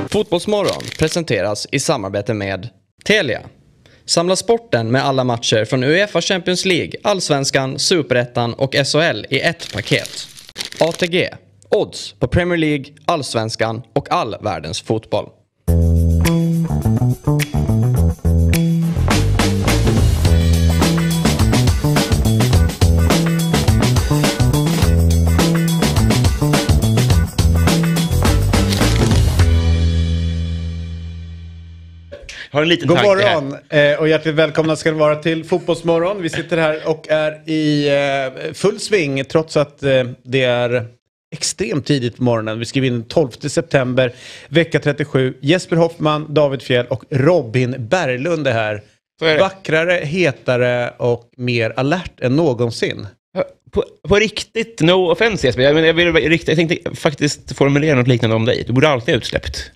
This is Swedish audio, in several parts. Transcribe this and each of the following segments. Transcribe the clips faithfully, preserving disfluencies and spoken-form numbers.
Fotbollsmorgon presenteras i samarbete med Telia. Samla sporten med alla matcher från UEFA Champions League, Allsvenskan, Superettan och S H L i ett paket. A T G. Odds på Premier League, Allsvenskan och all världens fotboll. Har en liten God tanke morgon eh, och hjärtligt välkomna ska det vara till Fotbollsmorgon. Vi sitter här och är i eh, full sving trots att eh, det är extremt tidigt på morgonen. Vi skriver in tolfte september, vecka trettiosju. Jesper Hoffman, David Fjell och Robin Berglund är här. är Vackrare, hetare och mer alert än någonsin. På, på riktigt, no offense Jesper. Jag, men jag, vill, riktigt, jag tänkte faktiskt formulera något liknande om dig. Du borde alltid ha utsläppt.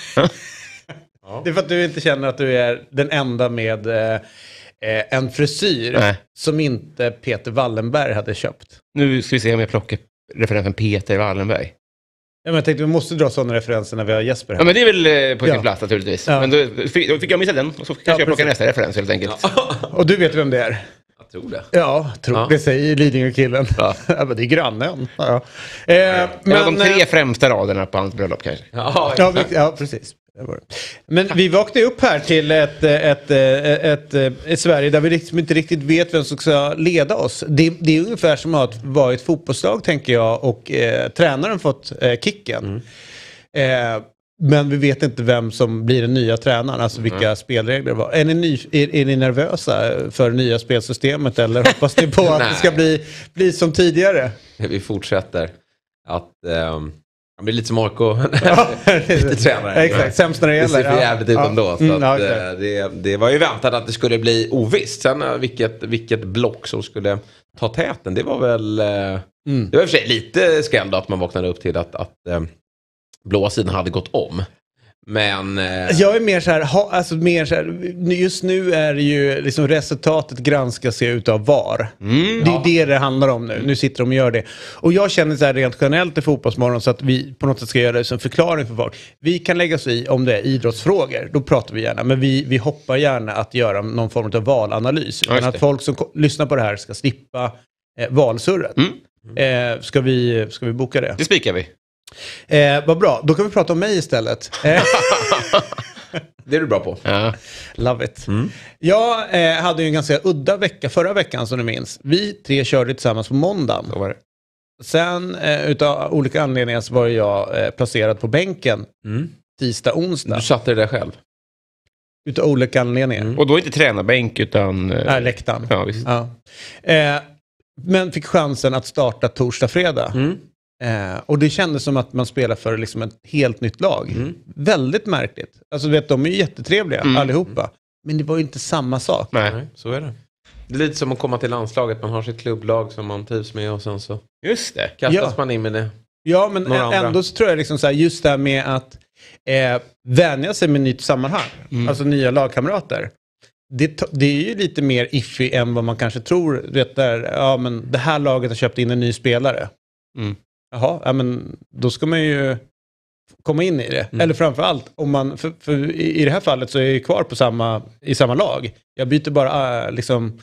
Det är för att du inte känner att du är den enda med eh, en frisyr Nej. som inte Peter Wallenberg hade köpt. Nu ska vi se om jag plockar referensen Peter Wallenberg. Ja, men jag tänkte vi måste dra sådana referenser när vi har Jesper här. Ja, men det är väl eh, på sin Ja. plats naturligtvis. Ja. Men då fick, då fick jag missa den. Och så kanske Ja, jag plockar precis. nästa referens helt enkelt. Ja. Och du vet vem det är? Jag tror det. Ja, tror Ja. det säger Lidingö-killen. Ja. Ja, men det är grannen. Ja. Eh, Men, men, de tre eh, främsta raderna på hans bröllop kanske. Ja, ja, vi- ja, precis. Det var det. Men vi vaknade upp här till ett, ett, ett, ett, ett Sverige där vi liksom inte riktigt vet vem som ska leda oss. Det, det är ungefär som att vara ett fotbollslag, tänker jag, och eh, tränaren fått eh, kicken. Mm. Eh, men vi vet inte vem som blir den nya tränaren, alltså vilka mm. spelregler det var. Är ni, ny, är, är ni nervösa för det nya spelsystemet eller hoppas ni på att det ska bli, bli som tidigare? vi fortsätter att um, det blir lite som A K lite tränare. Exakt, sämst när det Det gäller. ser för jävligt ut ändå. Så Mm, att, ja, eh, det, det var ju väntat att det skulle bli ovisst. Sen eh, vilket, vilket block som skulle ta täten, det var väl eh, Mm. det var i och för sig lite skrämd att man vaknade upp till att, att eh, blåa sidan hade gått om. Men eh, Jag är mer så här, ha, alltså mer så här, just nu är det ju liksom resultatet granskas ju utav V A R. Mm. Det är det det handlar om nu. Nu sitter de och gör det. Och jag känner så här rent generellt i Fotbollsmorgon så att vi på något sätt ska göra det som förklaring för folk. Vi kan lägga oss i om det är idrottsfrågor. Då pratar vi gärna. Men vi, vi hoppar gärna att göra någon form av valanalys. Ja, Utan att det. folk som ko- lyssnar på det här ska slippa eh, valsurret. Mm. Eh, ska, vi, ska vi boka det? Det spikar vi. Eh, vad bra. Då kan vi prata om mig istället. Eh, det är du bra på. Ja. Love it. Jag eh, hade ju en ganska udda vecka förra veckan som du minns. Vi tre körde tillsammans på måndagen. Så var det. Sen eh, utav olika anledningar så var jag eh, placerad på bänken Mm. tisdag, onsdag. Du satte det där själv. Utav olika anledningar. Mm. Och då inte tränarbänk utan... eh, Nej, läktaren. Ja, visst. Ja. Eh, men fick chansen att starta torsdag, fredag. Mm. Eh, och det kändes som att man spelar för liksom ett helt nytt lag. Mm. Väldigt märkligt. Alltså du vet, de är ju jättetrevliga Mm. allihopa. Men det var ju inte samma sak. Nej. Nej, så är det. Det är lite som att komma till landslaget. Man har sitt klubblag som man trivs med och sen så Just det. kastas Ja. man in med det. Ja, men Några ä- andra. ändå så tror jag liksom så här, just det här med att eh, vänja sig med nytt sammanhang. Mm. Alltså nya lagkamrater. Det, t- det är ju lite mer iffy än vad man kanske tror. Du vet där, ja men det här laget har köpt in en ny spelare. Mm. Jaha, ja men då ska man ju komma in i det. Mm. Eller framförallt, om man, för, för i, i det här fallet så är jag ju kvar på samma, i samma lag. Jag byter bara äh, liksom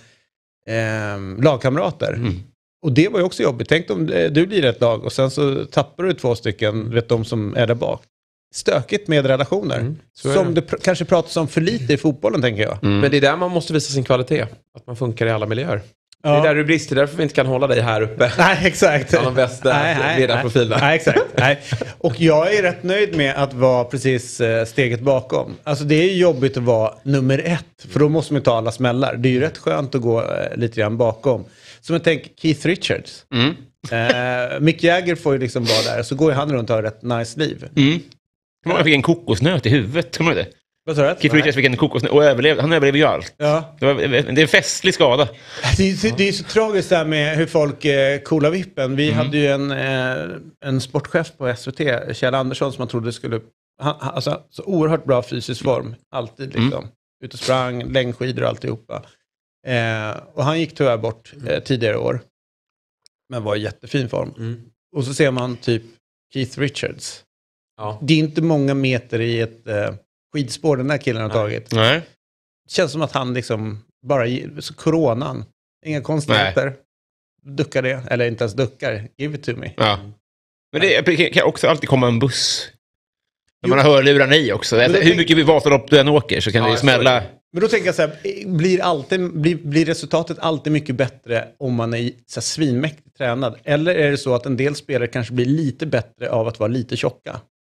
eh, lagkamrater. Mm. Och det var ju också jobbigt. Tänk om eh, du blir ett lag och sen så tappar du två stycken, vet de som är där bak. Stökigt med relationer. Mm, så är Som det. det pr- kanske pratas om för lite i fotbollen, tänker jag. Mm. Men det är där man måste visa sin kvalitet. Att man funkar i alla miljöer. Ja. Det är där du brister, därför vi inte kan hålla dig här uppe. Nej, exakt. Bland de bästa Nej, nej, ledarprofilerna. Nej, exakt. Nej. Och jag är rätt nöjd med att vara precis eh, steget bakom. Alltså det är ju jobbigt att vara nummer ett. För då måste man ta alla smällar. Det är ju rätt skönt att gå eh, lite grann bakom. Som jag tänker Keith Richards. Mm. Eh, Mick Jagger får ju liksom vara där. Så går ju han runt och har ett nice liv. Mm. Jag fick en kokosnöt i huvudet, kommer du det? Vad sa du? Keith Richards fick en kokosnöt och överlevde. Han överlevde ju allt. Ja. Det, var, det är en festlig skada. Det är, så, det är så tragiskt där med hur folk eh, coolar vippen. Vi hade ju en, eh, en sportchef på S V T, Kjell Andersson, som man trodde skulle... Han, han- alltså, så oerhört bra fysisk form. Alltid liksom. Mm. Ute och sprang, längdskidor och alltihopa. Eh, och han gick tyvärr bort eh, tidigare år. Men var i jättefin form. Mm. Och så ser man typ Keith Richards. Ja. Det är inte många meter i ett uh, skidspår den där killen har Nej. tagit. Nej. Det känns som att han liksom bara, så coronan, inga konstigheter. Duckar det, eller inte ens duckar, give it to me. Ja. Men det kan också alltid komma en buss. När man Jo. har hörluran i också. Men Hur tänk- mycket vi Vasalopp du än åker så kan Ja, det ju jag smälla. Men då tänker jag så här, blir, alltid, blir, blir resultatet alltid mycket bättre om man är så här svinmäktigt tränad? Eller är det så att en del spelare kanske blir lite bättre av att vara lite tjocka?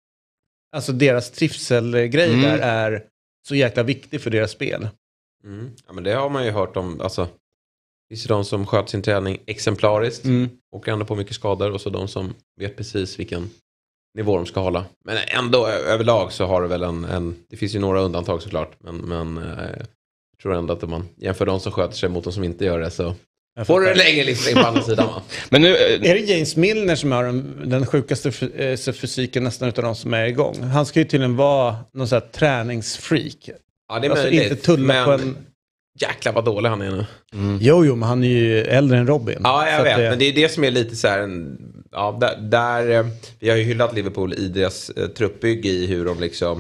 Alltså deras trivselgrej Mm. där är så jäkla viktig för deras spel. Mm. Ja, men det har man ju hört om. Alltså, det finns ju de som sköter sin träning exemplariskt. Mm. Och ändå på mycket skador. Och så de som vet precis vilken nivå de ska hålla. Men ändå överlag så har det väl en... en det finns ju några undantag såklart. Men, men eh, jag tror ändå att om man jämför de som sköter sig mot de som inte gör det så... Jag Får du fattar. en längre livslängd på andra sidan, va? Men nu, Är det James Milner som har den, den sjukaste f- eh, så fysiken nästan utav de som är igång? Han ska ju tydligen vara någon sån här träningsfreak. Ja, det är Alltså möjligt. inte tulla men på en... jäklar vad dålig han är nu. Jo, jo, men han är ju äldre än Robin. Ja, Så jag att vet. det- Men det är det som är lite så här... En, ja, där, där... eh, Vi har ju hyllat Liverpool i deras eh, truppbygge i hur de liksom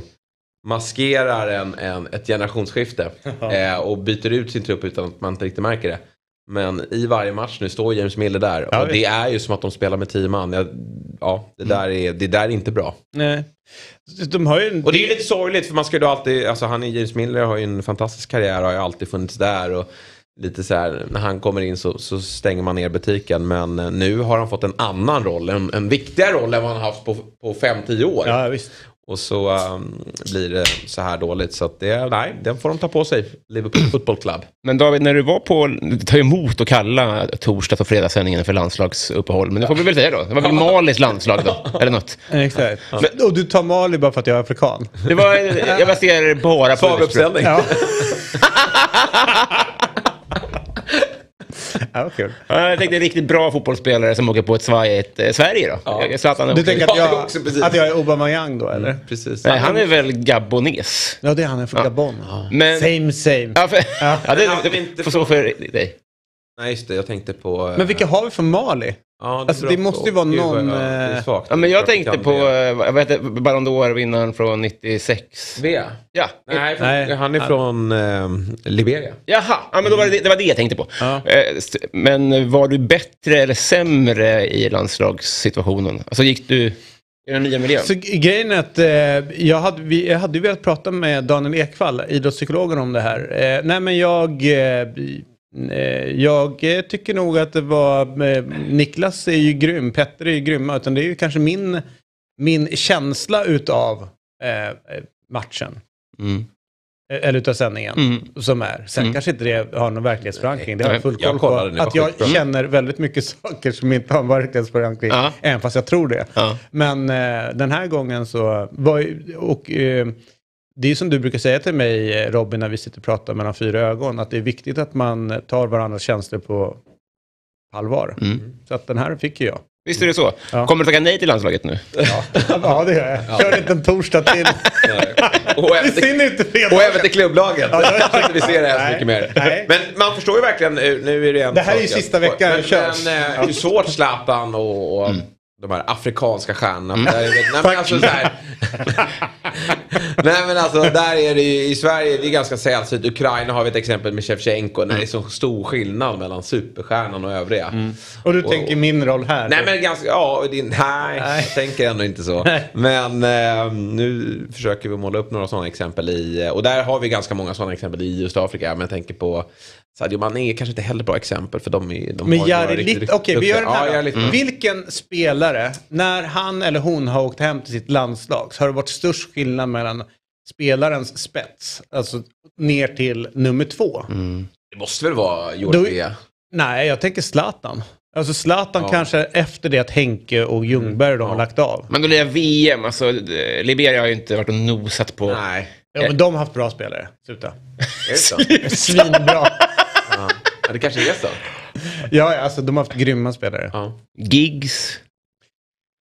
maskerar en, en, ett generationsskifte. eh, och byter ut sin trupp utan att man inte riktigt märker det. Men i varje match nu står James Miller där. Ja, och det är ju som att de spelar med tio man. Jag, ja, det där, är, det där är inte bra. Nej. De har ju en... Och det är ju lite sorgligt för man ska ju då alltid, alltså han är James Miller har ju en fantastisk karriär och har ju alltid funnits där och lite så här, när han kommer in så, så stänger man ner butiken, men eh, nu har han fått en annan roll, en, en viktigare roll än vad han haft på, på fem till år. Ja, visst. Och så um, blir det så här dåligt så att det, nej, den får de ta på sig, Liverpool Football Club. men David, när du var på, ta emot och kalla torsdags- och fredagssändningen för landslagsuppehåll, men det får vi väl säga då. Det var väl Malis landslag då, eller något. Exakt. Och du tar Mali bara för att jag är afrikan. Det var, jag baserar bara på Svag uppställning. Ja. Ja, vad kul. Ja, jag tänkte riktigt bra fotbollsspelare som åker på ett svajigt eh, Sverige då. Ja. Zlatan Du åker- tänker att Ja, det är jag, också precis. att jag är Aubameyang då, eller? Precis. Nej, han är väl gabones. Ja, det är han är från Gabon. Men, Same, same. ja, för, ja. Ja. det, Men det, han är inte det får så för dig. Nej, just det, jag tänkte på... eh, Men vilka har vi från Mali? ja, är alltså, bra det måste ju vara Gud, någon, vad- ja, det är eh, svagt. Ja, men jag Jag tänkte kan på det. eh, vad heter Ballon d'Or-vinnaren från nittiosex. V. Ja. Nej, Nej. han är från eh, Liberia. Jaha, ja, men då var det, det var det jag tänkte på. Ja. Eh, st- Men var du bättre eller sämre i landslagssituationen? Alltså gick du i den nya miljön? Så g- grejen är att eh, jag, hade, vi, jag hade ju velat prata med Daniel Ekvall, idrottspsykologen, om det här. Eh, nej, men jag... Eh, eh, jag eh, tycker nog att det var... Eh, Niklas är ju grym, Petter är ju grymma, utan det är ju kanske min, min känsla utav eh, matchen. Mm. Eh, Eller utav sändningen. Mm. Som är. Sen Mm. kanske inte det har någon verklighetsförankring. Det har Nej, jag full jag koll på. kollade, det var Att jag skitbra. känner väldigt mycket saker som inte har en verklighetsförankring. Ja. Även fast jag tror det. Ja. Men eh, den här gången så var ju- och eh, det är ju som du brukar säga till mig, eh, Robin, när vi sitter och pratar mellan fyra ögon, att det är viktigt att man tar varandras känslor på allvar. Mm. Så att den här fick ju jag. Visst är det så? Ja. Kommer du tacka nej till landslaget nu? Ja, det gör jag. Kör inte en torsdag till. Och Det är även, synd inte fredag. och även till klubblaget. Ja, ja, ja. Jag tror inte vi ser det här så Nej. mycket mer. Nej. Men man förstår ju verkligen, eh, nu är det en Det här är sak ju att- sista veckan Men, körs. men eh, hur svårt Zlatan och, och de här afrikanska stjärnorna. Mm. Där är det, nej, men alltså, så här, nej men alltså där är det ju, i Sverige det är ganska sällsynt. Ukraina har vi ett exempel med Shevchenko när det är så stor skillnad mellan superstjärnan och övriga. Och du tänker min roll här. Nej men ganska, ja, det, nej, Nej. jag tänker ändå inte så. Nej. Men eh, nu försöker vi måla upp några sådana exempel i, och där har vi ganska många sådana exempel i just Afrika. Men jag tänker på Sadio Mané är kanske inte heller bra exempel för de, är, de Men har ju några Jari riktigt, Litt, riktigt okej vi gör den duktiga. här Ja, då. Jari Litt- Vilken spelare, när han eller hon har åkt hem till sitt landslag, så har det varit störst skillnad mellan spelarens spets, alltså ner till nummer två? Det måste väl vara George Då- Weah. Nej, jag tänker Zlatan. Alltså Zlatan Ja. kanske efter det att Henke och Ljungberg de har Ja. lagt av. Men då är det V M, alltså eh, Liberia har ju inte varit och nosat på... Nej, Ja, men de har haft bra spelare. Sluta. är det så? Svinbra. Ja. Ja, det kanske är så. Ja, ja, alltså de har haft grymma spelare. Ja. Gigs.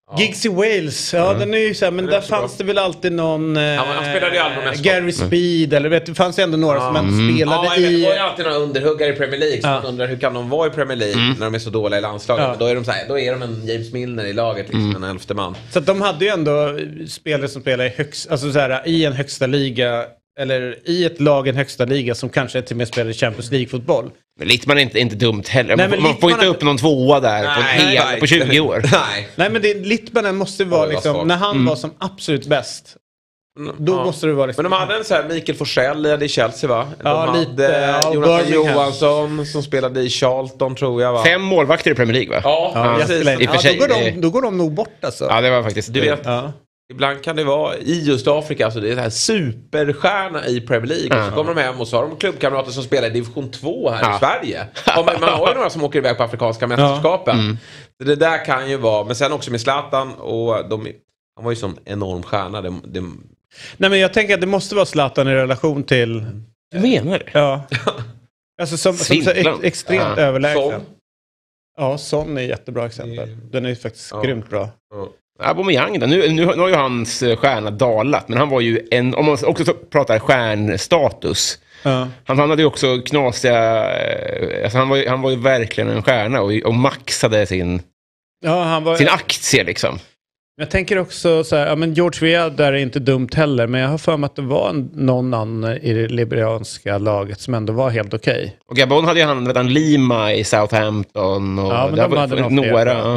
Ja. Gigs i Wales, ja mm. den är ju så här, men där fanns bra. Det väl alltid någon... Eh, ja, han spelade ju aldrig med Gary Speed, mm. eller vet du, fanns det ändå några ja. som mm. spelade ja, i... Ja, det var ju alltid några underhuggare i Premier League, så ja. man undrar hur kan de vara i Premier League mm. när de är så dåliga i landslaget. Ja. Då, är de så här, då är de en James Milner i laget, liksom, mm. en elfte man. Så att de hade ju ändå spelare som spelar i, högst, alltså så här, i en högsta liga, eller i ett lag i en högsta liga som kanske till och med spelar i Champions League-fotboll. Men Littman är inte, inte dumt heller. Nej, man man får inte upp någon tvåa där nej, på, hel, nej, på tjugo år. Nej, nej men det, Littmanen måste vara liksom, när han mm. var som absolut bäst. Då ja. måste det vara liksom. Men de hade en så här Mikael Forsell i Chelsea va? De ja, hade lite, ja, Jonathan Johansson som spelade i Charlton tror jag va? Fem målvakter i Premier League va? Ja, ja, ja, precis. I och för sig, ja, då, går de, då går de nog bort alltså. Ja det var faktiskt. Du vet. Ja. Ibland kan det vara i just Afrika, alltså det är så här superstjärna i Premier League. Mm. Och så kommer de hem och så har de klubbkamrater som spelar i division två här ja. i Sverige. Och man, man har ju några som åker iväg på afrikanska mästerskapen. Ja. Mm. Det där kan ju vara, men sen också med Zlatan och de, han var ju som enorm stjärna. Det, det... Nej men jag tänker att det måste vara Zlatan i relation till... Du menar det? Ja. Alltså som, som så ex, extremt ja. överlägsen. Son. Ja, Son är ett jättebra exempel. Den är ju faktiskt ja. grymt bra. Ja. Aubameyang då. Nu, nu, nu har ju hans stjärna dalat, men han var ju en, om man också pratar stjärnstatus. Uh. Han, han hade ju också knasiga, alltså han var ju, han var ju verkligen en stjärna och, och maxade sin, ja, han var, sin aktie liksom. Jag tänker också så här, ja men George Weah där är inte dumt heller, men jag har för mig att det var en, någon annan i det liberianska laget som ändå var helt okej. Okay. Och Gabon hade ju han, vet han Lima i Southampton och ja, men de hade några.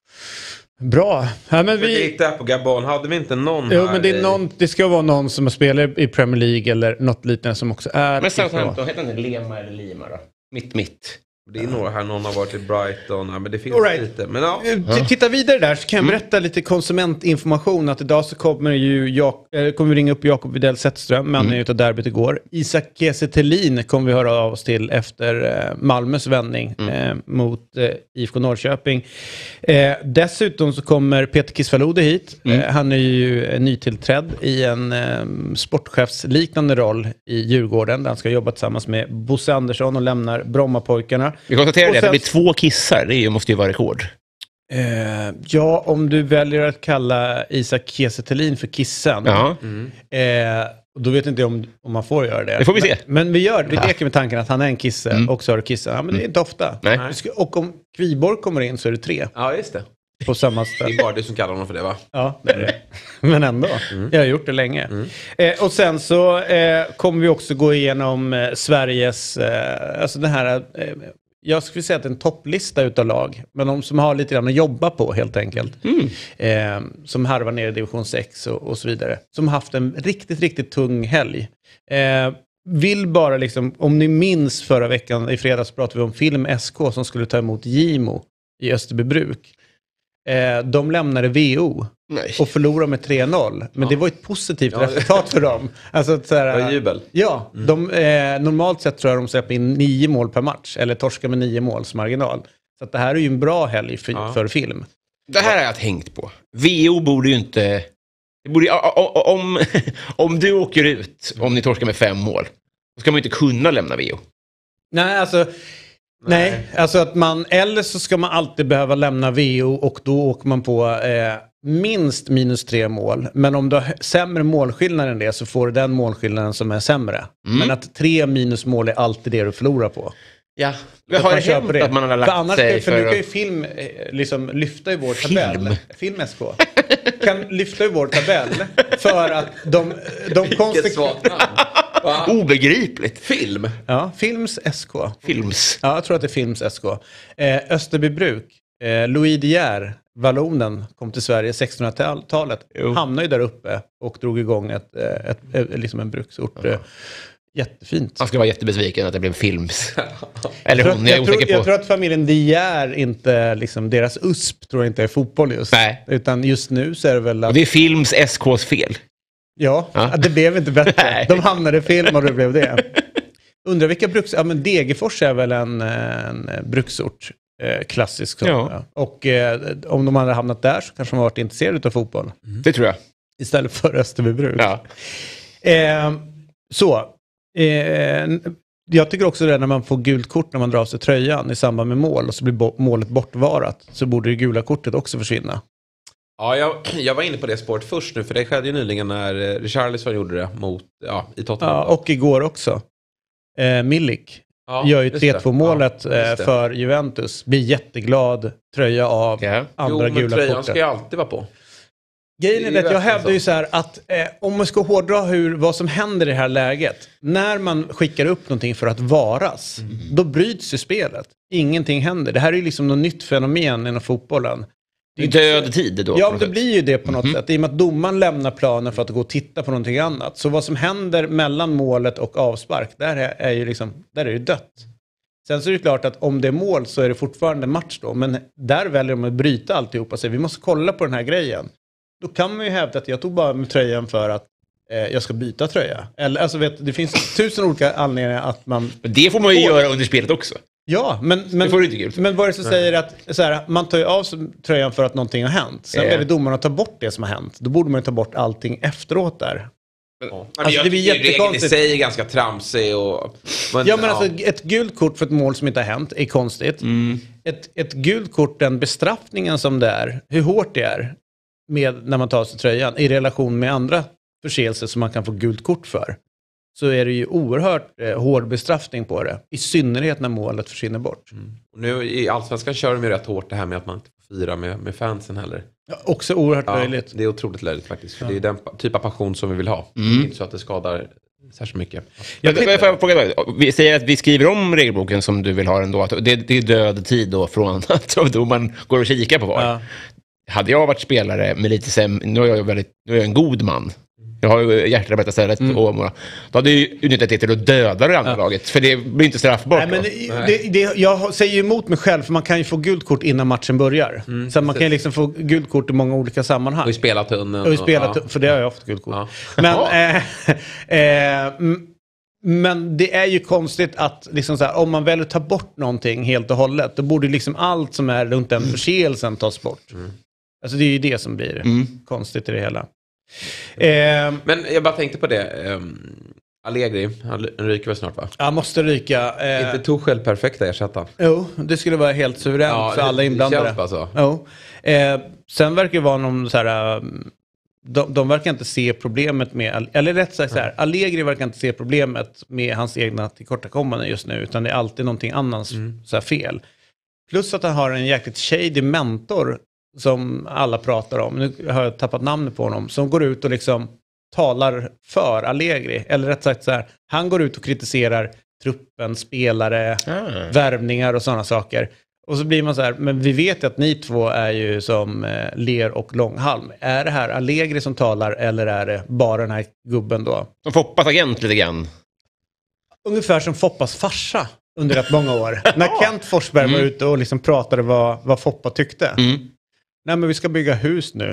Bra. Ja, men vi gick där på Gabon. Hade vi inte någon jo, här? Men det, är någon, det ska vara någon som spelar i Premier League eller något liknande som också är... Men Southampton, heter den Lema eller Lima då? Mitt, mitt. Det är några här, någon har varit i Brighton. Ja, men det finns right. lite. Men ja. Titta vidare där så kan jag berätta mm. lite konsumentinformation. Att idag så kommer ju Jak- äh, kommer vi ringa upp Jakob Widell Zetterström med anledning mm. av derbyt igår. Isak Kiese Thelin kommer vi höra av oss till efter äh, Malmös vändning mm. äh, mot äh, I F K Norrköping. Äh, dessutom så kommer Peter Kisvalode hit. Mm. Äh, han är ju nytillträdd i en äh, sportchefsliknande roll i Djurgården. Där han ska jobba tillsammans med Bosse Andersson och lämnar Brommapojkarna. Vi konstaterar det, att det blir två kissar. Det måste ju vara rekord. Eh, ja, om du väljer att kalla Isak Kiese Thelin för Kissen. Ja. Mm. Eh, då vet inte om, om man får göra det. Det får vi se. Men, men vi gör vi leker med tanken att han är en Kisse mm. och så har du Kissen. Ja, men det är inte ofta. Nej. Och om Kviborg kommer in så är det tre. Ja, just det. På samma ställe. Det är bara du som kallar honom för det va? Ja, det är det. Men ändå. Mm. Jag har gjort det länge. Mm. Eh, och sen så eh, kommer vi också gå igenom eh, Sveriges, eh, alltså det här, eh, jag skulle säga att det är en topplista utav lag. Men de som har lite grann att jobba på helt enkelt. Mm. Eh, som harvar ner i division sex och, och så vidare. Som har haft en riktigt, riktigt tung helg. Eh, vill bara liksom, om ni minns förra veckan, i fredags pratade vi om Film S K som skulle ta emot Gimo i Österbybruk. Eh, de lämnade V O Nej. och förlorade med tre noll. Men ja. det var ett positivt ja, resultat för dem. Alltså, så här, det var jubel. Ja, mm. de, eh, normalt sett tror jag de släpper in nio mål per match. Eller torskar med nio måls marginal. Så att det här är ju en bra helg för, ja. för film. Det här har jag tänkt på. V O borde ju inte... Det borde, om, om du åker ut, om ni torskar med fem mål, då ska man ju inte kunna lämna V O. Nej, alltså... Nej. Nej, alltså att man, eller så ska man alltid behöva lämna V O och då åker man på eh, minst minus tre mål. Men om du har sämre målskillnad än det så får du den målskillnaden som är sämre. Mm. Men att tre minusmål är alltid det du förlorar på. Ja, det har det hänt att man har lagt för annars, sig för... För nu kan ju film eh, liksom lyfta i vår film. tabell. Film S K. Kan lyfta i vår tabell för att de... de konsekvent... Obegripligt. Film. Ja, Films S K. Films. Ja, jag tror att det är Films S K. Eh, Österbybruk. Eh, Louis De Geer, vallonen, kom till Sverige sextonhundratalet. Jo. Hamnade ju där uppe och drog igång ett, ett, ett, ett, liksom en bruksort. Ja. Jättefint. Han skulle vara jättebesviken att det blev Films. Eller jag hon, jag, jag, tror, på. jag tror att familjen De Geer inte, liksom, deras U S P tror jag inte är fotboll just. Nej. Utan just nu så är det väl att... Och det är Films S K:s fel. Ja, ja, det blev inte bättre. De hamnade i film och det blev det. Undrar vilka bruks... Ja, men Degerfors är väl en, en bruksort. Eh, klassisk. Ja. Och eh, om de hade hamnat där så kanske de varit intresserade av fotboll. Mm. Det tror jag. Istället för Österbybruk. Ja. Eh, så. Eh, jag tycker också det när man får gult kort när man drar av sig tröjan i samband med mål och så blir bo- målet bortvarat så borde det gula kortet också försvinna. Ja, jag, jag var inne på det spåret först nu, för det skedde ju nyligen när Richarlison gjorde det mot, ja, i Tottenham. Ja, och igår också. Eh, Milik ja, gör ju tre två målet ja, för Juventus. Blir jätteglad, tröja av, ja. andra jo, gula tröjan kortet. ska ju alltid vara på. Grejen är att jag hävdar ju så här att eh, om man ska hårdra hur, vad som händer i det här läget. När man skickar upp någonting för att varas, mm. då bryts ju spelet. Ingenting händer. Det här är ju liksom något nytt fenomen inom fotbollen. Det är död tid då? Ja, det blir ju det på något mm. sätt. I och med att domaren lämnar planen för att gå och titta på någonting annat. Så vad som händer mellan målet och avspark, där är, är ju liksom, där är det dött. Sen så är det klart att om det är mål så är det fortfarande match då. Men där väljer de att bryta alltihopa. Så vi måste kolla på den här grejen. Då kan man ju hävda att jag tog bara med tröjan för att eh, jag ska byta tröja. Eller, alltså vet, det finns tusen olika anledningar att man... Men det får man ju får... göra under spelet också. Ja, men, men, får du inte men vad är det som säger att så här, man tar ju av tröjan för att någonting har hänt. Sen yeah. är det domaren att ta bort det som har hänt. Då borde man ju ta bort allting efteråt där. Ja. Alltså, jag det blir regeln i sig är ganska tramsig. Och, men, ja, men ja. Alltså, ett gult kort för ett mål som inte har hänt är konstigt. Mm. Ett, ett gult kort, den bestraffningen som det är, hur hårt det är med när man tar sig tröjan i relation med andra förseelser som man kan få gult kort för, så är det ju oerhört eh, hård bestraffning på det. I synnerhet när målet försvinner bort. Mm. Och nu i Allsvenskan kör de ju rätt hårt det här med att man inte får fira med, med fansen heller. Ja, också oerhört ja, löjligt. Det är otroligt löjligt faktiskt. För ja. Det är den typ av passion som vi vill ha. Mm. Inte så att det skadar särskilt mycket. Jag tänkte, vi säger att vi skriver om regelboken som du vill ha den då. Att det, det är död tid då från att domaren går och kikar på var. Ja. Hade jag varit spelare med lite sämre, nu är jag väldigt, nu är jag en god man. Jag har ju hjärtat stället mm. och då hade ju utnyttjat det till att döda det andra ja. laget. För det blir inte straffbart. Nej, men det, det, jag säger ju emot mig själv, för man kan ju få gult kort innan matchen börjar. Mm, så man kan ju liksom få gult kort i många olika sammanhang. Och i spelartunneln. Och i spelartunneln, ja. För det har jag ofta gult kort. Ja. Men, eh, eh, men det är ju konstigt att liksom så här, om man väl tar bort någonting helt och hållet, då borde liksom allt som är runt den förseelsen tas bort. Mm. Alltså det är ju det som blir mm. konstigt i det hela. Eh, Men jag bara tänkte på det. Um, Allegri, han ryker väl snart va? Ja, måste ryka. Eh, Inte Tuchel perfekta ersättaren. Jo, det skulle vara helt suveränt ja, för alla inblandade. Det känns bara så. Jo. Eh, sen verkar det vara någon så här... De, de verkar inte se problemet med... Eller rätt sagt så här, Allegri verkar inte se problemet med hans egna tillkortakommanden just nu. Utan det är alltid någonting annans mm. så här fel. Plus att han har en jäkligt shady mentor som alla pratar om. Nu har jag tappat namnet på honom. Som går ut och liksom talar för Allegri. Eller rätt sagt så här, han går ut och kritiserar truppen, spelare, mm. värvningar och sådana saker. Och så blir man så här, men vi vet att ni två är ju som eh, ler och långhalm. Är det här Allegri som talar eller är det bara den här gubben då? Som Foppas agent lite grann. Ungefär som Foppas farsa under rätt många år. När Kent Forsberg mm. var ute och liksom pratade vad, vad Foppa tyckte. Mm. Nej, men vi ska bygga hus nu.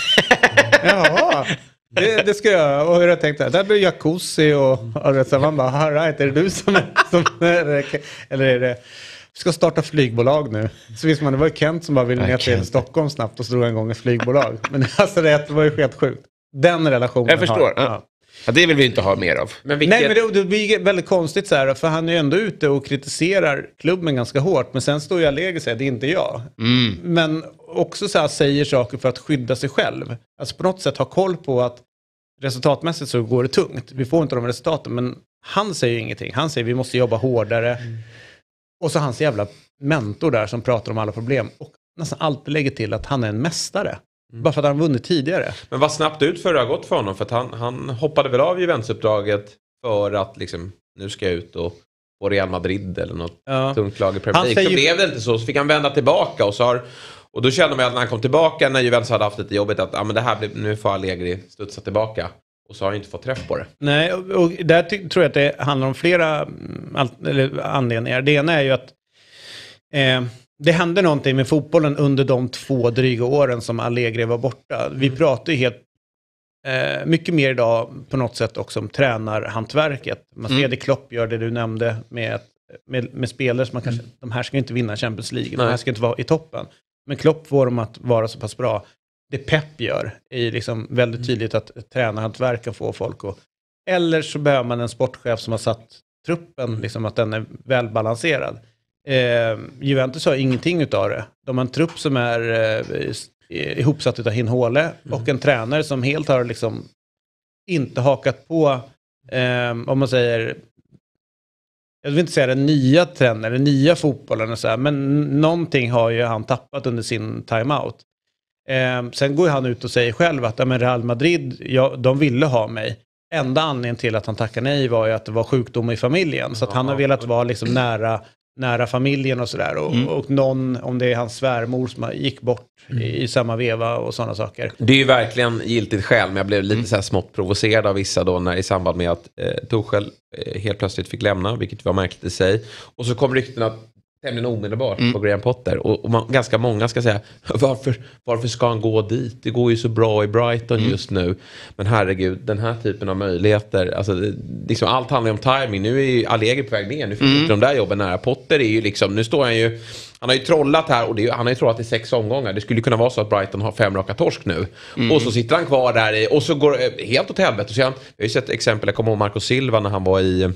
Jaha, det, det ska jag. Och jag tänkte, där blir jacuzzi och, och så man bara, all right, är det du som är, som är eller är det... Vi ska starta flygbolag nu. Så visst man, det var ju Kent som bara ville ner till Stockholm snabbt och så drog en gång ett flygbolag. Men alltså det var ju helt sjukt. Den relationen jag förstår. Har, ja. Ja, det vill vi inte ha mer av. Men vilket... Nej, men det, det blir väldigt konstigt så här. För han är ju ändå ute och kritiserar klubben ganska hårt. Men sen står ju Allegri och säger, det är inte jag. Mm. Men också så här, säger saker för att skydda sig själv. Alltså på något sätt ha koll på att resultatmässigt så går det tungt. Vi får inte de resultaten. Men han säger ju ingenting. Han säger, vi måste jobba hårdare. Mm. Och så hans jävla mentor där som pratar om alla problem. Och nästan alltid lägger till att han är en mästare. Mm. Bara för att han har vunnit tidigare. Men vad snabbt ut för det har gått för honom. För att han, han hoppade väl av Juventus-uppdraget för att liksom, nu ska jag ut och få Real Madrid eller något ja. tungt lag i Premier League. Så ju... blev det inte så. Så fick han vända tillbaka. Och, så har, och då kände man att när han kom tillbaka, när Juventus hade haft lite jobbigt, att ah, men det här blir, nu får Allegri studsa tillbaka. Och så har han inte fått träff på det. Nej, och, och där ty- tror jag att det handlar om flera all, eller anledningar. Det ena är ju att eh, det hände någonting med fotbollen under de två dryga åren som Allegri var borta. Vi mm. pratar ju helt eh, mycket mer idag på något sätt också om tränarhantverket. Man ser mm. det Klopp gör, det du nämnde med, med, med spelare som man kanske, mm. de här ska inte vinna Champions League. Nej. De här ska inte vara i toppen. Men Klopp får dem att vara så pass bra. Det Pep gör är liksom väldigt tydligt att tränarhantverken får folk att... Eller så behöver man en sportchef som har satt truppen, liksom att den är välbalanserad. Eh, Juventus har ingenting utav det. De har en trupp som är eh, ihopsatt utav Hinhåle mm. och en tränare som helt har liksom inte hakat på eh, om man säger, jag vill inte säga den nya trenden eller nya fotbollen och så här, men någonting har ju han tappat under sin timeout. Eh, sen går han ut och säger själv att ja, men Real Madrid, ja, de ville ha mig. Enda anledningen till att han tackade nej var ju att det var sjukdom i familjen. Så att han har velat vara liksom nära, nära familjen och sådär. Och, mm. och någon, om det är hans svärmor som gick bort mm. i, i samma veva och sådana saker. Det är ju verkligen giltigt själv, men jag blev lite mm. så här smått provocerad av vissa då när, i samband med att eh, Tuchel eh, helt plötsligt fick lämna, vilket var märkligt i sig. Och så kom ryktena tämligen omedelbart mm. på Graham Potter. Och, och man, ganska många ska säga, varför, varför ska han gå dit? Det går ju så bra i Brighton mm. just nu. Men herregud, den här typen av möjligheter, alltså det, liksom, allt handlar om timing. Nu är ju Allegri på väg ner. Nu finns mm. de där jobben nära. Potter är ju liksom, nu står han ju, han har ju trollat här och det är, han har ju trollat i sex omgångar. Det skulle kunna vara så att Brighton har fem raka torsk nu. Mm. Och så sitter han kvar där i, och så går helt åt helvete. Så han, jag har ju sett exempel, jag kommer ihåg Marco Silva när han var i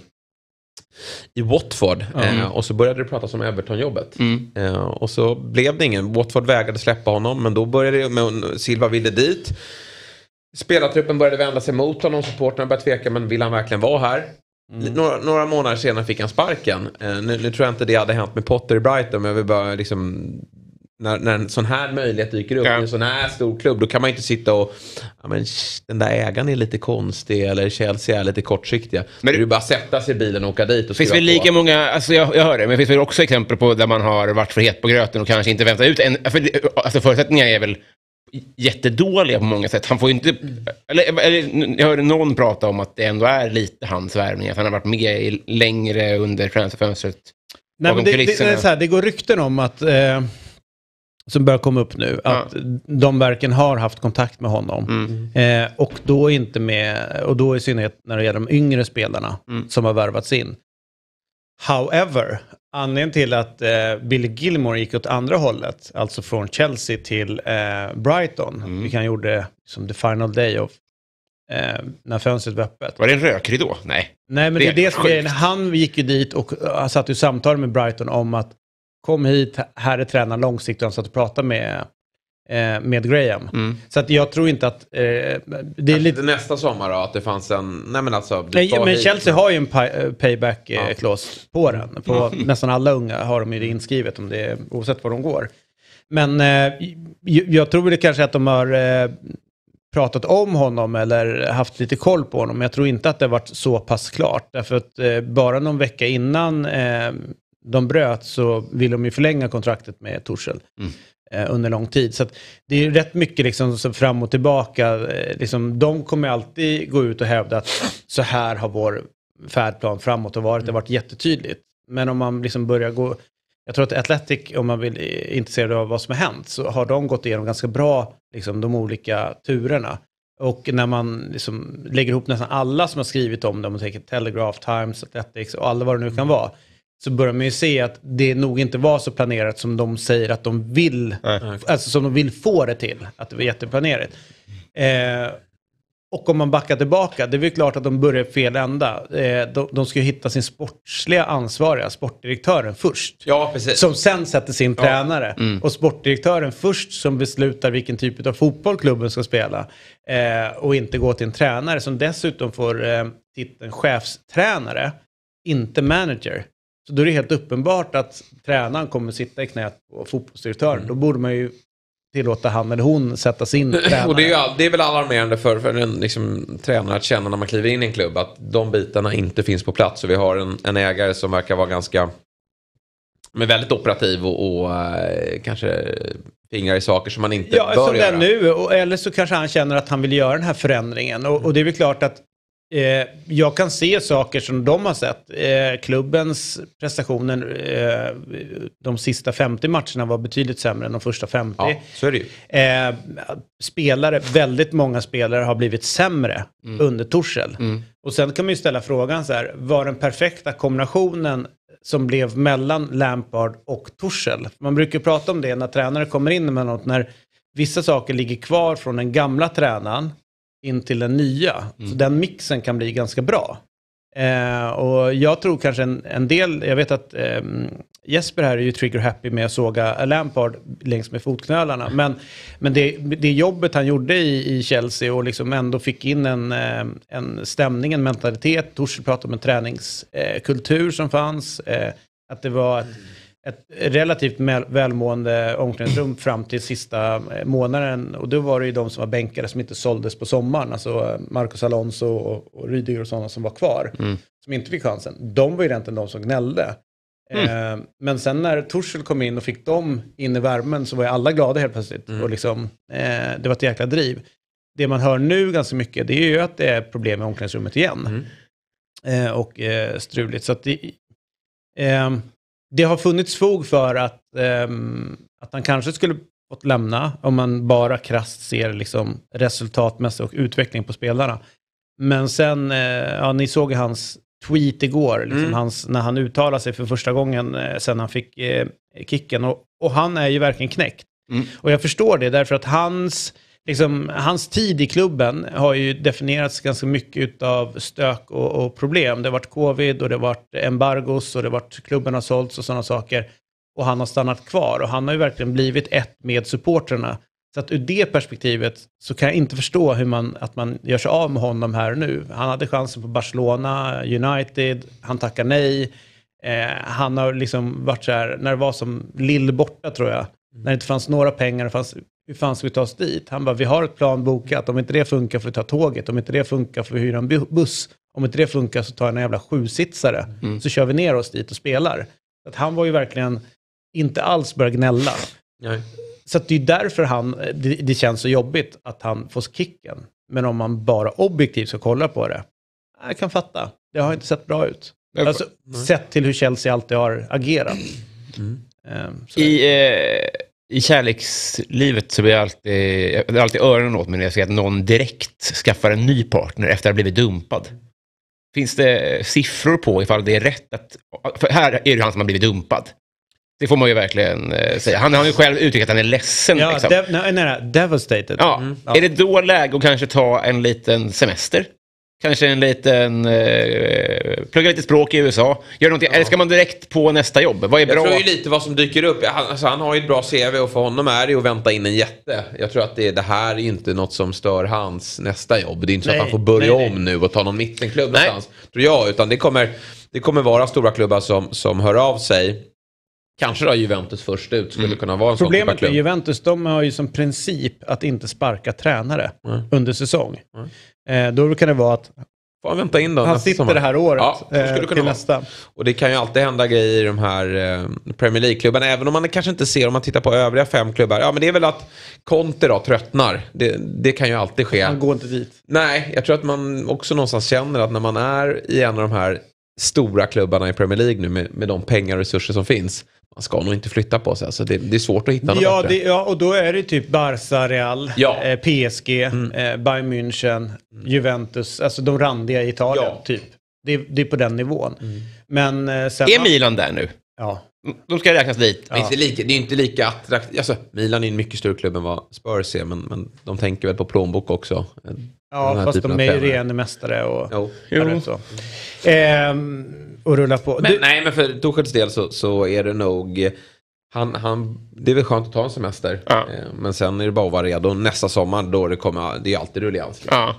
i Watford mm. eh, och så började det pratas om Everton-jobbet mm. eh, och så blev det ingen. Watford vägrade släppa honom, men då började det, men Silva ville dit. Spelartruppen började vända sig mot honom, supporterna började tveka, men vill han verkligen vara här? Mm. Några, några månader senare fick han sparken. eh, nu, nu tror jag inte det hade hänt med Potter i Brighton, men jag vill bara liksom När, när en sån här möjlighet dyker upp ja. i en sån här stor klubb, då kan man inte sitta och ja, men den där ägaren är lite konstig eller Chelsea är lite kortsiktiga. Men det är ju bara sätta sig i bilen och åka dit och finns väl lika många, alltså jag, jag hör det, men det finns väl också exempel på där man har varit för het på gröten och kanske inte väntat ut en, för, alltså förutsättningarna är väl jättedåliga på många sätt. Han får ju inte eller, eller jag hörde någon prata om att det ändå är lite hans värvning, att han har varit med i, längre under transferfönstret. Nej, men det, det, det, är så här, det går rykten om att eh... som börjar komma upp nu, att ja. de verken har haft kontakt med honom. Mm. Eh, och då inte med, och då i synnerhet när det gäller de yngre spelarna mm. som har värvats in. However, anledningen till att eh, Billy Gilmore gick åt andra hållet, alltså från Chelsea till eh, Brighton, mm. vilket han gjorde som the final day of eh, när fönstret var öppet. Var det en rökridå? Nej. Nej, men det, det är det som är, han gick ju dit och uh, satt i samtal med Brighton om att kom hit, här är tränaren långsiktigt, och satt och pratade med, eh, med Graham. Mm. Så att jag tror inte att... Eh, det är lite... Nästa sommar då, att det fanns en... Nej men alltså... Nej, men Chelsea har ju en pay, payback-klås ja. på den. På mm. nästan alla unga har de ju det inskrivet, om det är, oavsett var de går. Men eh, jag tror det kanske att de har eh, pratat om honom eller haft lite koll på honom. Men jag tror inte att det har varit så pass klart. Därför att eh, bara någon vecka innan... Eh, de bröt så vill de ju förlänga kontraktet med Tuchel mm. eh, under lång tid. Så att det är rätt mycket liksom, så fram och tillbaka. Eh, liksom, de kommer alltid gå ut och hävda att så här har vår färdplan framåt och varit. Det har varit jättetydligt. Men om man liksom börjar gå... Jag tror att Athletic, om man vill intresserad av vad som har hänt, så har de gått igenom ganska bra liksom, de olika turerna. Och när man liksom lägger ihop nästan alla som har skrivit om dem, och tänker Telegraph, Times, Athletics och alla vad det nu kan vara, så börjar man ju se att det nog inte var så planerat som de säger att de vill. Nej. Alltså som de vill få det till. Att det var jätteplanerat. Eh, och om man backar tillbaka, det är väl klart att de börjar fel ända. Eh, de, de ska ju hitta sin sportsliga ansvariga, sportdirektören först. Ja, precis. Som sen sätter sin ja. tränare. Mm. Och sportdirektören först som beslutar vilken typ av fotboll klubben ska spela. Eh, och inte gå till en tränare som dessutom får eh, titeln chefstränare, inte manager. Så då är det helt uppenbart att tränaren kommer sitta i knät på fotbollsdirektören. Mm. Då borde man ju tillåta han eller hon sätta sin tränare. Och det är, ju, det är väl alarmerande för, för en liksom, tränare att känna när man kliver in i en klubb att de bitarna inte finns på plats. Och vi har en, en ägare som verkar vara ganska men väldigt operativ och, och äh, kanske fingrar i saker som man inte ja, bör göra. Ja, nu. Och, eller så kanske han känner att han vill göra den här förändringen. Och, och det är väl klart att Eh, jag kan se saker som de har sett. Eh, klubbens prestationer eh, de sista femtio matcherna var betydligt sämre än de första femtio. Ja, så är det ju. Eh, spelare, väldigt många spelare har blivit sämre mm. under Tuchel. Mm. Och sen kan man ju ställa frågan så här, var den perfekta kombinationen som blev mellan Lampard och Tuchel? Man brukar prata om det när tränare kommer in med något, när vissa saker ligger kvar från den gamla tränaren in till den nya. Mm. Så den mixen kan bli ganska bra. Eh, och jag tror kanske en, en del, jag vet att eh, Jesper här är ju trigger happy med att såga Lampard längs med fotknölarna. Men, men det, det jobbet han gjorde i, i Chelsea och liksom ändå fick in en, en stämning, en mentalitet. Torshäll pratade om en träningskultur som fanns. Att det var ett, ett relativt välmående omklädningsrum fram till sista månaden. Och då var det ju de som var bänkare som inte såldes på sommaren. Alltså Marcos Alonso och, och Rydiger och sådana som var kvar. Mm. Som inte fick chansen. De var ju egentligen de som gnällde. Mm. Eh, men sen när Torshäll kom in och fick dem in i värmen så var ju alla glada helt plötsligt. Mm. Och liksom, eh, det var ett jäkla driv. Det man hör nu ganska mycket, det är ju att det är problem med omklädningsrummet igen. Mm. Eh, och eh, struligt. Så att det, eh, det har funnits fog för att, eh, att han kanske skulle fått lämna om man bara krasst ser liksom resultatmässigt och utveckling på spelarna. Men sen, eh, ja, ni såg hans tweet igår, liksom mm. hans, när han uttalade sig för första gången eh, sen han fick eh, kicken. Och, och han är ju verkligen knäckt. Mm. Och jag förstår det därför att hans, liksom, hans tid i klubben har ju definierats ganska mycket av stök och, och problem. Det har varit covid och det har varit embargos och det har varit klubben har sålts och sådana saker. Och han har stannat kvar och han har ju verkligen blivit ett med supporterna. Så att ur det perspektivet så kan jag inte förstå hur man, att man gör sig av med honom här nu. Han hade chansen på Barcelona, United, han tackar nej. Eh, han har liksom varit så här, när det var som lill borta tror jag. Mm. När det inte fanns några pengar, det fanns, hur fan ska vi ta oss dit? Han bara, vi har ett plan bokat, om inte det funkar får vi ta tåget, om inte det funkar får vi hyra en buss. Om inte det funkar så tar jag en jävla sjusitsare. Mm. Så kör vi ner oss dit och spelar. Så att han var ju verkligen inte alls börjat gnälla. Nej. Så att det är därför han, det, det känns så jobbigt att han får kicken. Men om man bara objektivt ska kolla på det, jag kan fatta. Det har inte sett bra ut. Alltså, mm. sett till hur Chelsea alltid har agerat. Mm. Um, I, eh, I kärlekslivet så blir jag alltid, jag har alltid öronen åt mig när jag ser att någon direkt skaffar en ny partner efter att ha blivit dumpad. Finns det siffror på ifall det är rätt att... För här är det han som har blivit dumpad. Det får man ju verkligen eh, säga. Han har ju själv uttryckt att han är ledsen. Ja, liksom. dev, nej, nej, devastated. Ja. Mm. Ja. Är det då läge att kanske ta en liten semester? Kanske en liten... Eh, plugga lite språk i U S A. Gör någonting. Ja. Eller ska man direkt på nästa jobb? Vad är bra? Jag tror ju lite vad som dyker upp. Han, alltså, han har ju ett bra C V och för honom är det ju att vänta in en jätte. Jag tror att det, det här är inte något som stör hans nästa jobb. Det är inte så nej, att han får börja nej, om nej. nu och ta någon mittenklubb någonstans. Tror jag. Utan det kommer, det kommer vara stora klubbar som, som hör av sig. Kanske då Juventus först ut skulle mm. kunna vara en sån. Problemet med Juventus, de har ju som princip att inte sparka tränare mm. under säsong. Mm. Eh, då kan det vara att får han vänta in då, han sitter sommar. Det här året ja, eh, till vara. nästa. Och det kan ju alltid hända grejer i de här eh, Premier League-klubbarna. Även om man kanske inte ser, om man tittar på övriga fem klubbar. Ja, men det är väl att Conte då tröttnar. Det, det kan ju alltid ske. Han går inte dit. Nej, jag tror att man också någonstans känner att när man är i en av de här stora klubbarna i Premier League nu med, med de pengar och resurser som finns. Man ska nog inte flytta på sig. Alltså det, det är svårt att hitta något ja, bättre. Det, ja, och då är det typ Barca, Real, ja. eh, P S G, mm. eh, Bayern München, mm. Juventus. Alltså de randiga i Italien, ja. typ. Det, det är på den nivån. Mm. Men, eh, sen, är Milan där nu? Ja. De ska räknas dit. Ja. Det, är inte lika, det är inte lika attraktivt. Alltså, Milan är en mycket större klubb än vad Spurs är. Men, men de tänker väl på plånbok också. Ja, fast de är ju ren mästare och, jo. Jo. Så. Ehm, och rulla på. Men, du... Nej, men för Torshälls del så, så är det nog... Han, han, det är väl skönt att ta en semester. Ja. Men sen är det bara att vara redo. Nästa sommar, då det kommer... Det är alltid rullians. Ja.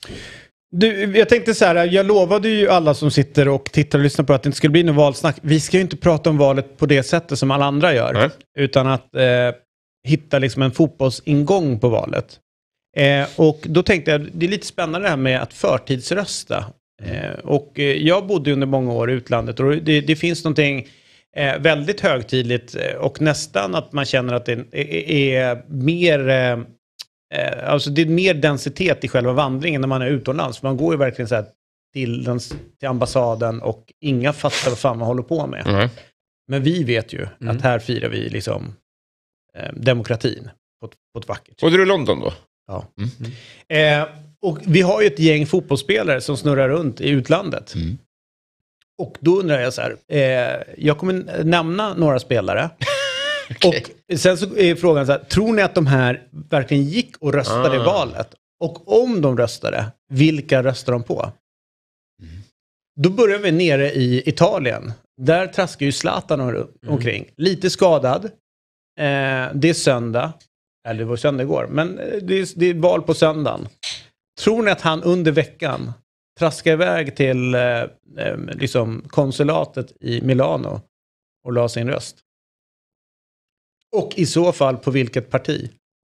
Du, jag tänkte så här, jag lovade ju alla som sitter och tittar och lyssnar på att det inte skulle bli någon valsnack. Vi ska ju inte prata om valet på det sättet som alla andra gör. Mm. Utan att eh, hitta liksom en fotbollsingång på valet. Eh, och då tänkte jag, det är lite spännande det här med att förtidsrösta. Eh, och eh, jag bodde under många år i utlandet och det, det finns någonting eh, väldigt högtidligt eh, och nästan att man känner att det är, är, är mer... Eh, Alltså det är mer densitet i själva vandringen när man är utomlands. Man går ju verkligen så här till, den, till ambassaden och inga fattar vad fan man håller på med. Mm. Men vi vet ju mm. att här firar vi liksom eh, demokratin på, på ett vackert sätt. Och du är i London då? Ja. Mm. Eh, och vi har ju ett gäng fotbollsspelare som snurrar runt i utlandet. Mm. Och då undrar jag så här, eh, jag kommer nämna några spelare. Okay. Och sen så är frågan så här, tror ni att de här verkligen gick och röstade ah. i valet? Och om de röstade, vilka röstar de på? Mm. Då börjar vi nere i Italien. Där traskar ju Zlatan om, omkring. Lite skadad. Eh, det är söndag. Eller det var söndag igår. Men det är, det är val på söndagen. Tror ni att han under veckan traskar iväg till eh, liksom konsulatet i Milano och la sin röst? Och i så fall på vilket parti?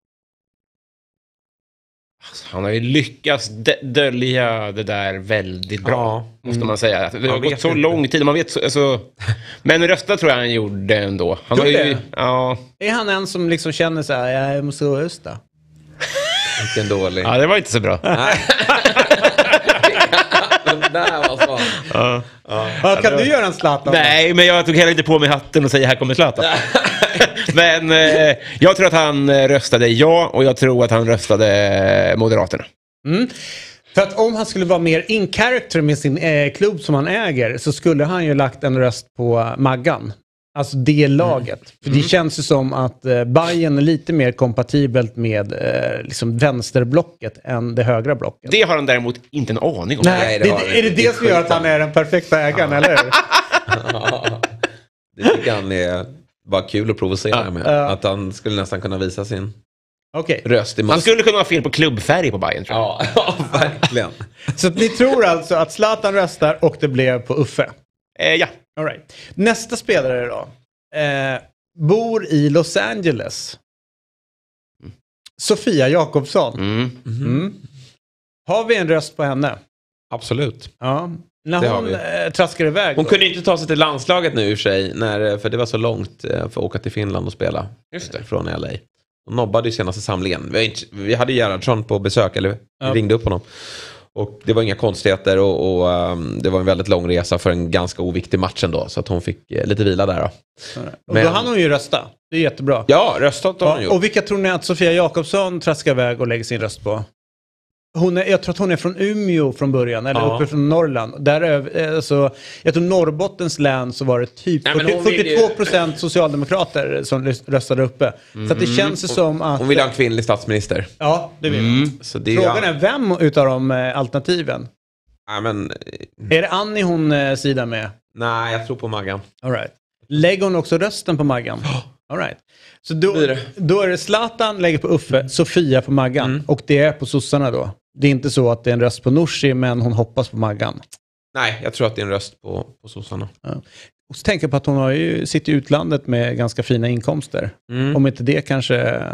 Han har ju lyckats d- dölja det där väldigt bra, ja. måste man säga. Det har man gått så inte. lång tid. Man vet så, alltså, men rösta tror jag han gjorde ändå. Han har ju, ja. Är han en som liksom känner så här, jag måste rösta? Vilken dålig. Ja, det var inte så bra. Nej. Där var så. Ja. Ja. Ja, kan du göra en Zlatan? Nej, men jag tog heller inte på mig hatten och säger här kommer Zlatan. Men eh, jag tror att han röstade ja, och jag tror att han röstade Moderaterna. Mm. För att om han skulle vara mer in character med sin eh, klubb som han äger, så skulle han ju lagt en röst på Maggan. Alltså det laget. Mm. För det mm. känns ju som att eh, Bayern är lite mer kompatibelt med eh, liksom vänsterblocket än det högra blocket. Det har han däremot inte en aning om. Nej, det det, det, är det det, det som gör att han är den perfekta ägaren, eller hur? Ja. Det tycker han är bara kul att provocera ja. med. Ja. Att han skulle nästan kunna visa sin okay. röst. Man skulle kunna ha fel på klubbfärg på Bayern, tror jag. Ja, ja verkligen. Så att ni tror alltså att Zlatan röstar och det blev på Uffe? Eh, ja. All right. Nästa spelare då. Eh, bor i Los Angeles. Mm. Sofia Jakobsson. Mm. Mm. Mm. Har vi en röst på henne? Absolut. Ja. När hon eh, traskar iväg. Hon då. kunde inte ta sig till landslaget nu i och för sig. När, för det var så långt eh, för att åka till Finland och spela. Just det. Från L A. Hon nobbade ju senaste samlingen. Vi, inte, vi hade Gerhardsson på besök. Eller ja. vi ringde upp honom. Och det var inga konstigheter. Och, och um, det var en väldigt lång resa för en ganska oviktig match ändå. Så att hon fick eh, lite vila där då. Och Men, då hann hon ju rösta. Det är jättebra. Ja, röstat har hon gjort. Och vilka tror ni att Sofia Jakobsson traskar iväg och lägger sin röst på? Hon är, jag tror att hon är från Umeå från början, eller ja. uppe från Norrland. Där är, alltså, jag tror Norrbottens län så var det typ Nej, fyrtio, fyrtiotvå procent ju... socialdemokrater som röstade uppe. Mm. Så att det känns ju som att... Hon vill ha en kvinnlig statsminister. Ja, det vill mm. så det Frågan är, är vem utav de alternativen? Nej, men... Är det Annie hon eh, sidar med? Nej, jag tror på Maggan. All right. Lägger hon också rösten på Maggan? All right. Så då, då är det Zlatan lägger på Uffe, Sofia på Maggan. Mm. Och det är på sossarna då. Det är inte så att det är en röst på Norsi, men hon hoppas på Maggan. Nej, jag tror att det är en röst på, på sossarna. Ja. Och så tänker jag på att hon har ju sitter i utlandet med ganska fina inkomster. Mm. Om inte det kanske...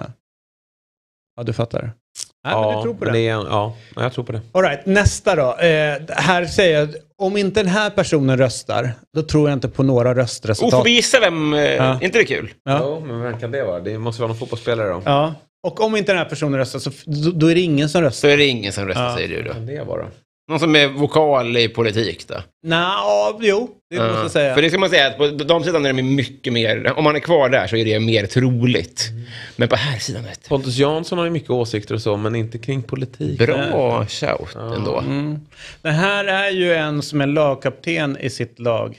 Ja, du fattar. Nej, ja, men du tror på det. det är, ja, jag tror på det. All right, nästa då. Eh, här säger jag, om inte den här personen röstar, då tror jag inte på några röstresultat. Oh, får vi gissa vem? Eh, ja. Inte det kul? Ja. Jo, men vem kan det vara? Det måste vara någon fotbollsspelare då. Ja, och om inte den här personen röstar, så då, då är det ingen som röstar. Så är det ingen som röstar, ja. säger du då. Kan det vara? Någon som är vokal i politik då? Nej, jo, det ja. måste jag säga. För det ska man säga att på de sidan är det mycket mer, om man är kvar där så är det mer troligt. Mm. Men på här sidan vet Pontus Jansson har ju mycket åsikter och så, men inte kring politik. Bra shout ja. ändå. Mm. Det här är ju en som är lagkapten i sitt lag.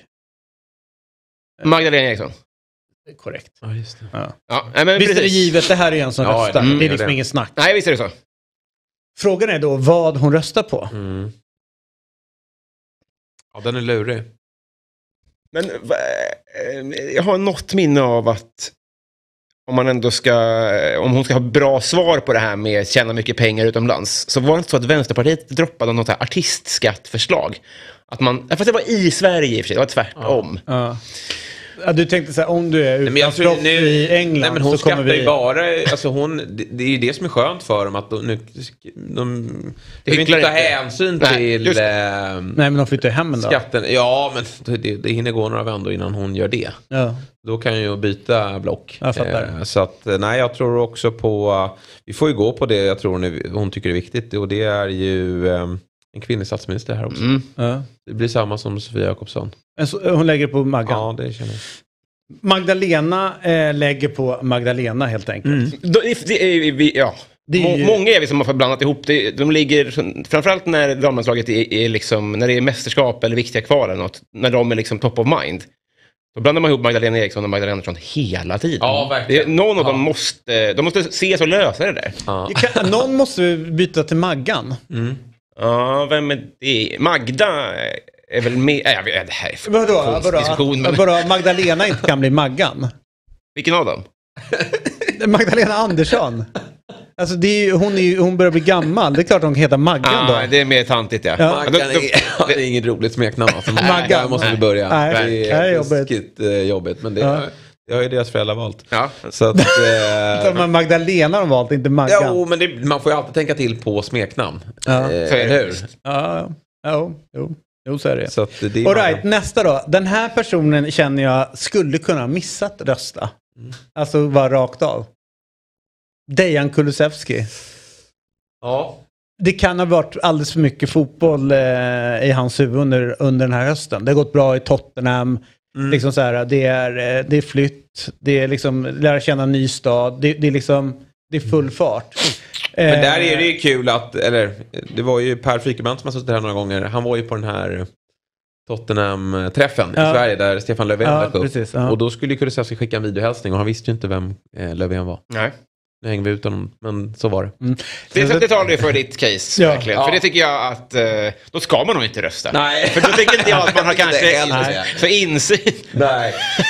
Magdalena Eriksson. Korrekt. Ja, just det. Ja. Ja, men visst precis. är det givet, det här är en som ja, röstar. mm, det är liksom det. ingen snack. Nej, visst är det så. Frågan är då vad hon röstar på. Mm. Ja, den är lurig. Men jag har något minne av att om man ändå ska, om hon ska ha bra svar på det här med att tjäna mycket pengar utomlands, så var det inte så att Vänsterpartiet droppade något här artistskattförslag. Att man, fast det var i Sverige i och för sig, det var tvärtom. Ja. Ja. Ja, du tänkte så här, om du är utlandsproffs i England nej, men hon så kommer vi... ju bara, alltså hon, det, det är ju det som är skönt för dem att de, nu, de, de vill inte ta hänsyn nej, till eh, nej, men de flyttar hem ändå. Skatten. Ja, men det, det hinner gå några vändor innan hon gör det. Ja. Då kan ju byta block. Jag fattar. Eh, så att, nej, jag tror också på, vi får ju gå på det jag tror hon, hon tycker är viktigt, och det är ju eh, en kvinnlig statsminister här också. Mm. Ja. Det blir samma som Sofia Jakobsson. Hon lägger på Maggan. Ja, det känner jag. Magdalena eh, lägger på Magdalena helt enkelt. Mm. Det, det är, vi, ja. Det är ju... Många är vi som har blandat ihop det. De ligger, framförallt när damlandslaget är, är liksom, när det är mästerskap eller viktiga kval eller något, när de är liksom top of mind. Då blandar man ihop Magdalena Eriksson och Magdalena Andersson hela tiden. Ja, verkligen. Det, någon av ja. dem måste, de måste ses och lösa det där. Ja. Kan, någon måste byta till Maggan. Mm. Ja, vem är det? Magda är väl med... Jag vet, det här är Vadå? diskussion, Vadå? men... Vadå? Magdalena inte kan bli Maggan? Vilken av dem? Magdalena Andersson. Alltså det är ju, hon, är ju, hon börjar bli gammal. Det är klart hon kan heta Maggan ah, då. det är mer tantigt, ja. Ja. ja. Maggan är, det är inget roligt smeknamn. Alltså. Maggan. Där måste vi börja. Nej, det det är, är det är jobbigt. skit, eh, jobbigt. Men det, Ja. det har ju deras föräldrar valt. Ja. Så att... Eh, Men Magdalena har valt, inte Maggan. jo, men det, man får ju alltid tänka till på smeknamn. Ja. Eh, Så är det. eller hur? Ja, ja, jo, jo, så är det. Så att det är All right, nästa då. Den här personen känner jag skulle kunna ha missat rösta. Mm. Alltså var rakt av. Dejan Kulusevski. Ja. Det kan ha varit alldeles för mycket fotboll eh, i hans huvud under, under den här hösten. Det har gått bra i Tottenham. Mm. Liksom så här, det, är, eh, det är flytt. Det är liksom lära känna en ny stad. Det, det är liksom det är full fart. Men Eh, där är det ju kul att, eller det var ju Per Frykebrant som har suttit här några gånger. Han var ju på den här Tottenham-träffen Ja. i Sverige där Stefan Löfven Ja, dök upp. precis, ja. Och då skulle ju Kulusevski skicka en videohälsning och han visste ju inte vem eh, Löfven var. Nej. Nu hänger vi ut honom, men så var det. Mm. Det, det talar ju för ditt case, Ja. verkligen. Ja. För det tycker jag att, eh, då ska man nog inte rösta. Nej. För då tycker inte jag att man har Det är kanske heller in, så insyn. Nej.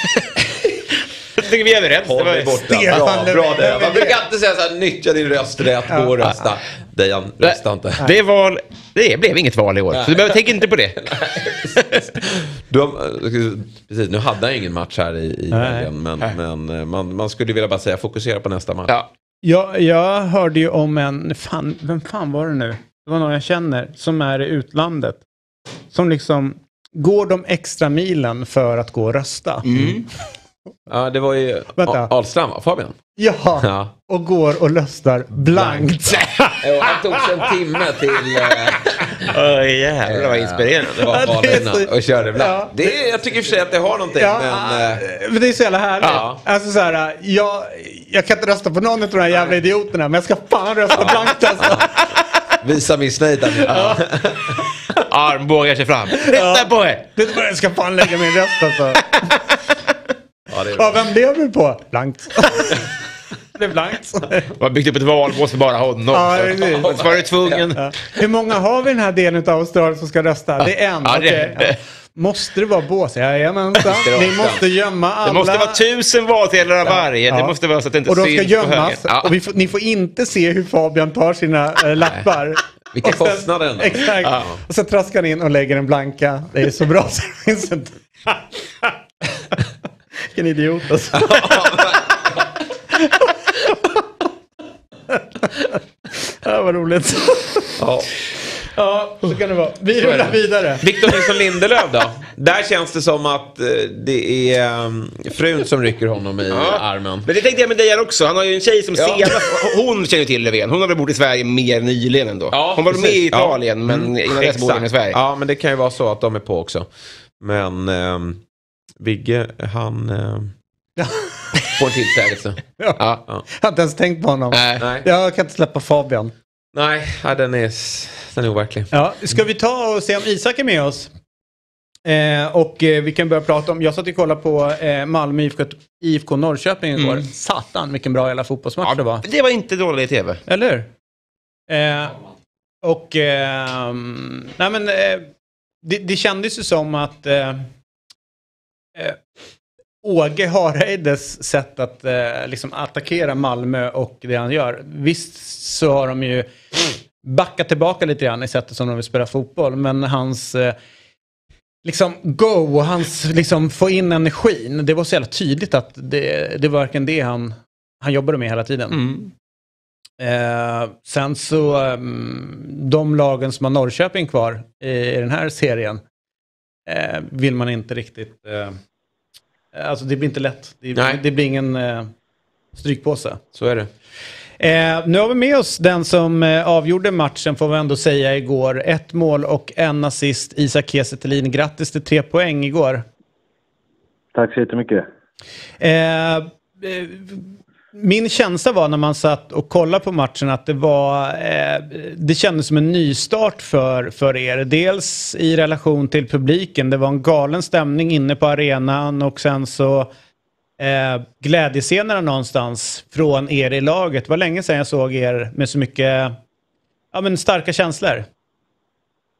Jag tycker vi är överens. Håll Det var- dig borta. Stefan Bra, bra Löfven. det. Man brukar inte säga så här, nyttja din rösträtt, gå och rösta. Dejan, rösta inte. Det, var, det blev inget val i år, så du behöver tänka inte på det. Du har, precis, nu hade jag ingen match här i, i Nej. helgen, men, men man, man skulle vilja bara säga fokusera på nästa match. Ja. Jag, jag hörde ju om en, fan, vem fan var det nu? Det var någon jag känner som är i utlandet. Som liksom går de extra milen för att gå och rösta. Mm. Ja, det var ju Vänta. A- Ahlström, va? Fabian? Ja, Ja. och går och röstar blankt. Jo, han tog sig en timme till eh, Oj, jävlar vad inspirerande. det var Ja, det är Valhalla så- och körde ibland. Ja. Det är, jag tycker i och för sig att det har någonting, Ja, men... Eh, men det är så jävla härligt. Ja. Alltså så här, jag, jag kan inte rösta på någon av de här jävla idioterna, men jag ska fan rösta blankt alltså. visa missnöjd där. Ja. Armbågar sig fram. Rätta på er! Det är bara, jag ska fan lägga min röst alltså. Ja, det är Ja, bra. vem blev vi på? Blankt. Det är blankt. Man har byggt upp ett valbås för bara honom. Ja, så. precis. Och så var du tvungen. Ja. Hur många har vi i den här delen av Australien som ska rösta? Det är en. Ja, det- okej. Ja. Måste det vara bås? Jajamensan. Ni måste gömma alla. Det måste vara tusen valsedlar av varje. Det Ja. måste vara så att det inte Och de ska syns på högen. gömmas. Ja. Och vi får, ni får inte se hur Fabian tar sina äh, lappar. Vilka Och sen- kostnader ändå. Exakt. Ja. Och så traskar han in och lägger en blanka. Det är så bra så det finns inte. Vilken idiot alltså. Ja, vad roligt. Ja. Ja, så kan det vara. Vi Så är rullar det. vidare. Victor Nilsson Lindelöf då? Där känns det som att eh, det är um, frun som rycker honom i Ja. armen. Men det tänkte jag med Dejan också. Han har ju en tjej som Ja. senast... Hon känner till Löfven. Hon har väl bott i Sverige mer nyligen ändå. Ja, hon var väl med precis. i Italien, Ja. men Mm. innan dess bodde hon i Sverige. Ja, men det kan ju vara så att de är på också. Men um, Vigge, han um, Ja. får en tillsägelse. Ja. Ja. Jag har inte ens tänkt på honom. Nej. Nej, Jag kan inte släppa Fabian. Nej ja, den, är, den är overklig. Ja, ska vi ta och se om Isak är med oss? Eh, och eh, vi kan börja prata om, jag satt och kollade på eh, Malmö I F K, I F K Norrköping igår. Mm. Satan, vilken bra jävla fotbollsmatch det var. Ja, det var inte dåligt i tv. Eller hur? Eh, och, eh, nej men, eh, det, det kändes ju som att eh, eh, Åge Hareides sätt att eh, liksom attackera Malmö och det han gör. Visst så har de ju backat tillbaka lite grann i sättet som de vill spela fotboll, men hans eh, liksom go och hans liksom få in energin, det var så jävla tydligt att det, det var verkligen det han, han jobbade med hela tiden. Mm. Eh, sen så um, de lagen som har Norrköping kvar i, i den här serien eh, vill man inte riktigt eh, alltså det blir inte lätt. Det, Nej. det blir ingen eh, strykpåse. Så är det. Eh, nu har vi med oss den som eh, avgjorde matchen, får vi ändå säga, igår. Ett mål och en assist, Isak Kiese Thelin. Grattis till tre poäng igår. Tack så jättemycket. Eh, eh, min känsla var när man satt och kollade på matchen att det var eh, det kändes som en nystart för, för er. Dels i relation till publiken. Det var en galen stämning inne på arenan och sen så eh, glädjescenerna någonstans från er i laget. Det var länge sedan jag såg er med så mycket ja, men starka känslor.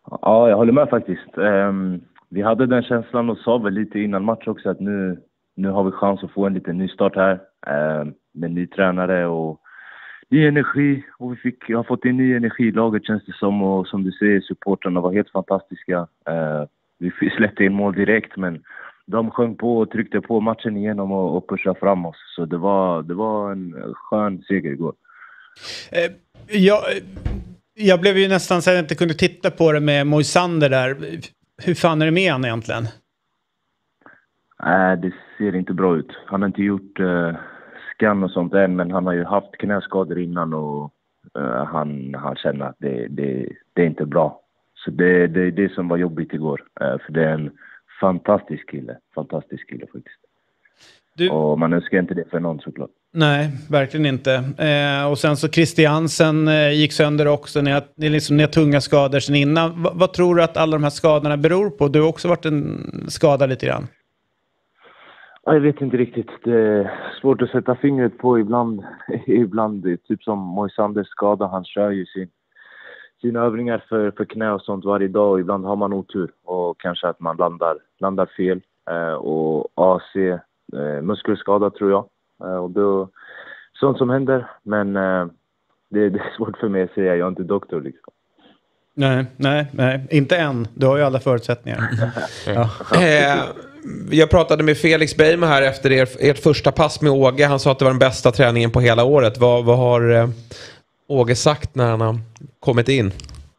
Ja, jag håller med faktiskt. Um, vi hade den känslan och sa väl lite innan match också att nu, nu har vi chans att få en liten ny start här. Um, med ny tränare och ny energi. Och vi fick, har fått in ny energi i laget känns det som. Och som du säger, supporterna var helt fantastiska. Uh, vi släppte in mål direkt men de sjöng på och tryckte på matchen igenom och, och pushade fram oss. Så det var, det var en skön seger igår. Eh, jag, jag blev ju nästan så att jag inte kunde titta på det med Moisander där. Hur fan är det med han egentligen? Nej, äh, det ser inte bra ut. Han har inte gjort uh, scan och sånt än, men han har ju haft knäskador innan och uh, han, han känner att det, det, det är inte bra. Så det är det, det som var jobbigt igår. Uh, för det är en fantastisk kille. Fantastisk kille faktiskt. Du... Och man önskar inte det för någon såklart. Nej, verkligen inte. Eh, och sen så Christiansen eh, gick sönder också. Ni har, ni liksom, ni har tunga skador sen innan. Va, vad tror du att alla de här skadorna beror på? Du har också varit en skada lite grann. Jag vet inte riktigt. Det är svårt att sätta fingret på ibland. Ibland typ som Moisanders skada. Han kör ju sin, sina övningar för, för knä och sånt varje dag. Och ibland har man otur. Och kanske att man landar, landar fel. Eh, och A C, eh, muskelskada tror jag. Uh, och då, sånt som händer. Men uh, det, det är svårt för mig att säga. Jag är inte doktor liksom. Nej, nej, nej. Inte än. Du har ju alla förutsättningar. ja. eh, jag pratade med Felix Beijmo här efter er, ert första pass med Åge. Han sa att det var den bästa träningen på hela året. Vad, vad har eh, Åge sagt när han har kommit in?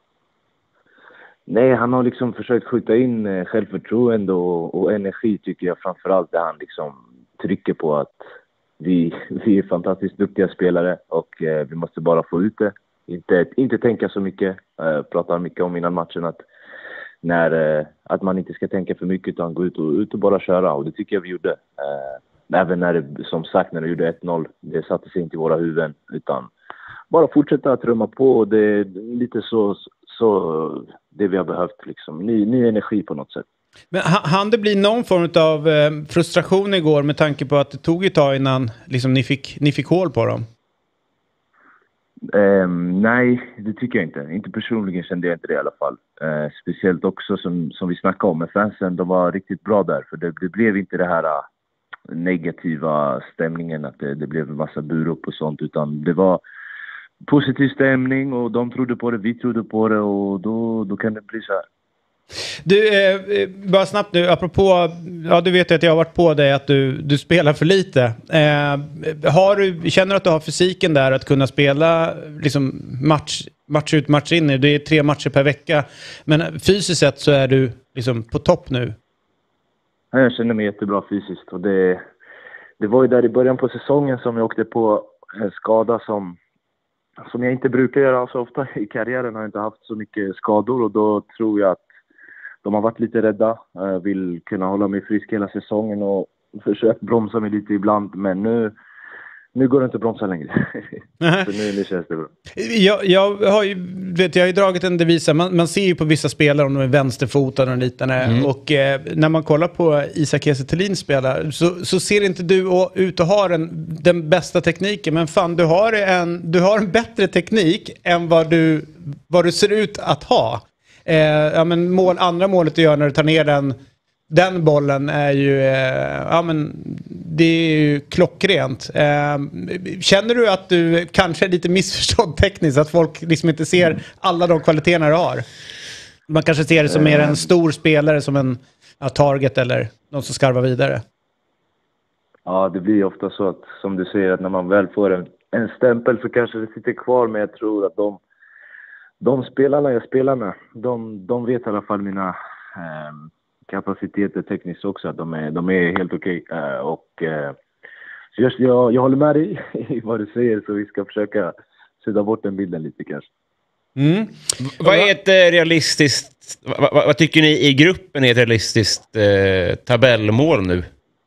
Nej, han har liksom försökt skjuta in eh, självförtroende och, och energi tycker jag framförallt. Där han liksom trycker på att Vi, vi är fantastiskt duktiga spelare och eh, vi måste bara få ut det. Inte, inte tänka så mycket. Eh, pratar mycket om innan matchen att, när, eh, att man inte ska tänka för mycket utan gå ut och, ut och bara köra. Och det tycker jag vi gjorde. Eh, även när det, som sagt, när det gjorde ett noll. Det satte sig inte i våra huvuden utan bara fortsätta att trumma på. Och det är lite så, så det vi har behövt. Liksom. Ny, ny energi på något sätt. Men hann det bli någon form av eh, frustration igår med tanke på att det tog ett tag innan liksom, ni, fick, ni fick hål på dem? Um, nej, det tycker jag inte. Inte personligen kände jag inte det i alla fall. Uh, speciellt också som, som vi snackade om med fansen. De var riktigt bra där. För det, det blev inte det här uh, negativa stämningen att det, det blev en massa burop och sånt. Utan det var positiv stämning och de trodde på det, vi trodde på det och då, då kan det bli så här. Du, eh, bara snabbt nu, apropå, ja du vet att jag har varit på dig att du, du spelar för lite. Eh, har du, känner du att du har fysiken där att kunna spela liksom match, match ut, match in? Det är tre matcher per vecka. Men fysiskt sett så är du liksom på topp nu. Ja, jag känner mig jättebra fysiskt. Och det, det var ju där i början på säsongen som jag åkte på en skada som, som jag inte brukar göra så ofta i karriären. Har jag inte haft så mycket skador och då tror jag att de har varit lite rädda, vill kunna hålla mig frisk hela säsongen och försökt bromsa mig lite ibland. Men nu, nu går det inte att bromsa längre. Så nu, nu känns det bra. Jag, jag, har ju, vet, jag har ju dragit en devis. Man, man ser ju på vissa spelare om de är vänsterfotade och liknande. Mm. Och eh, när man kollar på Isak Kiese Thelin spelar så, så ser inte du och, ut att ha den, den bästa tekniken. Men fan, du har en, du har en bättre teknik än vad du, vad du ser ut att ha. Eh, ja, men mål, andra målet du gör när du tar ner den, den bollen är ju, eh, ja, men det är ju klockrent. Eh, känner du att du kanske är lite missförstådd tekniskt, att folk liksom inte ser alla de kvaliteterna du har? Man kanske ser det som mer en stor spelare, som en ja, target eller någon som skarvar vidare. Ja, det blir ofta så att, som du säger, att när man väl får en, en stämpel så kanske det sitter kvar, men jag tror att de De spelarna jag spelar med, de, de vet i alla fall mina eh, kapaciteter tekniskt också. Att de är, de är helt okej. Okay. Eh, och eh, så jag, jag, jag håller med dig i vad du säger, så vi ska försöka sudda bort den bilden lite kanske. Mm. Vad är ett eh, realistiskt, vad, vad, vad tycker ni i gruppen är ett realistiskt eh, tabellmål nu?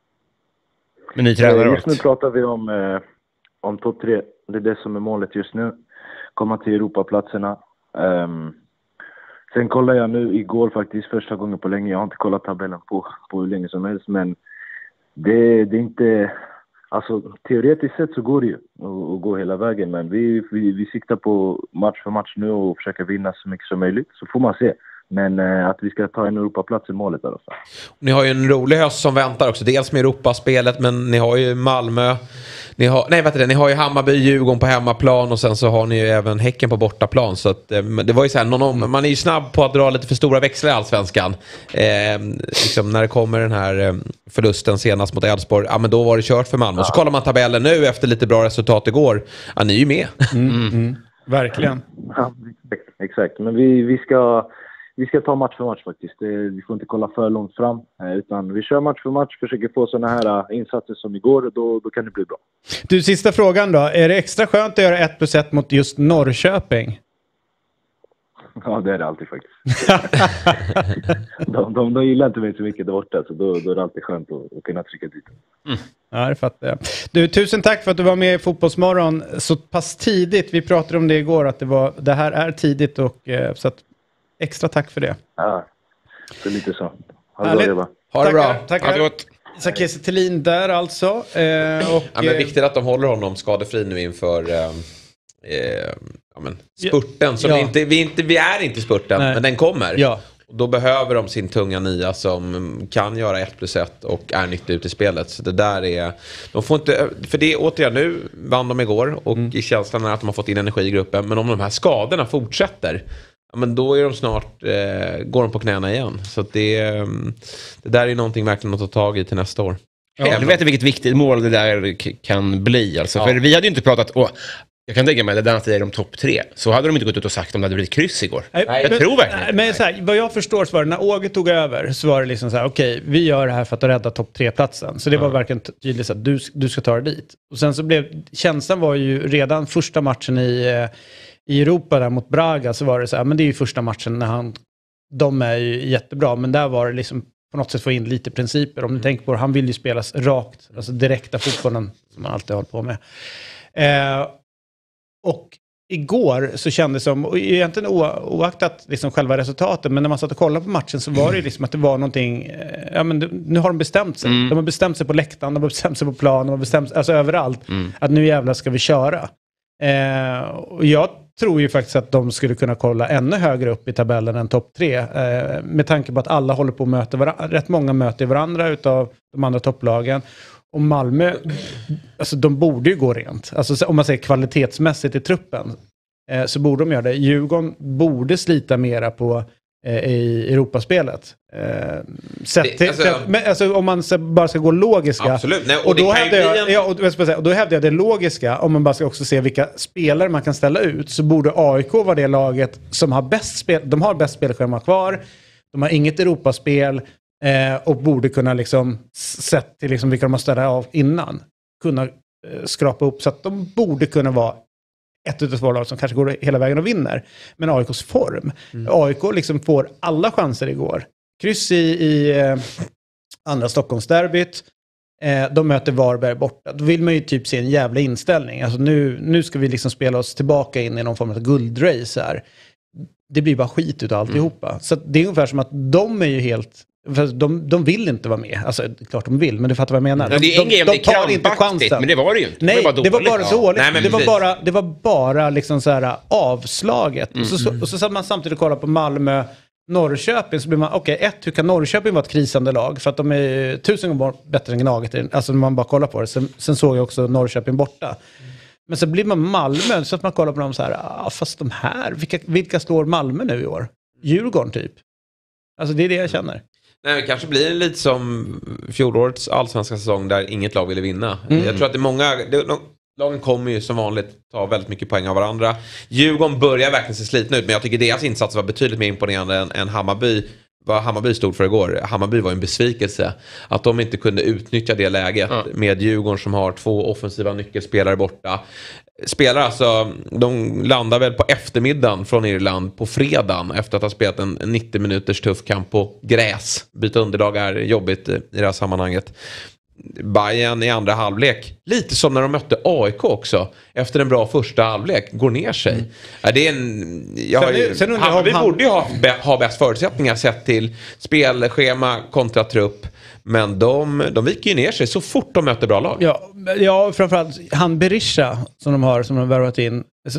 Med ny tränare. Just nu pratar vi om, eh, om topp tre. Det är det som är målet just nu. Komma till Europaplatserna. Um, sen kollar jag nu igår faktiskt första gången på länge. Jag har inte kollat tabellen på, på hur länge som helst. Men det, det är inte... Alltså teoretiskt sett så går det ju att gå hela vägen. Men vi, vi, vi siktar på match för match nu och försöker vinna så mycket som möjligt. Så får man se. Men eh, att vi ska ta en Europaplats i målet i alla fall. Ni har ju en rolig höst som väntar också. Dels med Europaspelet, men ni har ju Malmö. Ni har, nej, vet du det, ni har ju Hammarby, Djurgården på hemmaplan och sen så har ni ju även Häcken på bortaplan. Så att, eh, det var ju så här, någon, man är ju snabb på att dra lite för stora växlar i Allsvenskan. Eh, liksom när det kommer den här eh, förlusten senast mot Elfsborg, ja men då var det kört för Malmö. Ja. Så kollar man tabellen nu efter lite bra resultat igår. Ja, ni är ju med. Mm, mm. Verkligen. Ja, exakt. Men vi, vi ska... Vi ska ta match för match faktiskt. Vi får inte kolla för långt fram. Utan vi kör match för match. Försöker få sådana här insatser som igår. Då, då kan det bli bra. Du, sista frågan då. Är det extra skönt att göra ett plus ett mot just Norrköping? Ja, det är det alltid faktiskt. de, de, de gillar inte mig så mycket där borta. Så då, då är det alltid skönt att, att kunna trycka dit. Mm. Ja, det fattar jag. Du, tusen tack för att du var med i Fotbollsmorgon så pass tidigt. Vi pratade om det igår. Att det, var, det här är tidigt. Och, så att extra tack för det. Ja, det är lite så. Ha det bra. Ha det bra. Tackar. Ha det gott. Isak Kiese Thelin där alltså. Eh, och, ja, men viktigt att de håller honom skadefri nu inför eh, eh, ja, men spurten. Som ja. vi, inte, vi, inte, vi är inte i spurten, Nej. men den kommer. Ja. Och då behöver de sin tunga nia som kan göra ett plus ett och är nyttig ut i spelet. Så det där är... De får inte, för det är återigen, nu vann de igår och mm. i känslan är att de har fått in energi i gruppen. Men om de här skadorna fortsätter, ja, men då är de snart, eh, går de på knäna igen. Så att det, det där är någonting verkligen att ta tag i till nästa år. Ja, du vet vilket viktigt mål det där k- kan bli. Alltså. Ja. För vi hade ju inte pratat... Åh, jag kan tänka mig att det där säger de topp tre. Så hade de inte gått ut och sagt om det hade blivit kryss igår. Nej, jag men, tror verkligen nej, men så här, vad jag förstår så var det, när Åge tog över så var det liksom så här, okej, okay, vi gör det här för att rädda topp tre-platsen. Så det var ja. verkligen tydligt att du, du ska ta det dit. Och sen så blev, känslan var ju redan första matchen i... I Europa där mot Braga så var det så här, men det är ju första matchen när han, de är ju jättebra, men där var det liksom på något sätt få in lite principer. Om du mm. tänker på det, han vill ju spelas rakt, alltså direkta fotbollen som man alltid håller på med. Eh, och igår så kändes det som, och egentligen o, oaktat liksom själva resultatet, men när man satt och kollade på matchen så var det liksom att det var någonting, eh, ja men nu har de bestämt sig. Mm. De har bestämt sig på läktaren, de har bestämt sig på plan, de har bestämt sig, alltså överallt, mm. att nu jävlar ska vi köra. Eh, och jag tror ju faktiskt att de skulle kunna kolla ännu högre upp i tabellen än topp tre. Eh, med tanke på att alla håller på att möta varandra. Rätt många möter varandra utav de andra topplagen. Och Malmö, alltså de borde ju gå rent. Alltså om man säger kvalitetsmässigt i truppen. Eh, så borde de göra det. Djurgården borde slita mera på eh, i Europaspelet. Eh, sett till, alltså, sett, men, alltså, om man bara ska gå logiska. Absolut. Nej, och, och, då hävdar jag, en... ja, och, och då hävdar jag det logiska. Om man bara ska också se vilka spelare man kan ställa ut, så borde A I K vara det laget som har bäst spel. De har bäst spelschema kvar. De har inget Europaspel eh, och borde kunna liksom, sett till liksom vilka de har ställt av innan, kunna eh, skrapa upp, så att de borde kunna vara ett utav två lag som kanske går hela vägen och vinner. Men A I Ks form. Mm. A I K liksom får alla chanser igår. Kryss i, i eh, andra Stockholmsderbyt. Eh, de möter Varberg borta. Då vill man ju typ se en jävla inställning. Alltså nu, nu ska vi liksom spela oss tillbaka in i någon form av guldrace här. Det blir bara skit utav alltihopa. Mm. Så det är ungefär som att de är ju helt... För de, de vill inte vara med. Alltså, klart de vill, men du fattar vad jag menar. De, det är de, de, de tar inte chansen. Men det var det ju inte. Nej, det var, det var bara dåligt. Ja. Nej, det, var bara, det var bara liksom så här avslaget. Mm. Och, så, och så satt man samtidigt och kollade på Malmö, Norrköping, så blir man, okej, okay, ett, hur kan Norrköping vara ett krisande lag? För att de är tusen gånger bättre än Gnaget. Alltså när man bara kollar på det. Sen, sen såg jag också Norrköping borta. Mm. Men så blir man Malmö, så att man kollar på dem så här, ah, fast de här, vilka, vilka slår Malmö nu i år? Djurgården typ. Alltså det är det jag känner. Nej, det kanske blir lite som fjolårets allsvenska säsong där inget lag ville vinna. Mm. Jag tror att det är många... Det, de, lagen kommer ju som vanligt ta väldigt mycket poäng av varandra. Djurgården börjar verkligen se slitna ut, men jag tycker deras insats var betydligt mer imponerande än, än Hammarby. Vad Hammarby stod för igår. Hammarby var en besvikelse. Att de inte kunde utnyttja det läget mm. med Djurgården som har två offensiva nyckelspelare borta. Spelare alltså, de landar väl på eftermiddagen från Irland på fredagen efter att ha spelat en nittio minuters tuff kamp på gräs. Byta underlag är jobbigt i det här sammanhanget. Bayern i andra halvlek, lite som när de mötte A I K också, efter en bra första halvlek, går ner sig. Mm. Ja, det är en, jag har ju, sen, Hammarby han... borde ju ha, ha bäst förutsättningar sett till spelschema kontra trupp, men de, de viker ju ner sig så fort de möter bra lag. Ja, ja, framförallt han Berisha som de har, som de har värvat in. Alltså,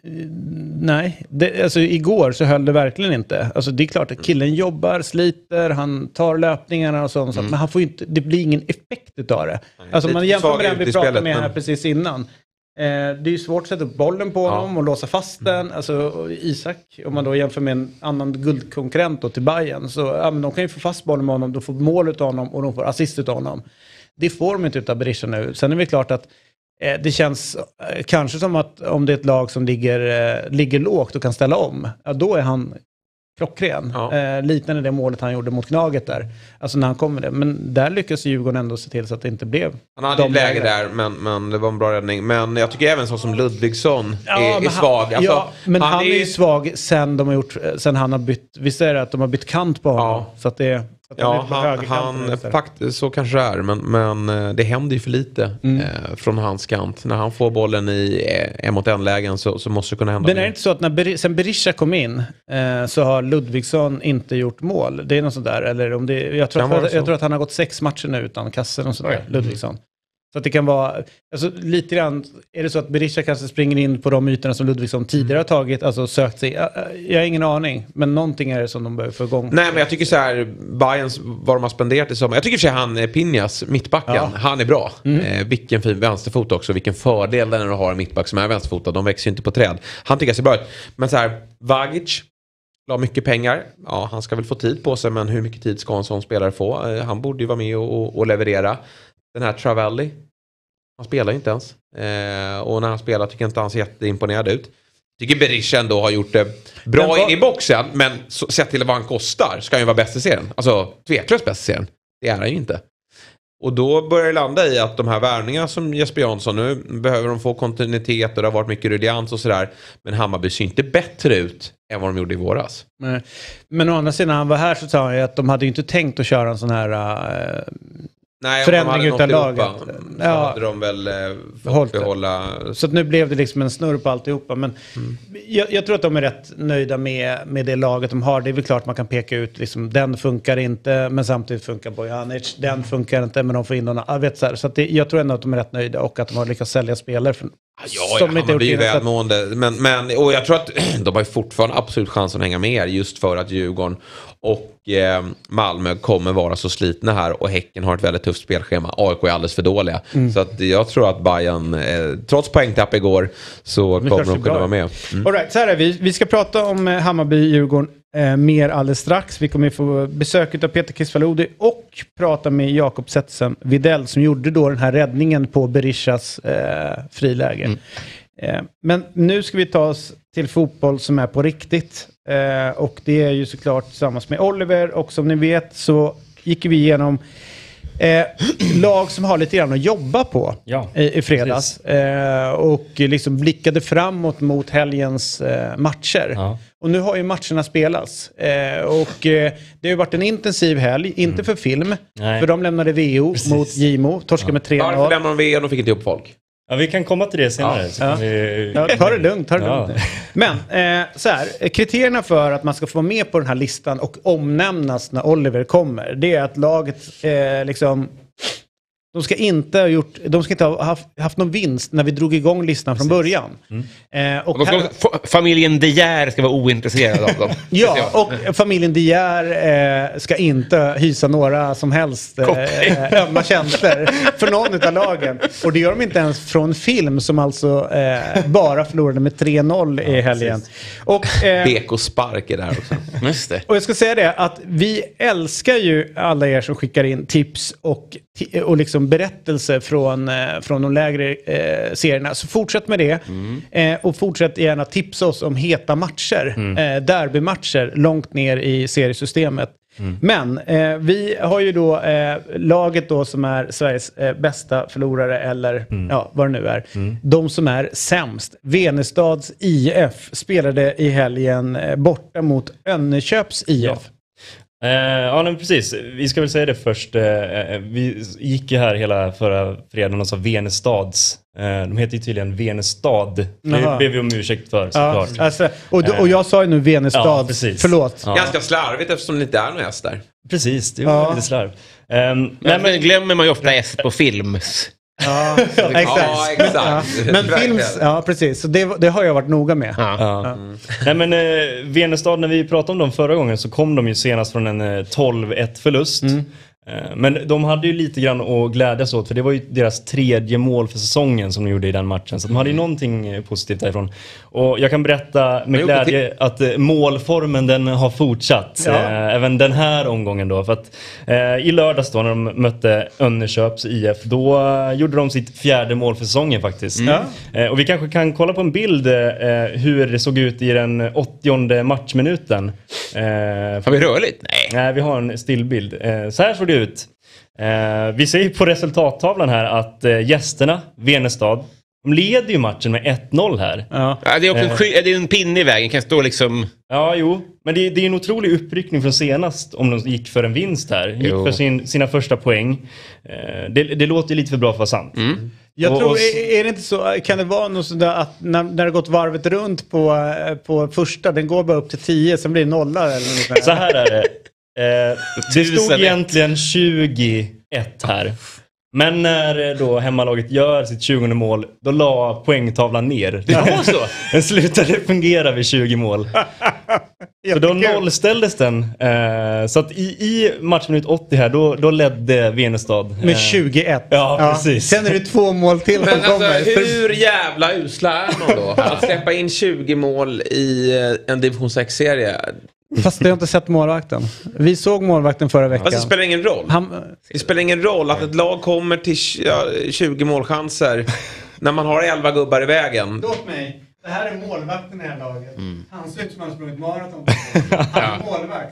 nej, det, alltså igår så höll det verkligen inte. Alltså det är klart att killen jobbar, sliter, han tar löpningarna och sånt, mm. men han får ju inte, det blir ingen effekt utav det. Nej, alltså man jämför med den vi pratade med men... här precis innan. Eh, det är ju svårt att sätta upp bollen på honom ja. och låsa fast den. Mm. Alltså Isak, om man då jämför med en annan guldkonkurrent då till Bayern, så ja, men de kan ju få fast bollen med honom, de får mål utav honom och de får assist utav honom. Det får de inte utav Berisha nu. Sen är det klart att eh, det känns eh, kanske som att om det är ett lag som ligger, eh, ligger lågt och kan ställa om, ja, då är han klockren. Ja. Eh, liknande det målet han gjorde mot Gnaget där. Alltså när han kommer det. Men där lyckas Djurgården ändå se till så att det inte blev. Han hade ett läge där, men, men det var en bra räddning. Men jag tycker även så som Ludvigsson ja, är, är svag. Alltså, ja, men han, han är ju svag sen, de har gjort, sen han har bytt, visst är det att de har bytt kant på honom. Ja. Så att det Att ja, han, han faktiskt så kanske det är, men, men det händer ju för lite mm. eh, från hans kant. När han får bollen i en mot en lägen så, så måste det kunna hända. Men är det inte så att när Ber- sen Berisha kom in eh, så har Ludvigsson inte gjort mål? Det är något sånt där, eller om det, jag, tror att, jag tror att han har gått sex matcher nu utan kassen och sådär, Ludvigsson. Så att det kan vara, alltså lite grann, är det så att Berisha kanske springer in på de ytorna som Ludvigsson tidigare har tagit, alltså sökt sig, jag, jag har ingen aning, men någonting är det som de behöver få igång. Nej, men jag tycker så här, Bayerns, vad de har spenderat i sommar, jag tycker för sig han Pinjas, mittbacken, ja. han är bra. Mm. Eh, vilken fin vänsterfot också, vilken fördel när du har en mittback som är vänsterfotad, de växer ju inte på träd. Han tycker jag ser bra ut, men så här, Vagic la mycket pengar, ja han ska väl få tid på sig, men hur mycket tid ska en sån spelare få? Eh, han borde ju vara med och, och, och leverera. Den här Travelli, han spelar inte ens. Eh, och när han spelar tycker jag inte han ser jätteimponerad ut. Tycker Berisha ändå har gjort det bra var... in i boxen. Men så, sett till vad han kostar ska han ju vara bäst i serien. Alltså tveklöst bäst i serien. Det är han ju inte. Och då börjar det landa i att de här värvningarna som Jesper Jansson, nu behöver de få kontinuitet och det har varit mycket rudians och sådär. Men Hammarby ser inte bättre ut än vad de gjorde i våras. Nej. Men å andra sidan när han var här så sa han ju att de hade ju inte tänkt att köra en sån här... Uh... Nej, förändring utan laget. Så ja. hade de väl eh, fått behålla... Så att nu blev det liksom en snurr på alltihopa. Men mm. jag, jag tror att de är rätt nöjda med, med det laget de har. Det är väl klart man kan peka ut liksom, den funkar inte, men samtidigt funkar Bojanic. Den funkar inte, men de får in någon. Jag vet, så här, så att det, jag tror ändå att de är rätt nöjda och att de har lyckats sälja spelare. För, ja, som ja, inte blir ju välmående. Men, men, och jag tror att de har ju fortfarande absolut chansen att hänga med just för att Djurgården och eh, Malmö kommer vara så slitna här och Häcken har ett väldigt tufft spelschema. A I K är alldeles för dåliga. Mm. Så att jag tror att Bayern, eh, trots poängtapp igår, så kommer de kunna vara med. Mm. All right, så här är vi. Vi ska prata om eh, Hammarby-Djurgården eh, mer alldeles strax. Vi kommer få besök av Peter Kisvalodi och prata med Jakob Zettersen Videll som gjorde då den här räddningen på Berishas eh, friläge. Mm. Eh, men nu ska vi ta oss till fotboll som är på riktigt. Eh, och det är ju såklart tillsammans med Oliver. Och som ni vet så gick vi igenom eh, lag som har lite grann att jobba på ja, i, i fredags. Eh, och liksom blickade framåt mot helgens eh, matcher. Ja. Och nu har ju matcherna spelats. Eh, och eh, det har ju varit en intensiv helg. Inte mm. för film. Nej. För de lämnade V O Precis. Mot Gimo. Torska ja. med tre noll. Varför lämnade de V O? De fick inte upp folk. Ja, vi kan komma till det senare. Ja. Så ja. vi... ja, ta det lugnt, ta det ja. lugnt. Men eh, så här, kriterierna för att man ska få vara med på den här listan och omnämnas när Oliver kommer, det är att laget eh, liksom... De ska inte ha gjort, de ska inte ha haft, haft någon vinst när vi drog igång listan från början. Mm. Eh, och och ska, här, familjen De Geer ska vara ointresserad av dem. Ja, och familjen De Geer eh, ska inte hysa några som helst eh, ömma känslor för någon av lagen. Och det gör de inte ens från film som alltså eh, bara förlorade med tre noll i helgen. Och, eh, B K Spark är där också. Just det. Och jag ska säga det, att vi älskar ju alla er som skickar in tips och, och liksom berättelser från, eh, från de lägre eh, serierna. Så fortsätt med det. Mm. Eh, och fortsätt gärna tipsa oss om heta matcher. Mm. Eh, derbymatcher långt ner i seriesystemet. Mm. Men eh, vi har ju då eh, laget då som är Sveriges eh, bästa förlorare eller mm. ja, vad det nu är. Mm. De som är sämst. Venestads I F spelade i helgen eh, borta mot Önneköps I F. Ja. Uh, ja, men precis. Vi ska väl säga det först. Uh, vi gick ju här hela förra fredagen och sa Venestads. Uh, de heter ju tydligen Venestad. Det ber vi om ursäkt för, såklart. Ja, alltså, och, och jag sa ju nu Venestad. Ja, precis. Förlåt. Ja. Ganska slarvigt eftersom det inte är någon S där. Precis, det var ja. lite slarv. Um, nej, men glömmer man ju ofta S på film. Ja, exakt. Ja, exakt. Ja. Men films, ja precis. Så det, det har jag varit noga med. Ja. Ja. Mm. Nej men eh, Venestad, när vi pratade om dem förra gången så kom de ju senast från en eh, tolv ett förlust. Mm. Eh, men de hade ju lite grann att glädjas åt, för det var ju deras tredje mål för säsongen som de gjorde i den matchen. Så de hade ju någonting eh, positivt därifrån. Och jag kan berätta med glädje att eh, målformen den har fortsatt. Ja. Eh, även den här omgången då. För att eh, i lördags då när de mötte Önneköps I F, då eh, gjorde de sitt fjärde mål för säsongen faktiskt. Mm. Eh, och vi kanske kan kolla på en bild eh, hur det såg ut i den åttionde matchminuten. Eh, har vi rörligt? Nej. Nej, vi har en stillbild. Eh, så här såg det ut. Eh, vi ser ju på resultattavlan här att eh, gästerna, Venestad, de leder ju matchen med ett noll här. Ja. Ja, det är också en, sky- det är en pinne i vägen, kan stå liksom... Ja, jo. Men det, det är en otrolig uppryckning från senast om de gick för en vinst här. Gick jo. för sin, sina första poäng. Eh, det, det låter ju lite för bra för att vara sant. Mm. Jag och, tror, och, är, är det inte så, kan det vara något sådär att när, när det gått varvet runt på, på första, den går bara upp till tio, sen blir det nollar eller något. Så här är det. Eh, det stod egentligen tjugo ett här. Men när då hemmalaget gör sitt tjugonde mål, då la poängtavlan ner. Det var så? Den slutade fungera vid tjugo mål. Så då nollställdes den. Eh, så att i, i matchminut åttio här, då, då ledde Venestad. Eh, Med tjugo ett. Ja, ja, precis. Sen är det två mål till. Men alltså, hur jävla usla är man då? Att släppa in tjugo mål i en division sex-serie... Fast jag har inte sett målvakten. Vi såg målvakten förra veckan. Fast det spelar ingen roll. Han... Det spelar ingen roll att ett lag kommer till tjugo målchanser när man har elva gubbar i vägen. Låt mig. Det här är målvakten i det här laget. Mm. Han ser ut som han har sprungit maraton. Han är målvakt.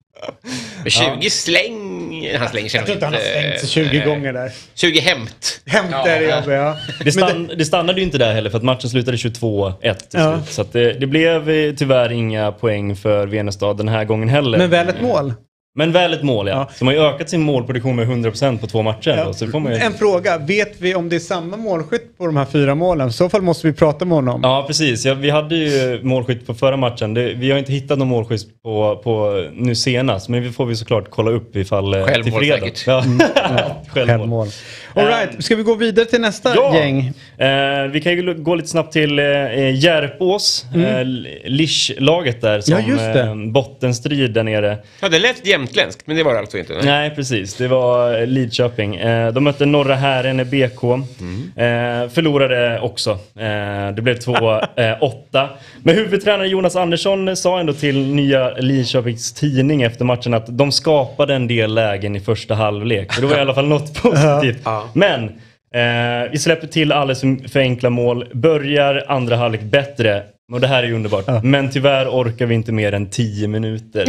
tjugo ja. släng... Han slänger sig jag tror inte han har slängt sig tjugo äh, gånger där. tjugo hämt. Hämt ja, är det ja. jobbig, ja. Det, stann, det stannade ju inte där heller för att matchen slutade tjugotvå ett till ja. slut. Så att det, det blev tyvärr inga poäng för Venestad den här gången heller. Men väl ett mål. Men väl ett mål, ja. ja. Så man har ju ökat sin målproduktion med hundra procent på två matcher. Ja. Då, så får man ju... En fråga, vet vi om det är samma målskytt på de här fyra målen? I så fall måste vi prata med honom. Ja, precis. Ja, vi hade ju målskytt på förra matchen. Det, vi har inte hittat någon målskytt på, på nu senast. Men vi får vi såklart kolla upp ifall Självmål, till fredag. Ja. Mm. Ja. Självmål. All right. Ska vi gå vidare till nästa ja. gäng? Eh, vi kan ju gå lite snabbt till eh, Järpås. Mm. Eh, Lisch-laget där som ja, eh, bottenstrid där nere. Ja, det lät jämtländskt, men det var det alltså inte. Nej, nej precis. Det var Lidköping. Eh, de mötte Norra Hären B K. Mm. Eh, förlorade också. Eh, det blev två åtta. Men huvudtränare Jonas Andersson sa ändå till nya Lidköpings tidning efter matchen att de skapade en del lägen i första halvlek. Det var i alla fall något positivt. Ja. Men eh, vi släpper till alldeles för enkla mål. Börjar andra halvlek bättre. Och det här är ju underbart. Ja. Men tyvärr orkar vi inte mer än tio minuter.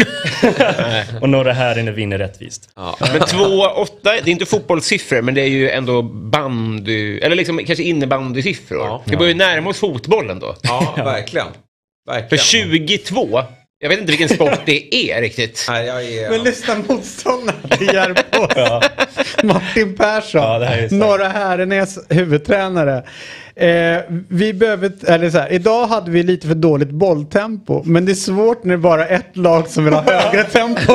Och Norra Hären vinner rättvist. Ja. Men två åtta, det är inte fotbollssiffror, men det är ju ändå bandy, eller liksom kanske innebandysiffror. Ja. Vi börjar ju närma oss fotbollen då. Ja, verkligen. verkligen. För tjugotvå, jag vet inte vilken sport det är riktigt. Nej, jag är... Men lyssna motståndare till Järpås. Ja. Martin Persson. Ja, det här är Norra Härenäs huvudtränare. Eh, vi behöver, eller så här, idag hade vi lite för dåligt bolltempo. Men det är svårt när det är bara ett lag som vill ha högre tempo.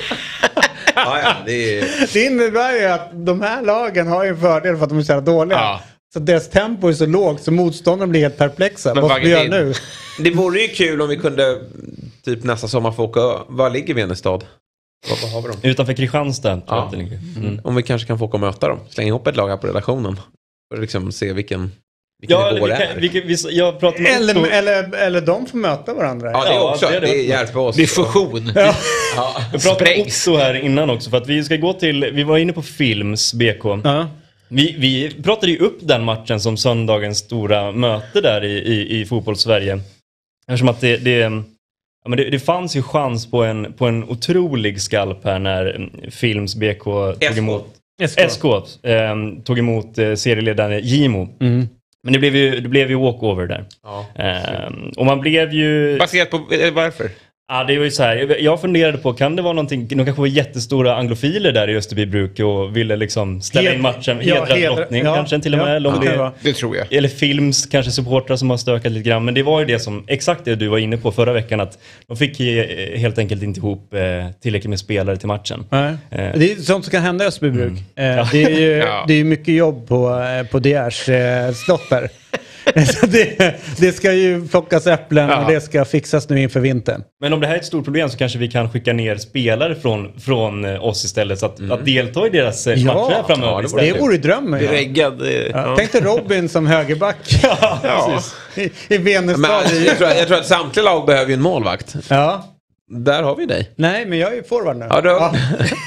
Ja, ja, det, är... det innebär ju att de här lagen har ju en fördel för att de är så här dåliga. Ja. Så deras tempo är så lågt så motståndarna blir helt perplexa. Vad ska vi göra nu? Det vore ju kul om vi kunde typ nästa sommar få åka. Var ligger Venestad? Vad har vi dem? Utanför Kristianstad. Ja. Mm. Om vi kanske kan få åka och möta dem. Slänga ihop ett lag här på redaktionen. För att liksom se vilken... Ja, eller vi kan, vi kan, vi, jag pratar med eller, Otto. eller, eller de får möta varandra. Ja, det är också. Ja, det, det är hjälp oss. Det är fusion. Ja. Ja. Jag pratade med Otto här innan också. För att vi ska gå till... Vi var inne på Films B K. Ja. Vi, vi pratade ju upp den matchen som söndagens stora möte där i, i, i fotbollssverige. Eftersom att det... det Ja, men det, det fanns ju chans på en, på en otrolig skalp här när Films B K tog emot... S K eh, tog emot eh, serieledaren Gimo. Mm. Men det blev ju, det blev ju walkover där. Ja. Eh, och man blev ju... Baserat på... Varför? Ja, det var ju så här. Jag funderade på, kan det vara någonting, de kanske var jättestora anglofiler där i Österbybruk och ville liksom ställa in matchen, hedra ja, hedra, drottning ja, kanske till och med. Ja, det, det tror jag. Eller Films, kanske supportrar som har stökat lite grann. Men det var ju det som, exakt det du var inne på förra veckan, att de fick helt enkelt inte ihop tillräckligt med spelare till matchen. Nej. Eh. Det är sånt som kan hända i Österbybruk. Mm. Eh, det är ju ja. det är mycket jobb på, på D R:s eh, slott där. Så det, det ska ju plockas äpplen ja. och det ska fixas nu inför vintern. Men om det här är ett stort problem så kanske vi kan skicka ner spelare från, från oss istället så att, mm. att delta i deras ja. matcher framöver. Ja, det, det vore drömmen. Ja. Reggad, ja. Ja. Tänk dig Robin som högerback. Ja, ja. I, i Venestad. Jag tror, jag tror att samtliga lag behöver ju en målvakt. Ja. Där har vi dig. Nej, men jag är ju forward nu. Ja, du har...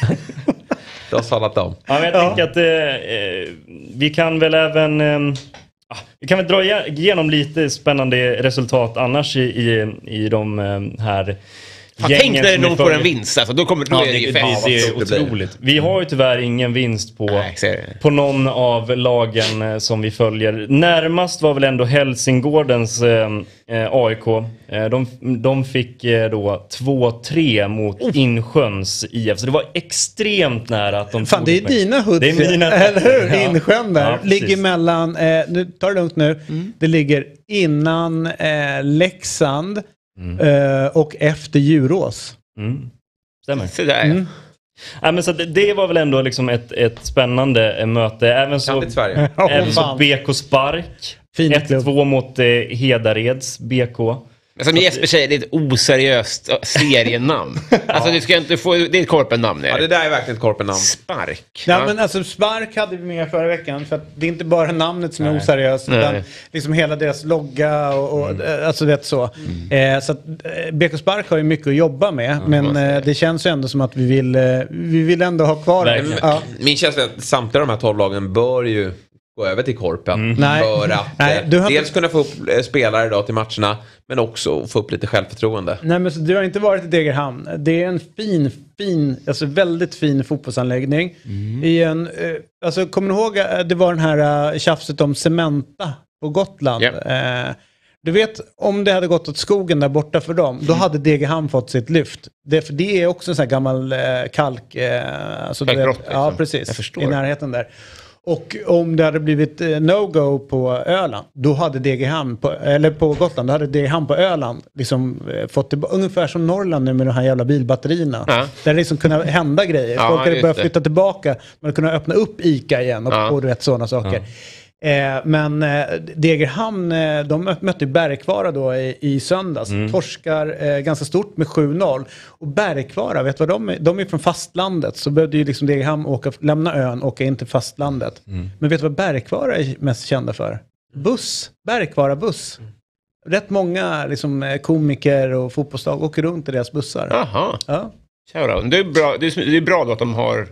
Du har salat om. Ja, men jag ja. tänker att eh, vi kan väl även... Eh, vi kan väl dra igenom lite spännande resultat annars i, i, i de här ja, tänk när det någon får en vinst alltså, då kommer då ja, är det, det, det, det är otroligt. Vi har ju tyvärr ingen vinst på, Nej, på någon av lagen som vi följer. Närmast var väl ändå Helsingårdens eh, A I K. Eh, de, de fick eh, då två tre mot oh. Insjöns I F. Så det var extremt nära att de Fan, det är med. dina hoods. Det är mina, eller hur? Ja. Insjön där. Ja, ligger mellan, eh, nu tar det lugnt nu. Mm. Det ligger innan eh, Leksand. Mm. Uh, och efter Djurås. Mm. Stämmer. Så där, mm. ja, men så det, det var väl ändå liksom ett, ett spännande möte. Även så, även så B K Spark. ett två mot eh, Hedareds B K. Men som Jesper säger, det är ett oseriöst serienamn. Alltså du ska inte få, det är ett korpennamn. Ja, det där är verkligen ett korpennamn. Spark. Ja, men alltså Spark hade vi med förra veckan. För att det är inte bara namnet som Nej. är oseriöst. Utan Nej. liksom hela deras logga och, och mm. alltså det så. Mm. Eh, så att eh, B K Spark har ju mycket att jobba med. Mm. Men eh, det känns ju ändå som att vi vill, eh, vi vill ändå ha kvar det. Ja. Min känsla är att samtliga de här tolv lagen bör ju gå över till korpen mm. för att Nej, du har... dels kunna få upp spelare idag till matcherna, men också få upp lite självförtroende. Nej, men så du har inte varit i Degerhamn. Det är en fin, fin, alltså väldigt fin fotbollsanläggning. Mm. I en, eh, alltså kommer ni ihåg, det var den här uh, tjafset om Cementa på Gotland. Yeah. Eh, du vet, om det hade gått åt skogen där borta för dem, då hade Degerhamn fått sitt lyft. Det, för det är också en sån här gammal eh, kalk. Eh, alltså det, liksom. Ja, precis. I närheten där. Och om det hade blivit eh, no-go på Öland, då hade Degerhamn på, eller på Gotland, då hade Degerhamn på Öland liksom eh, fått tillbaka, ungefär som Norrland nu med de här jävla bilbatterierna. Ja. Där det liksom kunde hända grejer. Ja, folk hade börjat flytta tillbaka, man hade kunnat öppna upp ICA igen och, ja. och rätt sådana saker. Ja. Eh, men eh, Degerhamn, eh, de mötte Bergkvara då i, i söndags. Mm. Torskar eh, ganska stort med sju noll. Och Bergkvara, vet vad de är? De är från fastlandet. Så behövde ju liksom Degerhamn åka, lämna ön och åka in till fastlandet. Mm. Men vet du vad Bergkvara är mest kända för? Buss. Bergkvara buss. Mm. Rätt många liksom, komiker och fotbollslag åker runt i deras bussar. Jaha. Ja. Det är bra, det är, det är bra då att de har...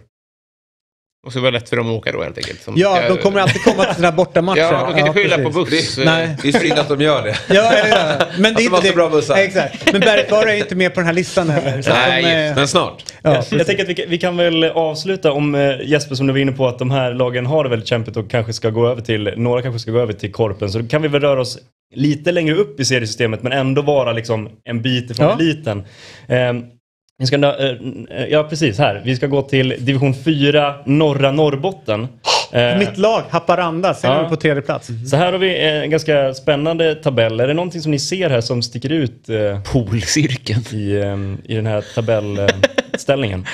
Och så var det lätt för dem att åka då helt enkelt. Som ja, ska... de kommer alltid komma till sina bortamatcher. Ja, de kan inte skylla ja, på buss. Det, nej. Det är synd att de gör det. Ja, ja, ja. Men det är inte det. Bra bussar. Exakt. Men Bergkvara är inte med på den här listan heller. Så nej, de, är... men snart. Ja, jag tänker att vi, vi kan väl avsluta om eh, Jesper som du var inne på att de här lagen har det väldigt kämpigt och kanske ska gå över till, några kanske ska gå över till korpen. Så då kan vi väl röra oss lite längre upp i seriesystemet men ändå vara liksom en bit ifrån ja. eliten. Eh, Vi ska, ja, precis här. Vi ska gå till division fyra, norra Norrbotten. Mitt lag, Haparanda, sen ja. är vi på tredje plats. Mm. Så här har vi en ganska spännande tabell. Är det någonting som ni ser här som sticker ut? Eh, Polcirkeln. I, eh, i den här tabellställningen.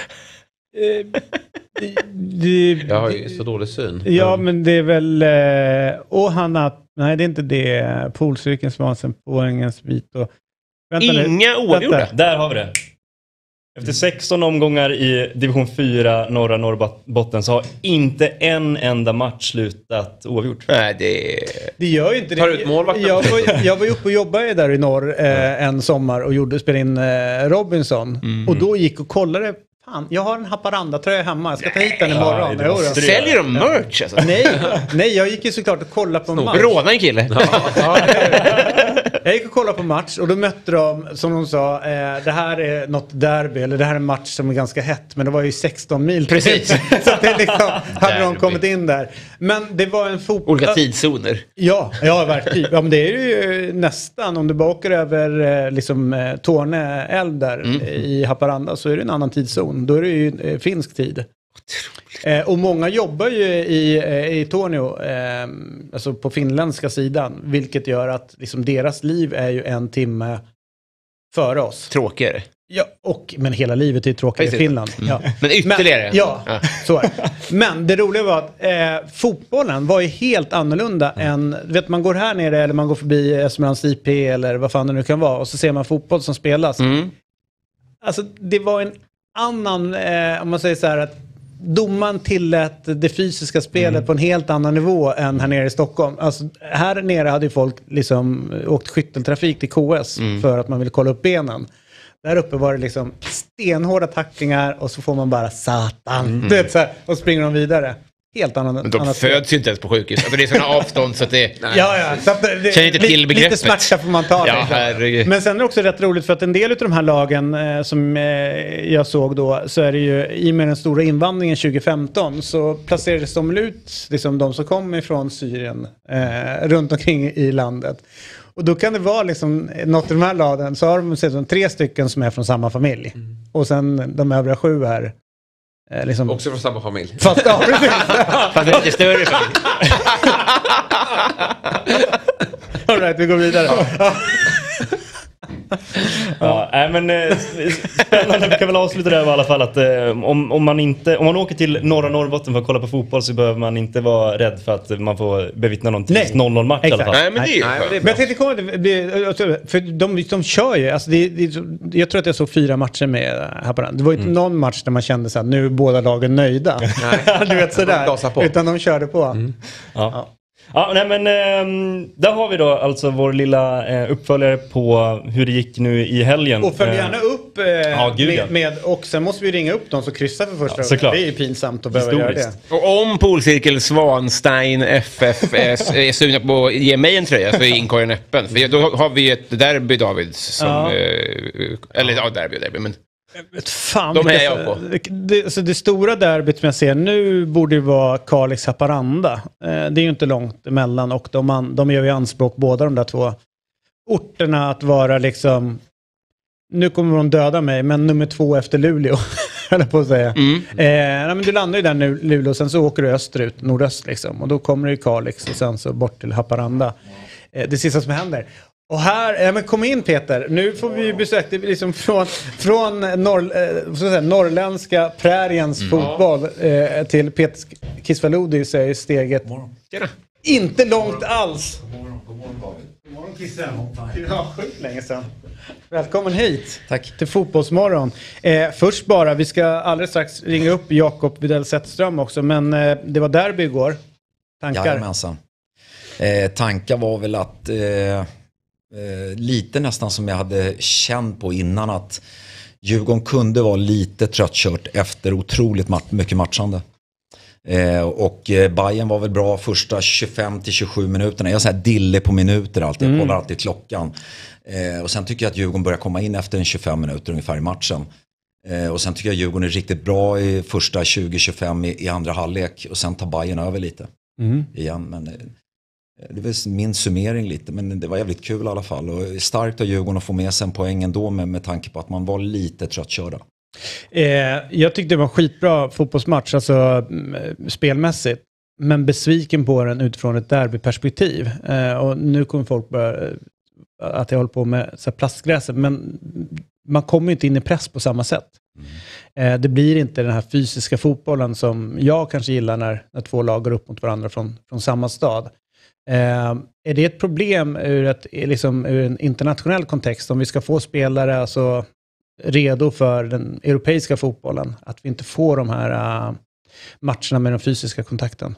Jag har ju så dålig syn. Ja, men det är väl... Och Hanna... Nej, det är inte det. Polcirkeln, Svansen, poängens bit och... Vänta, Inga oavgjorda. Där har vi det. Efter sexton omgångar i division fyra norra Norrbotten så har inte en enda match slutat oavgjort. Nej, det... Det gör ju inte det. Tar ut målvakten. Jag var, jag var uppe och jobbade där i norr eh, en sommar och gjorde, spelade in eh, Robinson. Mm. Och då gick och kollade. Fan, jag har en Haparanda-tröja hemma. Jag ska ta hit den imorgon. Ja, säljer de merch alltså? Nej, nej, jag gick ju såklart och kollade på en match. Råna en kille. Ja, ja, Jag gick och kollade på match och då mötte de, som de sa, eh, det här är något derby, eller det här är en match som är ganska hett, men det var ju sexton mil. Precis. Så att det liksom, hade de kommit in där. Men det var en fotboll... Olika tidszoner. Ja, ja, verkligen. Ja, men det är ju nästan, om du bara åker över eh, liksom, eh, Torne älv där mm. i Haparanda, så är det en annan tidszon. Då är det ju eh, finsk tid. Eh, och många jobbar ju i, eh, i Tornio, eh, alltså på finländska sidan, vilket gör att liksom, deras liv är ju en timme före oss. Tråkigare. Ja, och, men hela livet är tråkigare i Finland. Mm. Ja. Men ytterligare. Men, ja, ja, så är det. Men det roliga var att eh, fotbollen var ju helt annorlunda mm. än, vet man går här nere eller man går förbi Esmeraldas I P eller vad fan det nu kan vara och så ser man fotboll som spelas. Mm. Alltså det var en annan, eh, om man säger så här att domaren tillät det fysiska spelet mm. på en helt annan nivå än här nere i Stockholm. Alltså, här nere hade ju folk liksom åkt skytteltrafik till K S mm. för att man ville kolla upp benen. Där uppe var det liksom stenhårda tacklingar och så får man bara satan. Mm. Du vet, så här, och springer de vidare. Helt annan. Men de föds ju inte ens på sjukhus. Alltså det är sådana avstånd så att det... ja, ja. Så att det, känner inte till begreppet. Lite smärta får man ta. Ja, herregud. Men sen är det också rätt roligt för att en del av de här lagen eh, som eh, jag såg då, så är det ju i och med den stora invandringen tjugo femton så placerades de ut, liksom de som kom ifrån Syrien eh, runt omkring i landet. Och då kan det vara liksom något i de här lagen så har de sett som tre stycken som är från samma familj. Mm. Och sen de övriga sju är eh, liksom... också från samma familj. Fast, ja, fast det är lite större familj. All right, vi går vidare. Ja. Ja, äh, men eh, spännande. Vi kan väl avsluta det här i alla fall att eh, om, om man inte om man åker till norra Norrbotten för att kolla på fotboll så behöver man inte vara rädd för att man får bevittna någon noll noll match i alla fall. Nej, men det är ju Nej, men, det är men jag tänkte komma det, för de, de kör ju alltså det, det, jag tror att jag såg fyra matcher med Haparanda. Det var inte mm. någon match där man kände så här, nu är båda lagen nöjda. Nej. Du vet sådär. Utan de körde på. Mm. Ja. Ja. Ja, nej, men eh, där har vi då alltså vår lilla eh, uppföljare på hur det gick nu i helgen. Och följ gärna upp eh, ja, gud, ja. med, med, och sen måste vi ringa upp dem så kryssar för första ja, gången. Det är ju pinsamt att behöva göra det. Och om Polcirkel Svanstein F F är, är sugna på att ge mig en tröja så är inkorgen öppen. För då har vi ett derby, David, som, ja. eh, eller ja, derby och derby, men... Fan, de är jag på. Det, alltså det stora derbyt som jag ser nu borde ju vara Kalix Haparanda. Eh, det är ju inte långt emellan och de, de gör ju anspråk båda de där två orterna att vara liksom, nu kommer de döda mig, men nummer två efter Luleå eller på att säga. Mm. Eh, nej, men du landar ju där nu Luleå, sen så åker du österut, nordöst liksom, och då kommer du i Kalix och sen så bort till Haparanda. Eh, det sista som händer. Och här, ja men kom in Peter, nu får vi besöka liksom från, från norr, eh, så att säga, norrländska präriens mm. fotboll eh, till Peter Kisvalodi så är steget inte långt alls. God morgon, god morgon David. God morgon Kissen. Ja, sjukt länge sedan. Välkommen hit. Tack. Till Fotbollsmorgon. Eh, först bara, vi ska alldeles strax ringa upp Jakob Widell Zetterström också, men eh, det var derby igår. Tankar? Jajamensan. Eh, tankar var väl att... Eh, Eh, lite nästan som jag hade känt på innan att Djurgården kunde vara lite tröttkört efter otroligt mat- mycket matchande. Eh, och eh, Bayern var väl bra första tjugofem till tjugosju minuterna. Jag säger dille på minuter alltid, jag kollar alltid klockan. Eh, och sen tycker jag att Djurgården börjar komma in efter en tjugofem minuter ungefär i matchen. Eh, och sen tycker jag att Djurgården är riktigt bra i första tjugo till tjugofem i, i andra halvlek. Och sen tar Bayern över lite mm. igen, men... Eh, det var min summering lite, men det var jävligt kul i alla fall. Och starkt av Djurgården att få med sig en poäng ändå med, med tanke på att man var lite tröttkörda. Eh, jag tyckte det var en skitbra fotbollsmatch, alltså spelmässigt. Men besviken på den utifrån ett derbyperspektiv. Eh, och nu kommer folk börja, att jag håller på med så här plastgräset. Men man kommer inte in i press på samma sätt. Mm. Eh, det blir inte den här fysiska fotbollen som jag kanske gillar när, när två lag går upp mot varandra från, från samma stad. Eh, är det ett problem ur, ett, liksom, ur en internationell kontext om vi ska få spelare alltså, redo för den europeiska fotbollen, att vi inte får de här uh, matcherna med den fysiska kontakten?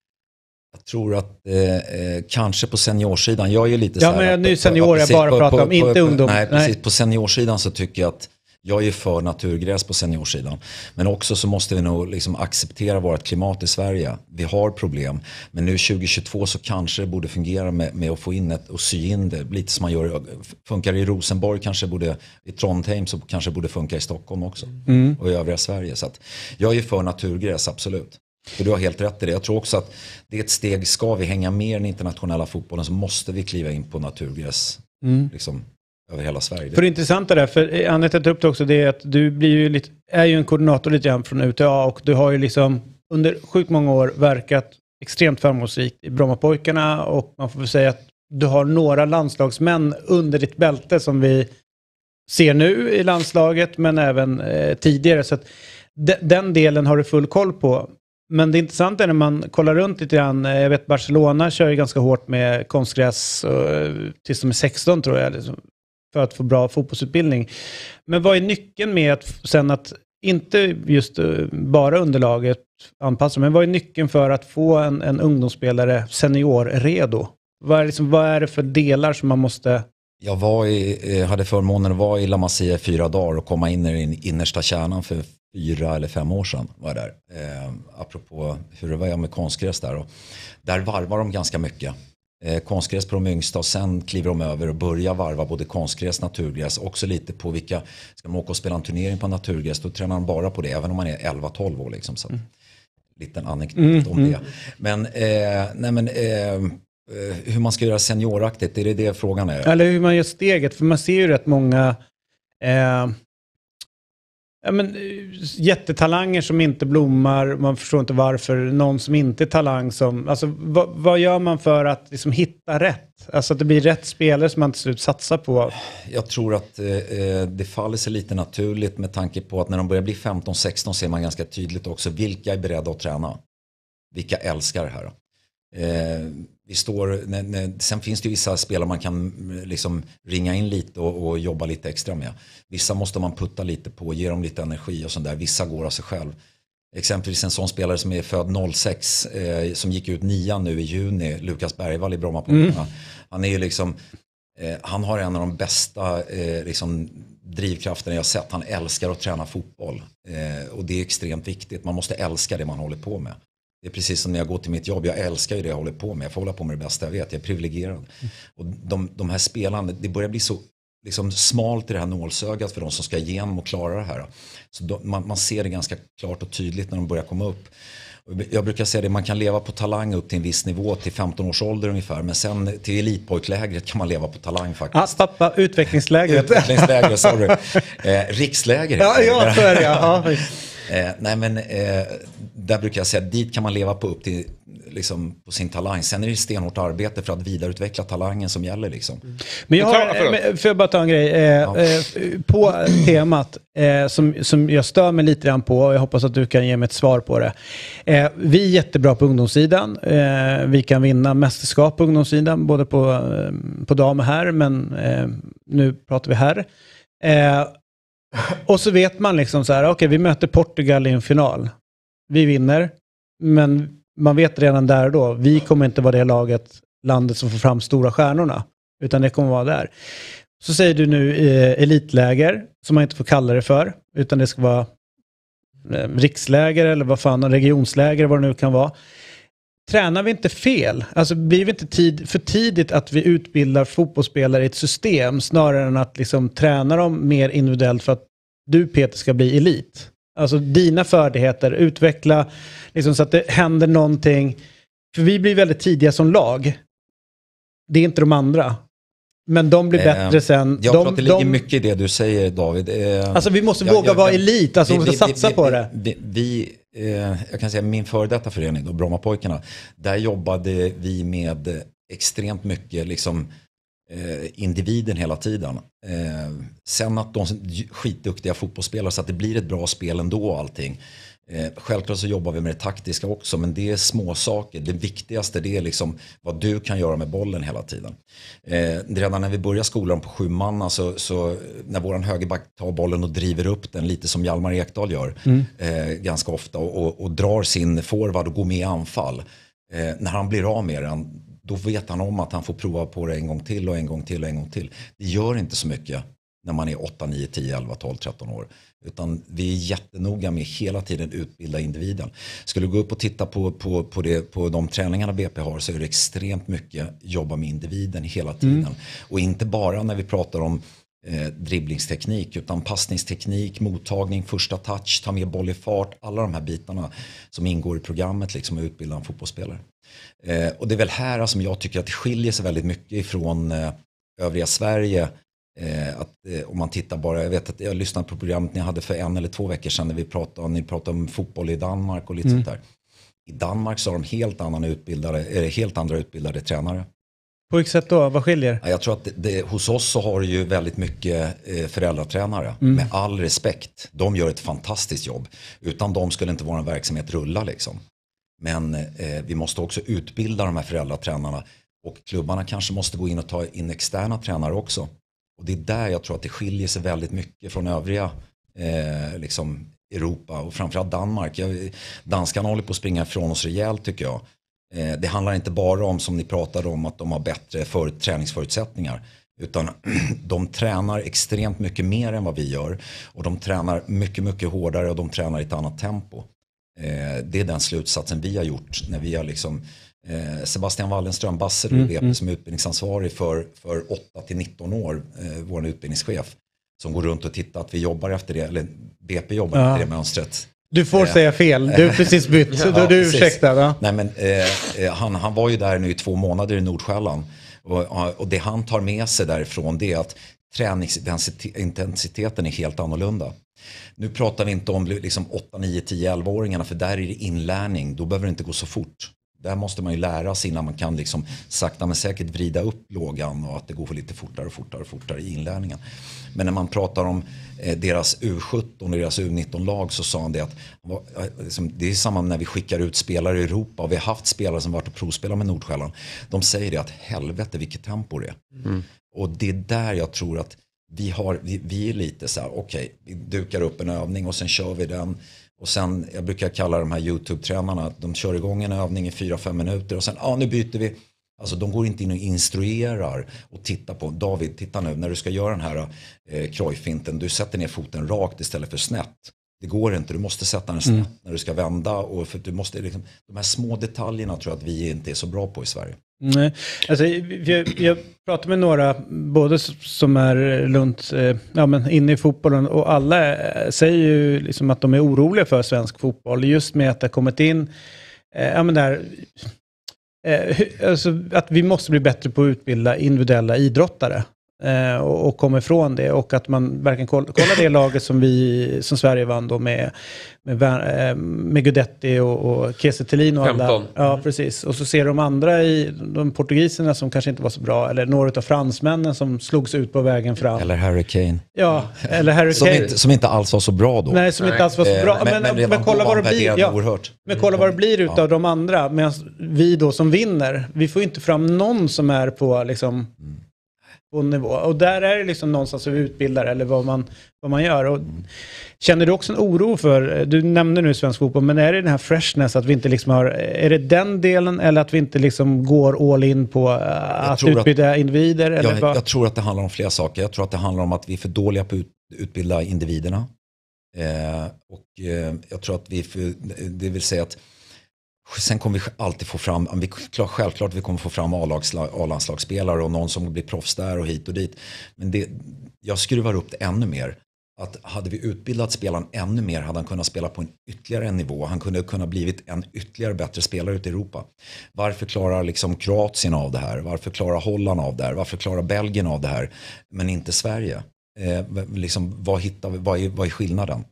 Jag tror att eh, kanske på seniorsidan, jag är ju lite ja, så här... Ja, men nu senior jag bara pratar om, inte ungdom. Nej, precis. Nej. På seniorsidan så tycker jag att Jag är för naturgräs på seniorsidan. Men också så måste vi nog liksom acceptera vårt klimat i Sverige. Vi har problem. Men nu tjugo tjugotvå så kanske det borde fungera med, med att få in ett och sy in det. Lite som man gör, funkar i Rosenborg kanske borde, i Trondheim så kanske borde funka i Stockholm också. Mm. Och i övriga Sverige. Så att jag är för naturgräs, absolut. För du har helt rätt i det. Jag tror också att det är ett steg, ska vi hänga med i den internationella fotbollen så måste vi kliva in på naturgräs. Mm. Liksom. Över hela Sverige. För det intressanta där, för Anette tar upp det också, det är att du blir ju lite, är ju en koordinator lite grann från U T A och du har ju liksom under sjukt många år verkat extremt framgångsrikt i Brommapojkarna och man får väl säga att du har några landslagsmän under ditt bälte som vi ser nu i landslaget men även eh, tidigare så att de, den delen har du full koll på. Men det intressanta är när man kollar runt lite grann, jag vet Barcelona kör ju ganska hårt med konstgräs och, tills de är sexton tror jag liksom, för att få bra fotbollsutbildning. Men vad är nyckeln med att sen att, inte just bara underlaget anpassa, men vad är nyckeln för att få en, en ungdomsspelare senior redo? Vad är, liksom, vad är det för delar som man måste... Jag var i, hade förmånen att vara i La Masia i fyra dagar och komma in i den innersta kärnan för fyra eller fem år sedan var jag där. Eh, apropå hur det var med konstgräs där. Och där varvar de ganska mycket. Eh, konstgräs på de yngsta och sen kliver de över och börjar varva både konstgräs och naturgräs. Också lite på vilka, ska man åka och spela en turnering på naturgräs då tränar man bara på det även om man är elva tolv år liksom. Så, mm. Liten anekdot mm, om mm. det. Men, eh, nej men eh, hur man ska göra senioraktigt, är det det frågan är? Eller hur man gör steget, för man ser ju rätt många eh, ja, men, jättetalanger som inte blommar, man förstår inte varför, någon som inte är talang som, alltså vad, vad gör man för att liksom hitta rätt? Alltså att det blir rätt spelare som man till slut satsar på. Jag tror att eh, det faller sig lite naturligt med tanke på att när de börjar bli femton sexton ser man ganska tydligt också vilka är beredda att träna. Vilka älskar det här. Eh, vi står, när, när, sen finns det ju vissa spelare man kan liksom ringa in lite och, och jobba lite extra med. Vissa måste man putta lite på, ge dem lite energi och sånt där. Vissa går av sig själv. Exempelvis en sån spelare som är född noll sex eh, som gick ut nian nu i juni, Lukas Bergvall i Brommapojkarna. Mm. Han är ju liksom, eh, han har en av de bästa eh, liksom drivkrafterna jag sett. Han älskar att träna fotboll eh, och det är extremt viktigt. Man måste älska det man håller på med. Det är precis som när jag går till mitt jobb. Jag älskar ju det jag håller på med. Jag får hålla på med det bästa jag vet. Jag är privilegierad. Mm. Och de, de här spelarna, det börjar bli så liksom smalt i det här nålsögat för de som ska igenom och klara det här. Så de, man, man ser det ganska klart och tydligt när de börjar komma upp. Jag brukar säga det, man kan leva på talang upp till en viss nivå till femton års ålder ungefär. Men sen till elitpojklägret kan man leva på talang faktiskt. Ah, pappa, utvecklingslägret. Utvecklingslägret, sorry. Eh, riksläger. Ja, ja, så är det. Ja. Eh, nej men eh, där brukar jag säga dit kan man leva på upp till liksom, på sin talang. Sen är det stenhårt arbete för att vidareutveckla talangen som gäller liksom. Men jag har, får jag bara ta en grej eh, ja. eh, på temat eh, som, som jag stör mig lite grann på och jag hoppas att du kan ge mig ett svar på det. Eh, vi är jättebra på ungdomssidan. Eh, vi kan vinna mästerskap på ungdomssidan både på, eh, på dam och här, men eh, nu pratar vi här. Eh, Och så vet man liksom så här, okej, okay, vi möter Portugal i en final. Vi vinner, men man vet redan där och då, vi kommer inte vara det laget, landet som får fram stora stjärnorna, utan det kommer vara där. Så säger du nu eh, elitläger, som man inte får kalla det för, utan det ska vara eh, riksläger eller vad fan, regionsläger, vad det nu kan vara. Tränar vi inte fel? Alltså blir vi inte tid, för tidigt att vi utbildar fotbollsspelare i ett system snarare än att liksom träna dem mer individuellt för att du Peter ska bli elit? Alltså dina färdigheter, utveckla liksom så att det händer någonting. För vi blir väldigt tidiga som lag. Det är inte de andra. Men de blir bättre eh, sen. Jag de, tror att det ligger de, mycket i det du säger, David. Eh, alltså vi måste jag, våga jag, vara jag, elit. Alltså vi, vi måste satsa vi, på vi, det. Vi, vi, eh, jag kan säga min före detta förening, då, Brommapojkarna. Där jobbade vi med extremt mycket liksom, eh, individen hela tiden. Eh, sen att de är skitduktiga fotbollsspelare så att det blir ett bra spel ändå och allting. Eh, självklart så jobbar vi med det taktiska också, men det är små saker. Det viktigaste det är liksom vad du kan göra med bollen hela tiden. Eh, redan när vi börjar skolan på sju man, alltså, så när våran högerback tar bollen och driver upp den lite som Hjalmar Ekdal gör mm. eh, ganska ofta och, och, och drar sin forward och går med i anfall. Eh, när han blir av med den, då vet han om att han får prova på det en gång till och en gång till och en gång till. Det gör inte så mycket när man är åtta, nio, tio, elva, tolv, tretton år. Utan vi är jättenoga med hela tiden utbilda individen. Skulle du gå upp och titta på, på, på, det, på de träningarna B P har, så är det extremt mycket jobba med individen hela tiden. Mm. Och inte bara när vi pratar om eh, dribblingsteknik, utan passningsteknik, mottagning, första touch, ta med boll i fart. Alla de här bitarna som ingår i programmet liksom, att utbilda en fotbollsspelare. Eh, och det är väl här som alltså, jag tycker att det skiljer sig väldigt mycket ifrån eh, övriga Sverige. Eh, att, eh, om man tittar bara, jag vet att jag lyssnade på programmet ni hade för en eller två veckor sedan när vi pratade, ni pratade om fotboll i Danmark och lite mm. sånt där. I Danmark så har de helt, annan utbildade, eh, helt andra utbildade tränare. På vilket sätt då? Vad skiljer? Ja, jag tror att det, det, hos oss så har du ju väldigt mycket eh, föräldratränare. Mm. Med all respekt. De gör ett fantastiskt jobb. Utan de skulle inte vara en verksamhet rulla liksom. Men eh, vi måste också utbilda de här föräldratränarna. Och klubbarna kanske måste gå in och ta in externa tränare också. Och det är där jag tror att det skiljer sig väldigt mycket från övriga eh, liksom Europa och framförallt Danmark. Jag, danskarna håller på att springa ifrån oss rejält tycker jag. Eh, det handlar inte bara om, som ni pratade om, att de har bättre för, träningsförutsättningar. Utan de tränar extremt mycket mer än vad vi gör. Och de tränar mycket, mycket hårdare och de tränar i ett annat tempo. Eh, det är den slutsatsen vi har gjort när vi har liksom... Eh, Sebastian Wallenström, Basse, mm, V P mm. som är utbildningsansvarig för, för åtta till nitton år, eh, vår utbildningschef, som går runt och tittar att vi jobbar efter det, eller B P jobbar ja. efter det mönstret. Du får eh, säga fel, du har precis bytt, så ja, du ursäktar va? Nej men eh, han, han var ju där nu i två månader i Nordsjälland och, och det han tar med sig därifrån det är att träningsintensiteten är helt annorlunda. Nu pratar vi inte om liksom åtta, nio, tio, elva-åringarna för där är det inlärning, då behöver det inte gå så fort. Där måste man ju lära sig innan man kan liksom sakta men säkert vrida upp lågan och att det går lite fortare och fortare och fortare i inlärningen. Men när man pratar om eh, deras U sjutton och deras U nitton-lag så sa han det att liksom, det är samma när vi skickar ut spelare i Europa och vi har haft spelare som varit och provspelar med Nordsjälland. De säger det att helvete vilket tempo det är. Mm. Och det är där jag tror att vi, har, vi, vi är lite så här, okej, okay, vi dukar upp en övning och sen kör vi den. Och sen, jag brukar kalla de här YouTube-tränarna, de kör igång en övning i fyra fem minuter och sen, ja ah, nu byter vi. Alltså de går inte in och instruerar och tittar på, David, titta nu, när du ska göra den här eh, krojfinten, du sätter ner foten rakt istället för snett. Det går inte, du måste sätta den snett mm. när du ska vända. Och för du måste, liksom, de här små detaljerna tror jag att vi inte är så bra på i Sverige. Nej, alltså jag, jag pratar med några, både som är runt, ja men inne i fotbollen och alla säger ju liksom att de är oroliga för svensk fotboll. Just med att det har kommit in, ja men där, alltså att vi måste bli bättre på att utbilda individuella idrottare. Eh, och, och kommer ifrån det och att man verkligen koll, kollar det laget som vi som Sverige vann då med med, eh, med Gudetti och, och Kiese Thelin och alla. femton Ja, precis. Och så ser de andra i de portugiserna som kanske inte var så bra eller några av fransmännen som slogs ut på vägen fram. Eller Harry Kane. Ja, eller Harry som Kane. Inte, som inte alls var så bra då. Nej, som Nej. inte alls var så bra. Eh, men, men, men, men kolla vad det blir. Ja, men kolla vad det blir utav ja. de andra. Medan vi då som vinner, vi får inte fram någon som är på liksom mm. på nivå. Och där är det liksom någonstans som vi utbildar eller vad man, vad man gör. Och känner du också en oro för, du nämnde nu svensk fotboll, men är det den här freshness att vi inte liksom har, är det den delen eller att vi inte liksom går all in på att utbilda att, individer? Eller jag, vad? jag tror att det handlar om flera saker. Jag tror att det handlar om att vi är för dåliga på att ut, utbilda individerna. Eh, och eh, jag tror att vi är för, det vill säga att sen kommer vi alltid få fram, vi, självklart vi kommer få fram A-landslagsspelare och någon som blir proffs där och hit och dit. Men det, jag skruvar upp det ännu mer. Att hade vi utbildat spelaren ännu mer hade han kunnat spela på en ytterligare en nivå. Han kunde kunna blivit en ytterligare bättre spelare ute i Europa. Varför klarar liksom Kroatien av det här? Varför klarar Holland av det här? Varför klarar Belgien av det här? Men inte Sverige. Eh, liksom, vad, hittar vi, vad, är, vad är skillnaden?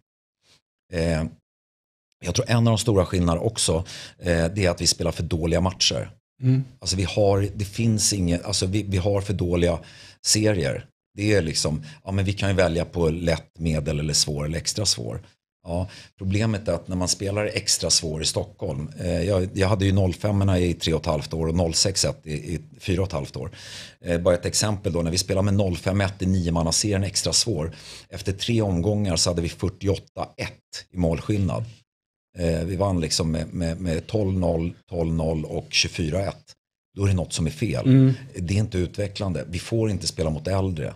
Eh, Jag tror en av de stora skillnaderna också eh, det är att vi spelar för dåliga matcher. Mm. Alltså vi har, det finns inget, alltså vi, vi har för dåliga serier. Det är liksom, ja men vi kan ju välja på lätt, medel eller svår eller extra svår. Ja, problemet är att när man spelar extra svår i Stockholm, eh, jag, jag hade ju noll fem i tre och ett halvt år och noll sex ett i, i fyra och ett halvt år. Eh, bara ett exempel då, när vi spelar med noll fem ett i nio-mannaserien extra svår. Efter tre omgångar så hade vi fyrtioåtta ett i målskillnad. Eh, vi vann liksom med, med, med tolv noll, tolv noll och tjugofyra ett. Då är det något som är fel. Mm. Det är inte utvecklande. Vi får inte spela mot äldre.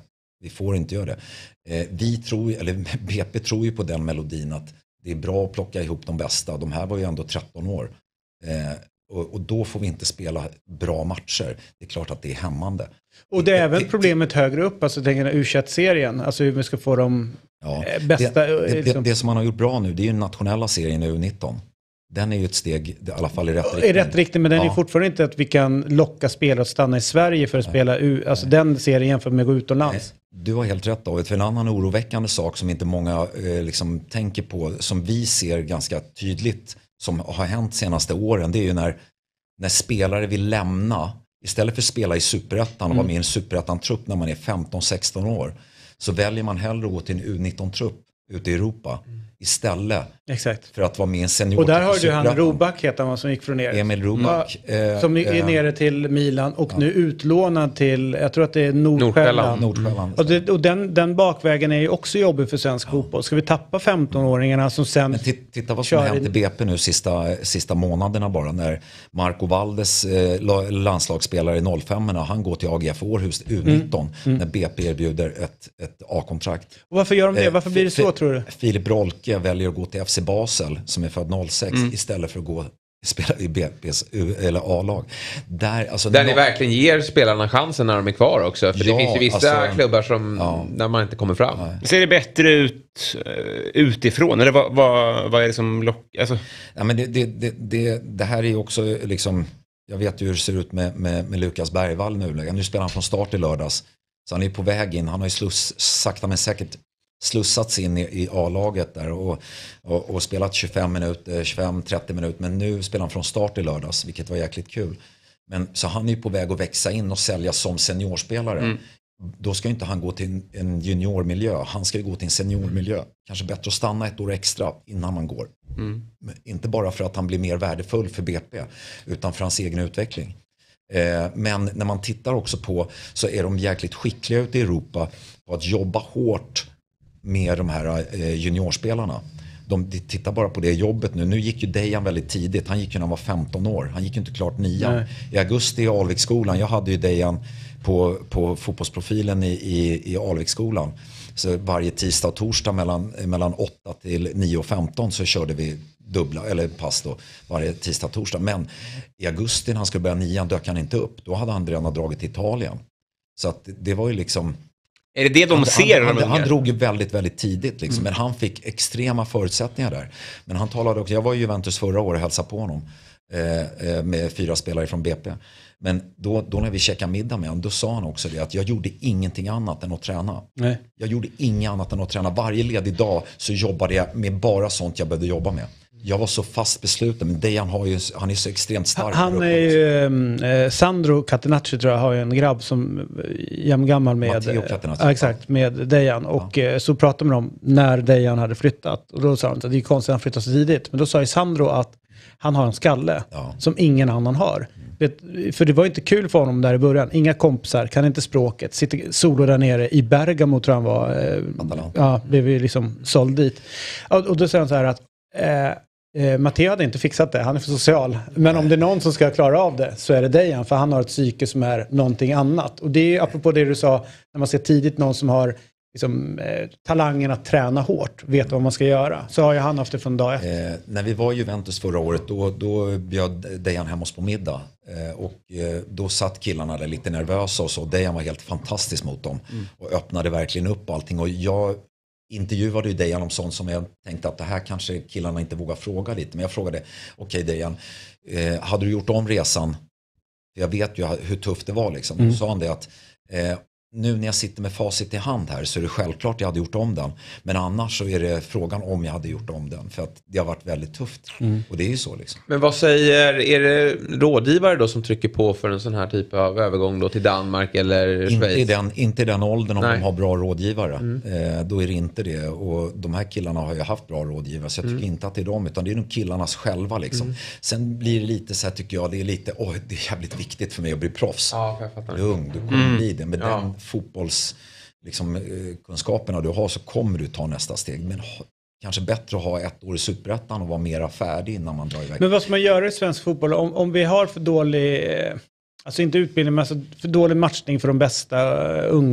Vi får inte göra det. Eh, vi tror, eller B P tror ju på den melodin att det är bra att plocka ihop de bästa. De här var ju ändå tretton år. Eh, och, och då får vi inte spela bra matcher. Det är klart att det är hämmande. Och det är även problemet högre upp, alltså tänker jag U tjugoett-serien, alltså hur vi ska få de ja, bästa. Det, det, liksom. det, det som man har gjort bra nu, det är ju den nationella serien U nitton. Den är ju ett steg, i alla fall i rätt riktning. I rätt riktning, men den ja. är fortfarande inte att vi kan locka spelare att stanna i Sverige för att Nej. spela U, alltså Nej. den serien jämfört med att gå utomlands. Nej. Du har helt rätt, David. För en annan oroväckande sak som inte många eh, liksom tänker på, som vi ser ganska tydligt, som har hänt senaste åren, det är ju när, när spelare vill lämna, istället för att spela i superettan och mm. vara med i en superettan-trupp när man är femton sexton år, så väljer man hellre att gå till en U nitton-trupp ute i Europa mm. istället. Exakt. För att vara med i en senior. Och där har du han Roback heter han som gick från ner. Emil Roback. Ja, eh, som är eh, nere till Milan och ja. nu utlånad till, jag tror att det är Nordsjälland. Nordsjälland. Och, det, och den, den bakvägen är ju också jobbig för svensk ja. fotboll. Ska vi tappa femton-åringarna som sen... Men titta vad som har hänt i B P nu sista, sista månaderna bara. När Marco Valdes eh, landslagsspelare i noll fem, han går till A G F Århus U nitton mm. Mm. när B P erbjuder ett, ett A-kontrakt. Och varför gör de det? Varför blir det så, tror du? Filip Rolke väljer att gå till F C Basel som är född noll sex mm. istället för att gå spela i B P:s eller A-lag. Där, alltså, där ni verkligen ger spelarna chansen när de är kvar också. För ja, det finns ju vissa alltså, klubbar som ja. där man inte kommer fram. Ja. Ser det bättre ut uh, utifrån? Eller vad, vad, vad är det som lockar? Alltså... Ja, men det, det, det, det, det här är ju också liksom, jag vet ju hur det ser ut med, med, med Lukas Bergvall nu. Nu spelar han från start i lördags. Så han är på väg in. Han har ju sluss, sakta men säkert slussats in i, i A-laget där och, och, och spelat tjugofem minuter, tjugofem trettio minuter, men nu spelar han från start i lördags, vilket var jäkligt kul. Men så han är ju på väg att växa in och sälja som seniorspelare. Mm. Då ska ju inte han gå till en, en juniormiljö, han ska ju gå till en seniormiljö. Kanske bättre att stanna ett år extra innan man går. Mm. Inte bara för att han blir mer värdefull för B P, utan för hans egen utveckling. Eh, men när man tittar också på, så är de jäkligt skickliga ute i Europa på att jobba hårt med de här eh, juniorspelarna. De, de tittar bara på det jobbet nu. Nu gick ju Dejan väldigt tidigt. Han gick ju när han var femton år. Han gick ju inte klart nian. Nej. I augusti i Alviksskolan. Jag hade ju Dejan på, på fotbollsprofilen i, i, i Alviksskolan. Så varje tisdag och torsdag mellan, mellan åtta till nio och femton så körde vi dubbla, eller pass då, varje tisdag och torsdag. Men i augusti när han skulle börja nian dök han inte upp. Då hade han redan dragit till Italien. Så att det var ju liksom... Är det det de han, ser? Han, han, han drog ju väldigt, väldigt tidigt. Liksom. Mm. Men han fick extrema förutsättningar där. Men han talade också, jag var i Juventus förra året och hälsade på honom. Eh, med fyra spelare från B P. Men då, då när vi käkade middag med honom, då sa han också det att jag gjorde ingenting annat än att träna. Nej. Jag gjorde inget annat än att träna. Varje ledig dag så jobbade jag med bara sånt jag behövde jobba med. Jag var så fast besluten, men Dejan har ju, han är så extremt stark. Han är ju, eh, Sandro Catenacci tror jag har ju en grabb som är jämngammal med, Matteo Catenacci. Eh, exakt, med Dejan. Och ja. eh, så pratade med dem när Dejan hade flyttat. Och då sa han att det är konstigt att han flyttade så tidigt. Men då sa ju Sandro att han har en skalle ja. som ingen annan har. Mm. Vet, för det var inte kul för honom där i början. Inga kompisar, kan inte språket. Sitter solo där nere i Bergamo tror han var. Eh, ja, blev ju liksom såld dit. Och, och då säger han så här att eh, Eh, Matteo hade inte fixat det, han är för social. Men om det är någon som ska klara av det så är det Dejan, för han har ett psyke som är någonting annat. Och det är apropå det du sa, när man ser tidigt någon som har liksom, eh, talangen att träna hårt, vet vad man ska göra. Så har ju han haft det från dag efter. Eh, när vi var i Juventus förra året, då, då bjöd Dejan hem oss på middag. Eh, och eh, då satt killarna där lite nervösa och så. Dejan var helt fantastisk mot dem. Mm. Och öppnade verkligen upp allting. Och jag intervjuade ju Dejan om sånt som jag tänkte att det här kanske killarna inte vågar fråga lite. Men jag frågade, okej okay, Dejan, eh, hade du gjort om resan? Jag vet ju hur tufft det var liksom. Mm. Då sa han det att eh, nu när jag sitter med facit i hand här så är det självklart jag hade gjort om den. Men annars så är det frågan om jag hade gjort om den. För att det har varit väldigt tufft. Mm. Och det är ju så liksom. Men vad säger, är det rådgivare då som trycker på för en sån här typ av övergång då till Danmark eller Schweiz? Inte i den, inte i den åldern om Nej. de har bra rådgivare. Mm. Eh, då är det inte det. Och de här killarna har ju haft bra rådgivare. Så jag tycker mm. inte att det är dem, utan det är nog killarnas själva liksom. Mm. Sen blir det lite så här tycker jag, det är lite, oj det är jävligt viktigt för mig att bli proffs. Ja, jag fattar. Lugn, du kommer mm. bli det. Men ja. den fotbolls liksom, kunskaperna du har så kommer du ta nästa steg. Men ha, kanske bättre att ha ett år i superettan och vara mera färdig innan man drar iväg. Men vad ska man göra i svensk fotboll om, om vi har för dålig, alltså inte utbildning men alltså för dålig matchning för de bästa uh, unga?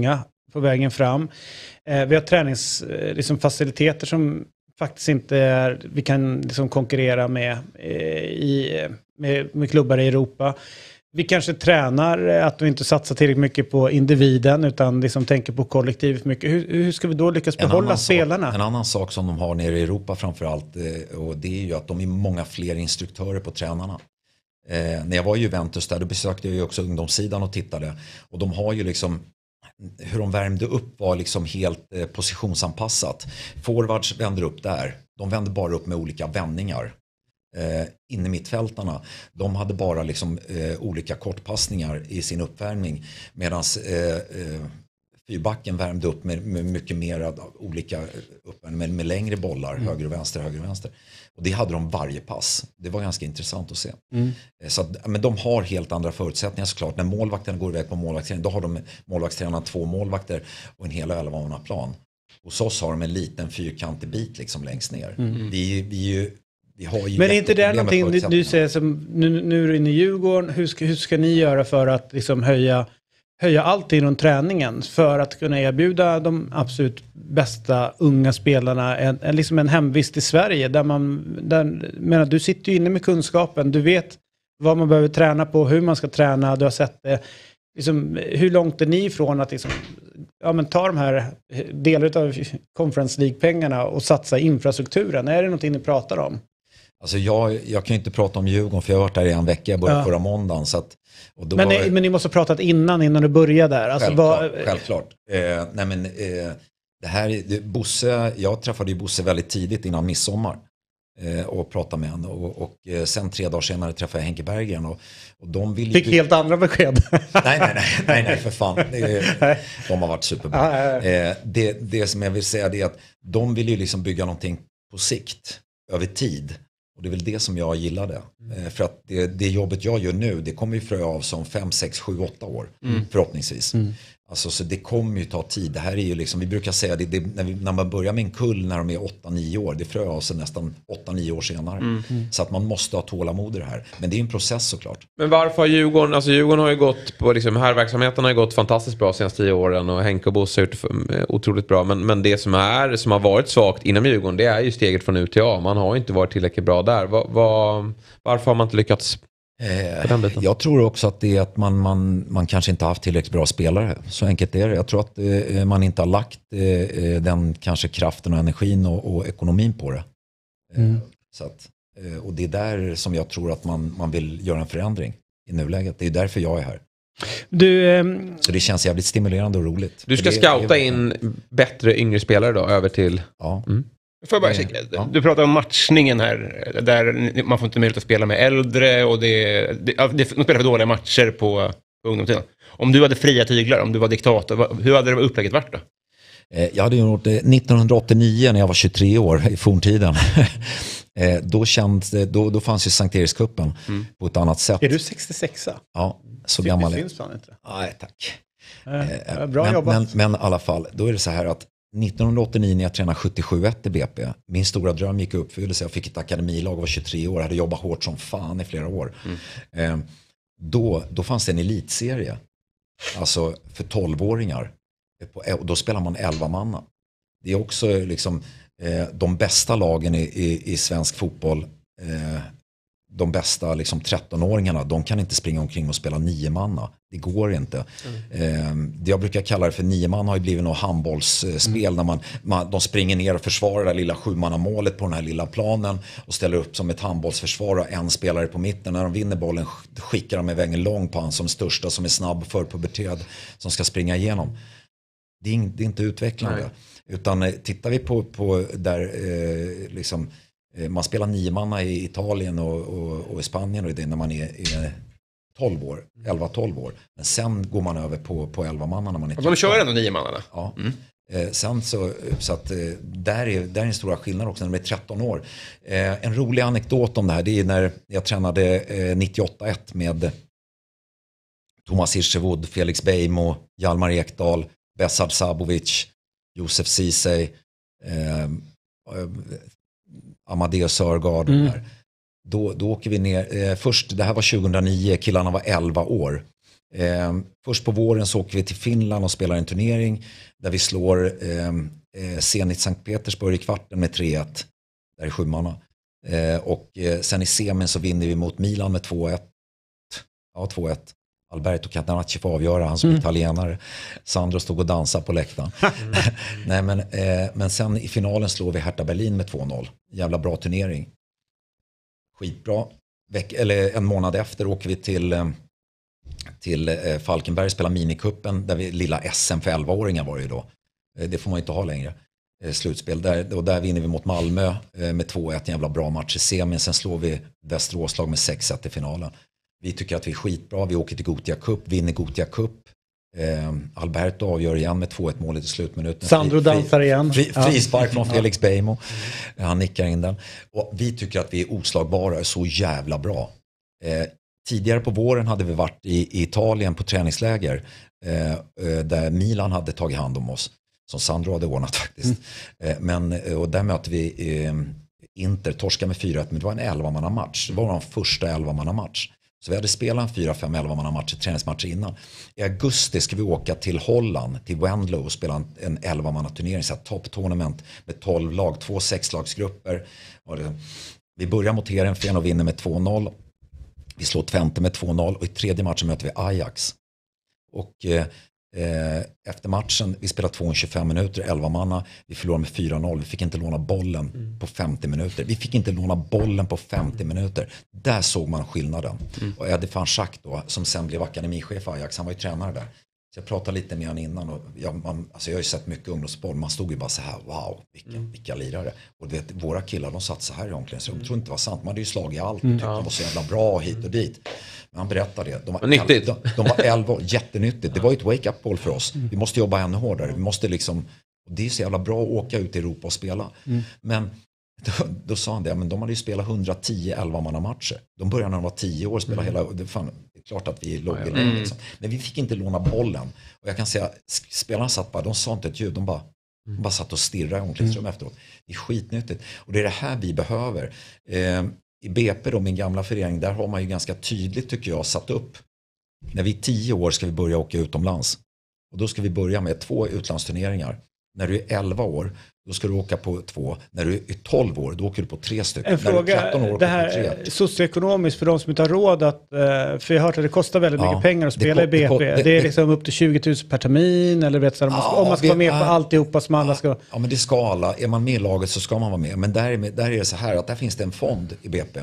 på vägen fram. Eh, vi har träningsfaciliteter liksom, faciliteter som faktiskt inte är, vi kan liksom konkurrera med, eh, i, med, med klubbar i Europa. Vi kanske tränar att vi inte satsar tillräckligt mycket på individen utan liksom tänker på kollektivet mycket. Hur, hur ska vi då lyckas behålla spelarna? Sak, en annan sak som de har nere i Europa framförallt, och det är ju att de är många fler instruktörer på tränarna. Eh, när jag var i Juventus där, då besökte jag ju också ungdomssidan och tittade. Och de har ju liksom, hur de värmde upp var liksom helt eh, positionsanpassat. Forwards vänder upp där. De vänder bara upp med olika vändningar. Eh, inne mittfältarna, de hade bara liksom eh, olika kortpassningar i sin uppvärmning. Medan eh, eh, fyrbacken värmde upp med, med mycket mer olika uppvärmning, med, med längre bollar, mm. höger och vänster, höger och vänster. Och det hade de varje pass. Det var ganska intressant att se. Mm. Så att, men de har helt andra förutsättningar såklart. När målvakterna går iväg på målvaktsträning, då har de målvaktstränarna två målvakter och en hela elva-plan. Hos oss har de en liten fyrkantig bit liksom längst ner. Mm. Vi, vi ju Vi har ju men är inte det någonting du, du säger som nu, nu är du inne i Djurgården, hur ska, hur ska ni göra för att liksom höja, höja allt inom träningen för att kunna erbjuda de absolut bästa unga spelarna en, en, liksom en hemvist i Sverige där man, där, menar, du sitter ju inne med kunskapen, du vet vad man behöver träna på, hur man ska träna, du har sett det. Liksom, hur långt är ni ifrån att liksom, ja, men ta de här delar av Conference League-pengarna och satsa i infrastrukturen? Är det någonting ni pratar om? Alltså jag, jag kan ju inte prata om Djurgården för jag har varit där i en vecka, jag började ja. förra måndagen. Så att, och då men, var, ni, men ni måste ha pratat innan, innan du började där. Alltså, självklart. vad, självklart. Eh, nej men, eh, det här, det, Bosse, jag träffade ju Bosse väldigt tidigt innan midsommar. Eh, och pratade med henne. Och, och eh, sen tre dagar senare träffade jag Henke Berggren. Och, och de vill Fick ju... helt andra besked. nej, nej, nej, nej, nej, för fan. Det, de har varit superbra. Ah, ja, ja. Eh, det, det som jag vill säga är att de vill ju liksom bygga någonting på sikt, över tid. Och det är väl det som jag gillade. Mm. För att det, det jobbet jag gör nu, det kommer ju frö av som fem, sex, sju, åtta år. Mm. Förhoppningsvis. Mm. Alltså, så det kommer ju ta tid. Det här är ju liksom, vi brukar säga det, det när, vi, när man börjar med en kull när de är åtta nio år. Det frö av sig nästan åtta nio år senare. Mm. Så att man måste ha tålamod i det här. Men det är en process såklart. Men varför har Djurgården, alltså Djurgården har ju gått på, liksom, här verksamheten har ju gått fantastiskt bra senaste tio åren. Och Henke och Bosse har gjort otroligt bra. Men, men det som, är, som har varit svagt inom Djurgården, det är ju steget från U till A. Man har ju inte varit tillräckligt bra där. Var, var, varför har man inte lyckats? Eh, jag tror också att det är att man, man, man kanske inte har haft tillräckligt bra spelare. Så enkelt är det. Jag tror att eh, man inte har lagt eh, den kanske kraften och energin och, och ekonomin på det. Mm. Eh, så att, eh, och det är där som jag tror att man, man vill göra en förändring i nuläget. Det är därför jag är här. Du, ehm... Så det känns jävligt stimulerande och roligt. Du ska det, scouta det in bättre yngre spelare då över till... Ja. Mm. Får jag bara kika? Ja. Du pratar om matchningen här, där man får inte möjlighet att spela med äldre och det, det, det, de spelar för dåliga matcher på, på ungdomstiden. Om du hade fria tyglar, om du var diktator, hur hade det upplägget varit då? Jag hade gjort det nittonhundraåttionio när jag var tjugotre år i forntiden. då, känns, då, då fanns ju Sankt Erikscupen mm. på ett annat sätt. Är du sextiosexa? Ja, så gammal. Det finns fan inte. Nej, tack. Äh, bra men, jobbat. Men, men i alla fall, då är det så här att nittonhundraåttionio när jag tränade sjuttiosju ett i B P. Min stora dröm gick upp för jag fick ett akademilag och var tjugotre år. Hade jobbat hårt som fan i flera år. Mm. Eh, då, då fanns det en elitserie. Alltså för tolvåringar. Och då spelar man elva manna. Det är också liksom eh, de bästa lagen i, i, i svensk fotboll. Eh, de bästa liksom trettonåringarna, de kan inte springa omkring och spela nio manna. Det går inte. Mm. Eh, det jag brukar kalla det för nio man har ju blivit något handbollsspel mm. när man, man, de springer ner och försvarar det lilla sjumannamålet på den här lilla planen och ställer upp som ett handbollsförsvar och en spelare på mitten. När de vinner bollen skickar de iväg en lång på han som största som är snabb för puberterad som ska springa igenom. Det är, det är inte utvecklande. Nej. Utan eh, tittar vi på, på där eh, liksom man spelar nio manna i Italien och, och, och i Spanien och det när man är, är tolv år, elva tolv år. Men sen går man över på, på elva manna när man är alltså de kör ändå nio mannarna? Ja. Mm. Eh, sen så, så att eh, där, är, där är en stora skillnad också när de är tretton år. Eh, en rolig anekdot om det här, det är när jag tränade eh, nittioåtta ett med Thomas Hirschevud, Felix Beijmo, Hjalmar Ekdal, Besard Sabovic, Josef Ceesay, eh, Amadeus Sörgard mm. då, då åker vi ner eh, först, det här var tjugohundranio, killarna var elva år Eh, först på våren så åker vi till Finland och spelar en turnering där vi slår eh, eh, Zenit Sankt Petersburg i kvarten med tre ett. Där är sjumanna. Eh, och eh, sen i semin så vinner vi mot Milan med två ett. Ja, två ett. Alberto Catanacci får avgöra, han som mm. italienare. Sandro stod och dansade på läktaren. Mm. Nej, men, eh, men sen i finalen slår vi Hertha Berlin med två noll. Jävla bra turnering. Skitbra. Veck, eller en månad efter åker vi till, eh, till eh, Falkenberg och spelar minikuppen. Där vi, lilla S M för elva-åringar var det ju då. Eh, det får man inte ha längre. Eh, slutspel. Där, och där vinner vi mot Malmö eh, med två ett. En jävla bra match i semin. Sen slår vi Västeråslag med sex ett i finalen. Vi tycker att vi är skitbra. Vi åker till Gothia Cup, vinner Gothia Cup. Eh, Alberto avgör igen med två ett målet i slutminuten. Sandro dansar igen. Fri, fri, frispark ja. från Felix Beijmo. Mm. Han nickar in den. Och vi tycker att vi är oslagbara, så jävla bra. Eh, tidigare på våren hade vi varit i, i Italien på träningsläger. Eh, där Milan hade tagit hand om oss. Som Sandro hade ordnat faktiskt. Mm. Eh, men, och där mötte vi eh, Inter, torska med fyra ett. Men det var en elva-manna-match. Det var vår första elva-manna-match. Så vi hade spelat en fyra fem elva manna matcher, träningsmatcher innan. I augusti ska vi åka till Holland, till Venlo och spela en elva manna turnering, så här top tournament med tolv lag, två sexlagsgrupper. Vi börjar mot Heerenveen och vinner med två noll. Vi slår Twente med två noll och i tredje matchen möter vi Ajax. Och eh, efter matchen, vi spelar två tjugofem minuter, elva manna, vi förlorar med fyra noll, vi fick inte låna bollen mm. på femtio minuter, vi fick inte låna bollen på femtio minuter, där såg man skillnaden. Mm. Och Eddie van Schack då, som sen blev akademichef för Ajax, han var ju tränare där, så jag pratade lite med honom innan och jag, man, alltså jag har ju sett mycket ungdomsboll, man stod ju bara så här, wow, vilka, mm. vilka lirare. Och du vet, våra killar, de satt så här i omklädningsrum, mm. jag tror inte det var sant, man hade ju slagit allt, mm. de var så jävla bra hit och dit. Men han berättade det. De var, nyttigt. De, de var elva, jättenyttigt. Det var ju ett wake-up call för oss. Vi måste jobba ännu hårdare. Vi måste liksom, och det är så jävla bra att åka ut i Europa och spela. Mm. Men då, då sa han det, men de hade ju spelat hundratio elva-manna-matcher. De började när de var tio år och spelade mm. hela, det, fan, det är klart att vi låg i mm. liksom. Men vi fick inte låna bollen. Och jag kan säga, spelarna satt bara, de sa inte ett ljud, de bara, mm. de bara satt och stirrade i omklädningsrum mm. efteråt. Det är skitnyttigt. Och det är det här vi behöver. Eh, I B P då, min gamla förening, där har man ju ganska tydligt, tycker jag, satt upp. När vi är tio år ska vi börja åka utomlands. Och då ska vi börja med två utlandsturneringar. När du är elva år, då ska du åka på två. När du är tolv år, då åker du på tre stycken. En fråga, år, det här socioekonomiskt för de som inte har råd att, för jag har hört att det kostar väldigt ja, mycket pengar att spela det, i B P. Det, det, det är liksom upp till tjugo tusen per termin, eller vet så, om, ja, om man ska vi, vara med på alltihopa som alla ska. Ja, men det ska alla. Är man med i laget så ska man vara med. Men där, där är det så här att där finns det en fond i B P.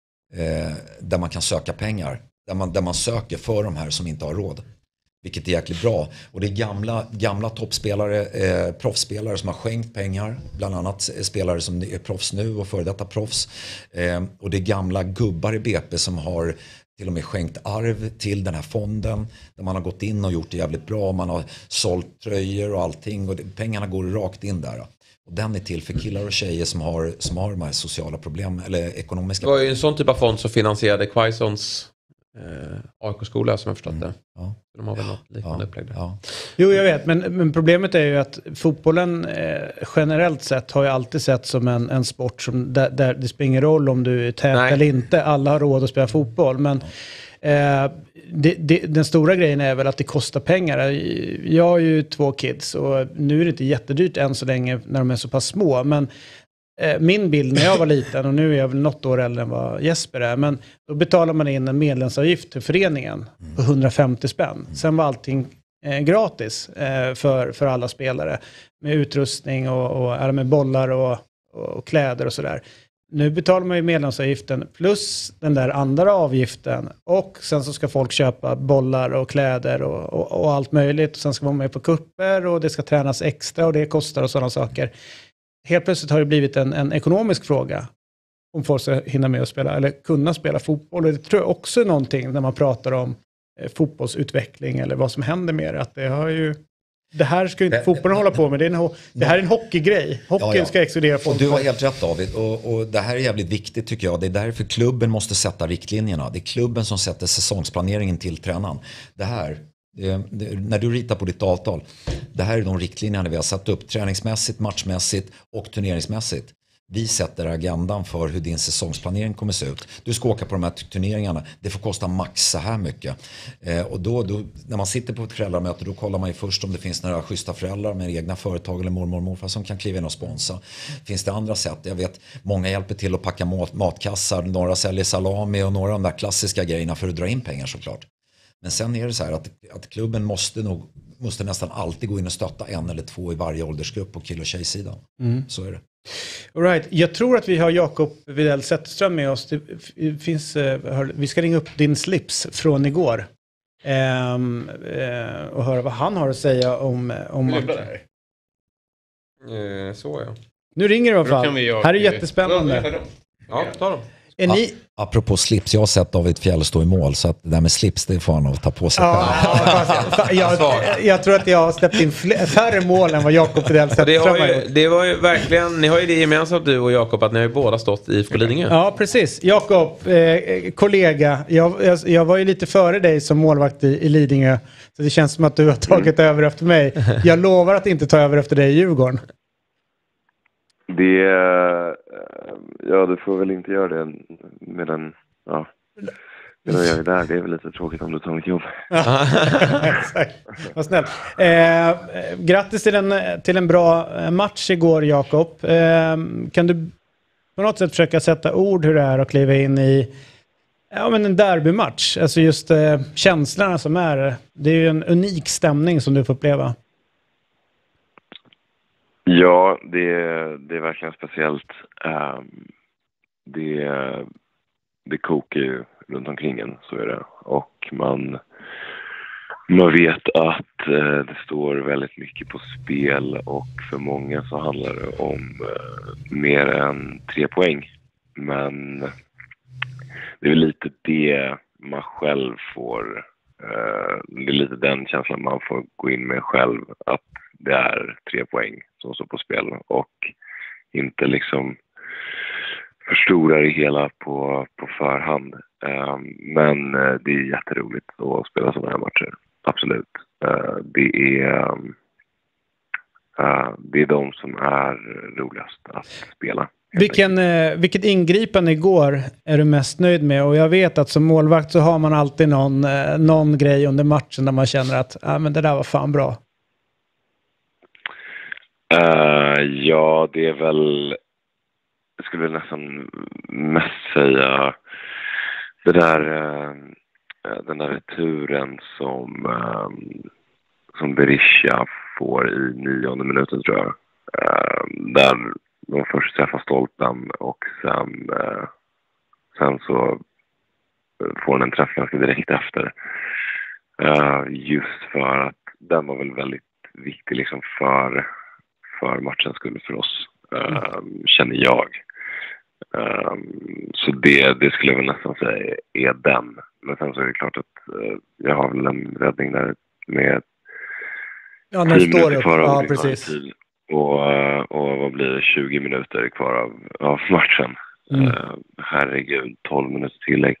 Eh, där man kan söka pengar. Där man, där man söker för de här som inte har råd. Vilket är jäkligt bra. Och det är gamla, gamla toppspelare, eh, proffsspelare som har skänkt pengar. Bland annat spelare som är proffs nu och före detta proffs. Eh, och det är gamla gubbar i B P som har till och med skänkt arv till den här fonden. Där man har gått in och gjort det jävligt bra. Man har sålt tröjor och allting. Och det, pengarna går rakt in där. Och den är till för killar och tjejer som har, som har de här sociala problem eller ekonomiska. Det var ju en sån typ av fond som finansierade Quaisons eh, A I K-skola som jag förstått det. Mm, ja. De har väl något liknande ja, upplägg där. Ja. Jo, jag vet. Men, men problemet är ju att fotbollen eh, generellt sett har ju alltid sett som en, en sport som, där, där det spelar ingen roll om du är tät eller inte. Alla har råd att spela fotboll. Men eh, det, det, den stora grejen är väl att det kostar pengar. Jag har ju två kids och nu är det inte jättedyrt än så länge när de är så pass små. Men eh, min bild när jag var liten, och nu är jag väl något år äldre än vad Jesper är, men då betalar man in en medlemsavgift till föreningen på hundrafemtio spänn. Sen var allting eh, gratis eh, för, för alla spelare med utrustning och, och med bollar och, och kläder och sådär. Nu betalar man ju medlemsavgiften plus den där andra avgiften, och sen så ska folk köpa bollar och kläder och, och, och allt möjligt. Och sen ska man med på kupper och det ska tränas extra och det kostar och sådana saker. Helt plötsligt har det blivit en, en ekonomisk fråga om folk ska hinna med att spela eller kunna spela fotboll. Och det tror jag också är någonting när man pratar om eh, fotbollsutveckling eller vad som händer med det. Att det har ju... Det här ska ju inte fotbollen hålla på med. Det, är en, det här är en hockeygrej. Hockeyn ja, ja. ska exkludera folk. Och du har helt rätt, David. Och, och det här är jävligt viktigt tycker jag. Det är därför klubben måste sätta riktlinjerna. Det är klubben som sätter säsongsplaneringen till tränaren. Det här, det, det, när du ritar på ditt avtal. Det här är de riktlinjerna vi har satt upp. Träningsmässigt, matchmässigt och turneringsmässigt. Vi sätter agendan för hur din säsongsplanering kommer se ut. Du ska åka på de här turneringarna. Det får kosta max så här mycket. Eh, och då, då, när man sitter på ett föräldramöte, då kollar man ju först om det finns några schyssta föräldrar med egna företag eller mormor och morfar som kan kliva in och sponsra. Finns det andra sätt? Jag vet, många hjälper till att packa mat, matkassar. Några säljer salami och några av de där klassiska grejerna för att dra in pengar såklart. Men sen är det så här att, att klubben måste nog måste nästan alltid gå in och stötta en eller två i varje åldersgrupp på kill- och tjejsidan. Mm. Så är det. All right. Jag tror att vi har Jakob Widell Zetterström med oss. Det finns, uh, vi ska ringa upp din slips från igår. Um, uh, och höra vad han har att säga om... om uh, så ja. Nu ringer det i alla fall. Jag, här är jättespännande. Ja, ta dem. Är ni... Apropå slips, jag har sett David Fjäll stå i mål, så att det där med slips, det får han nog ta på sig ja, själv. jag, jag tror att jag har släppt in färre mål än vad Jakob Widell Zetterström har gjort. Det var ju verkligen, ni har ju det gemensamt du och Jakob, att ni har ju båda stått i I F K Lidingö. Ja, precis. Jakob, eh, kollega, jag, jag, jag var ju lite före dig som målvakt i, i Lidingö, så det känns som att du har tagit mm. över efter mig. Jag lovar att inte ta över efter dig i Djurgården. Det, ja, du får väl inte göra det med den, ja, medan jag är där. Det är väl lite tråkigt om du tar mitt jobb. Exakt, vad snällt. Eh, grattis till en, till en bra match igår, Jakob. Eh, kan du på något sätt försöka sätta ord hur det är att kliva in i ja, men en derbymatch? Alltså just eh, känslorna som är, det är ju en unik stämning som du får uppleva. Ja, det, det är verkligen speciellt. Um, det, det kokar ju runt omkring en, så är det. Och man, man vet att uh, det står väldigt mycket på spel, och för många så handlar det om uh, mer än tre poäng. Men det är lite det man själv får, uh, det är lite den känslan man får gå in med själv, att det är tre poäng som står på spel, och inte liksom förstorar det hela på, på förhand. Um, men uh, det är jätteroligt att spela sådana här matcher. Absolut. Uh, det är um, uh, det är de som är roligast att spela. Vilken, eh, vilket ingripande igår är du mest nöjd med? Och jag vet att som målvakt så har man alltid någon, eh, någon grej under matchen där man känner att ah, men det där var fan bra. Uh, ja, det är väl, jag skulle nästan mest säga det där, uh, den där returen som, uh, som Berisha får i nionde minuten, tror jag. Uh, där de först träffar stolpen, och sen, uh, sen så får den en träff ganska direkt efter. Uh, just för att den var väl väldigt viktig liksom för för matchens skull för oss, uh, känner jag. Uh, så det, det skulle jag väl nästan säga är den. Men sen så är det klart att uh, jag har väl en räddning där med ja, när det står upp. Ja, precis. Och, uh, och vad blir det, tjugo minuter kvar av, av matchen. Mm. Uh, herregud, tolv minuter tillägg.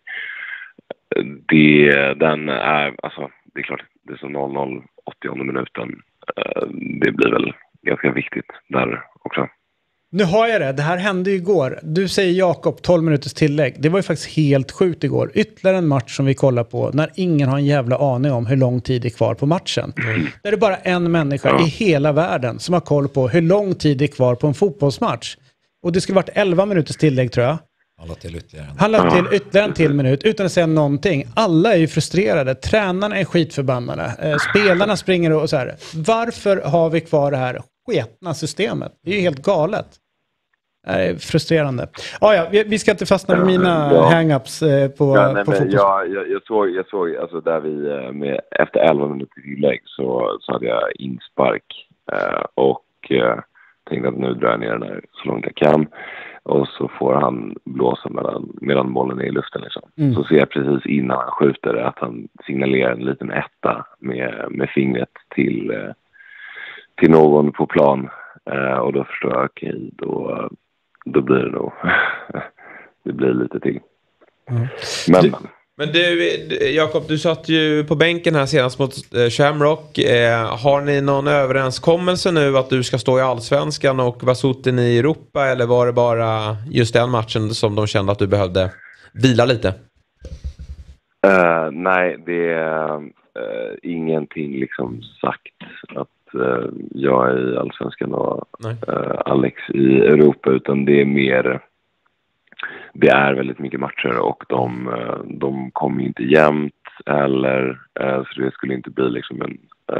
Det, den är, alltså, det är klart, det är så noll noll åttionde minuten. Uh, det blir väl ganska viktigt där också. Nu har jag det. Det här hände ju igår. Du säger Jakob, tolv minuters tillägg. Det var ju faktiskt helt sjukt igår. Ytterligare en match som vi kollar på när ingen har en jävla aning om hur lång tid det är kvar på matchen. Mm. Där är det bara en människa ja. i hela världen som har koll på hur lång tid det är kvar på en fotbollsmatch. Och det skulle varit elva minuters tillägg, tror jag. Han la till ytterligare en. Han la till ytterligare en till minut utan att säga någonting. Alla är ju frustrerade. Tränarna är skitförbannade. Eh, spelarna springer och så här. Varför har vi kvar det här sketna systemet? Det är ju helt galet. Det är frustrerande. Ah, ja, vi, vi ska inte fastna med mina ja. hang-ups eh, på, ja, nej, på fotboll. Jag, jag, jag såg, jag såg alltså där vi med, efter elva minuter tillägg så, så hade jag inspark. Eh, och eh, tänkte att nu drar jag ner den här så långt jag kan. Och så får han blåsa medan, medan bollen är i luften. Liksom. Mm. Så ser jag precis innan han skjuter att han signalerar en liten etta med, med fingret till, eh, till någon på plan. Eh, och då förstår jag, okej, okay, då, då blir det nog det blir lite till. Mm. Men, du, Men du, Jakob, du satt ju på bänken här senast mot eh, Shamrock. Eh, har ni någon överenskommelse nu att du ska stå i Allsvenskan och vara sutten i Europa? Eller var det bara just den matchen som de kände att du behövde vila lite? Uh, nej, det är uh, ingenting liksom sagt att uh, jag är i Allsvenskan och uh, Alex i Europa, utan det är mer... Det är väldigt mycket matcher och de, de kommer inte jämnt eller så det skulle inte bli liksom en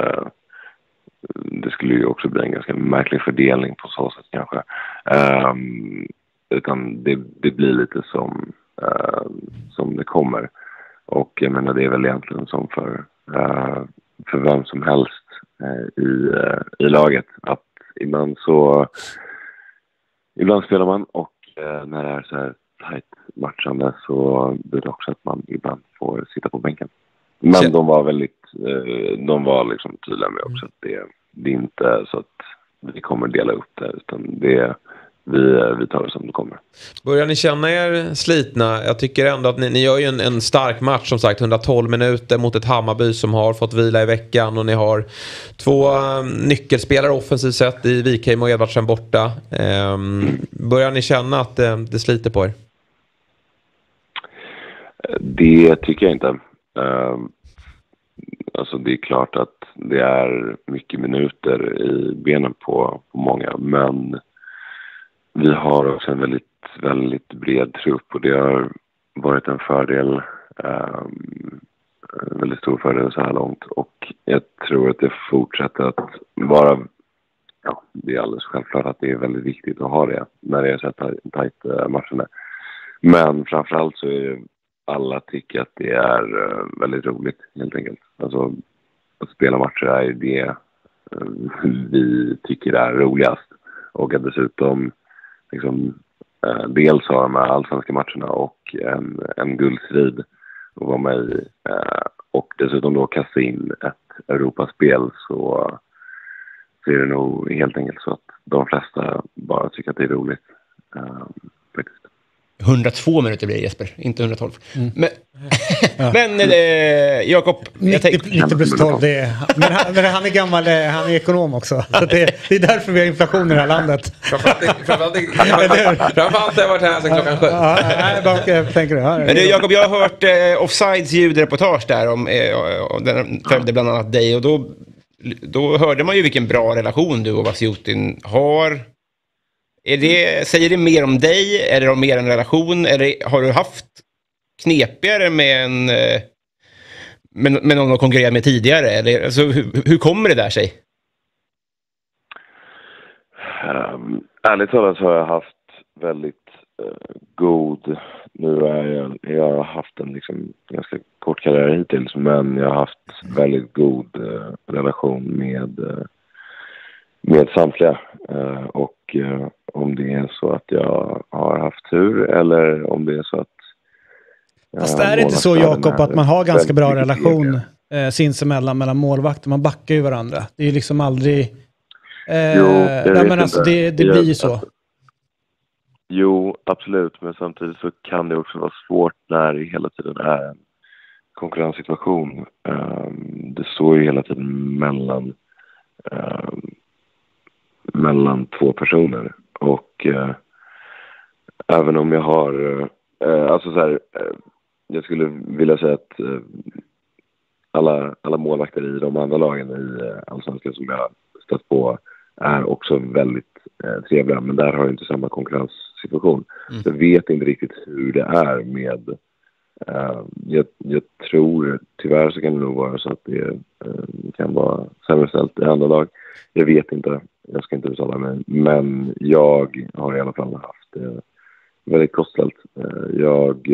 det skulle ju också bli en ganska märklig fördelning på så sätt kanske. Um, utan det, det blir lite som uh, som det kommer. Och jag menar det är väl egentligen som för uh, för vem som helst uh, i, uh, i laget att ibland så ibland spelar man och uh, när det är så här tajt matchande så blir det också att man ibland får sitta på bänken. Men så. de var väldigt de var liksom tydliga med också att det, det är inte så att vi kommer dela upp det, utan det vi, vi tar det som det kommer. Börjar ni känna er slitna? Jag tycker ändå att ni, ni gör ju en, en stark match, som sagt hundratolv minuter mot ett Hammarby som har fått vila i veckan, och ni har två um, nyckelspelare offensivt sett i Wikheim och Edvardsen borta. Um, börjar ni känna att det, det sliter på er? Det tycker jag inte. Um, alltså det är klart att det är mycket minuter i benen på, på många, men vi har också en väldigt, väldigt bred trupp och det har varit en fördel, um, en väldigt stor fördel så här långt, och jag tror att det fortsätter att vara, ja, det är alldeles självklart att det är väldigt viktigt att ha det när det är så här tajt uh, matcherna. Men framförallt så är alla tycker att det är uh, väldigt roligt helt enkelt. Alltså att spela matcher är det uh, vi tycker är roligast, och att dessutom liksom, eh, dels ha de här allsvenska matcherna och en, en guldstrid att vara med i. Eh, och dessutom då kasta in ett Europaspel, så, så är det nog helt enkelt så att de flesta bara tycker att det är roligt. Eh, faktiskt. hundratvå minuter blir det, Jesper, inte hundratolv. Mm. Men, ja. men eh, Jakob, jag tänkte... nittio plus tolv, det är, men, han, men han är gammal, han är ekonom också. Så det, det är därför vi har inflation i det här landet. Framförallt har jag varit här sedan klockan sju. Ja, nej, bara, tänker du. Ja, men du, Jakob, jag har hört eh, Offsides ljudreportage där om, eh, och den följde bland annat dig, och då, då hörde man ju vilken bra relation du och Vasiutin har. Är det, säger det mer om dig, eller om mer en relation, eller har du haft knepigare med en med, med någon att konkurrera med tidigare, eller alltså, hur, hur kommer det där sig? Um, ärligt talat så har jag haft väldigt uh, god, nu är jag, jag har haft en liksom ganska kort karriär hittills, men jag har haft väldigt god uh, relation med uh, med samtliga, uh, och uh, om det är så att jag har haft tur eller om det är så att... Fast är det inte så, Jakob, att man har ganska bra relation eh, sinsemellan mellan målvakter? Man backar ju varandra. Det är ju liksom aldrig... Eh, jo, nej, men alltså det, det blir ju så. Att, jo, absolut. Men samtidigt så kan det också vara svårt när det hela tiden är en konkurrenssituation. Um, det står ju hela tiden mellan... Um, mellan två personer. Och eh, även om jag har eh, alltså så här, eh, jag skulle vilja säga att eh, alla, alla målvakter i de andra lagen i eh, Allsvenskan som jag har stött på är också väldigt eh, trevliga, men där har jag inte samma konkurrenssituation. Mm. Så jag vet inte riktigt hur det är med eh, jag, jag tror tyvärr så kan det nog vara så att det eh, kan vara sämre ställt i andra lag. Jag vet inte. Jag ska inte uttala mig, men jag har i alla fall haft det väldigt kostsamt. Jag,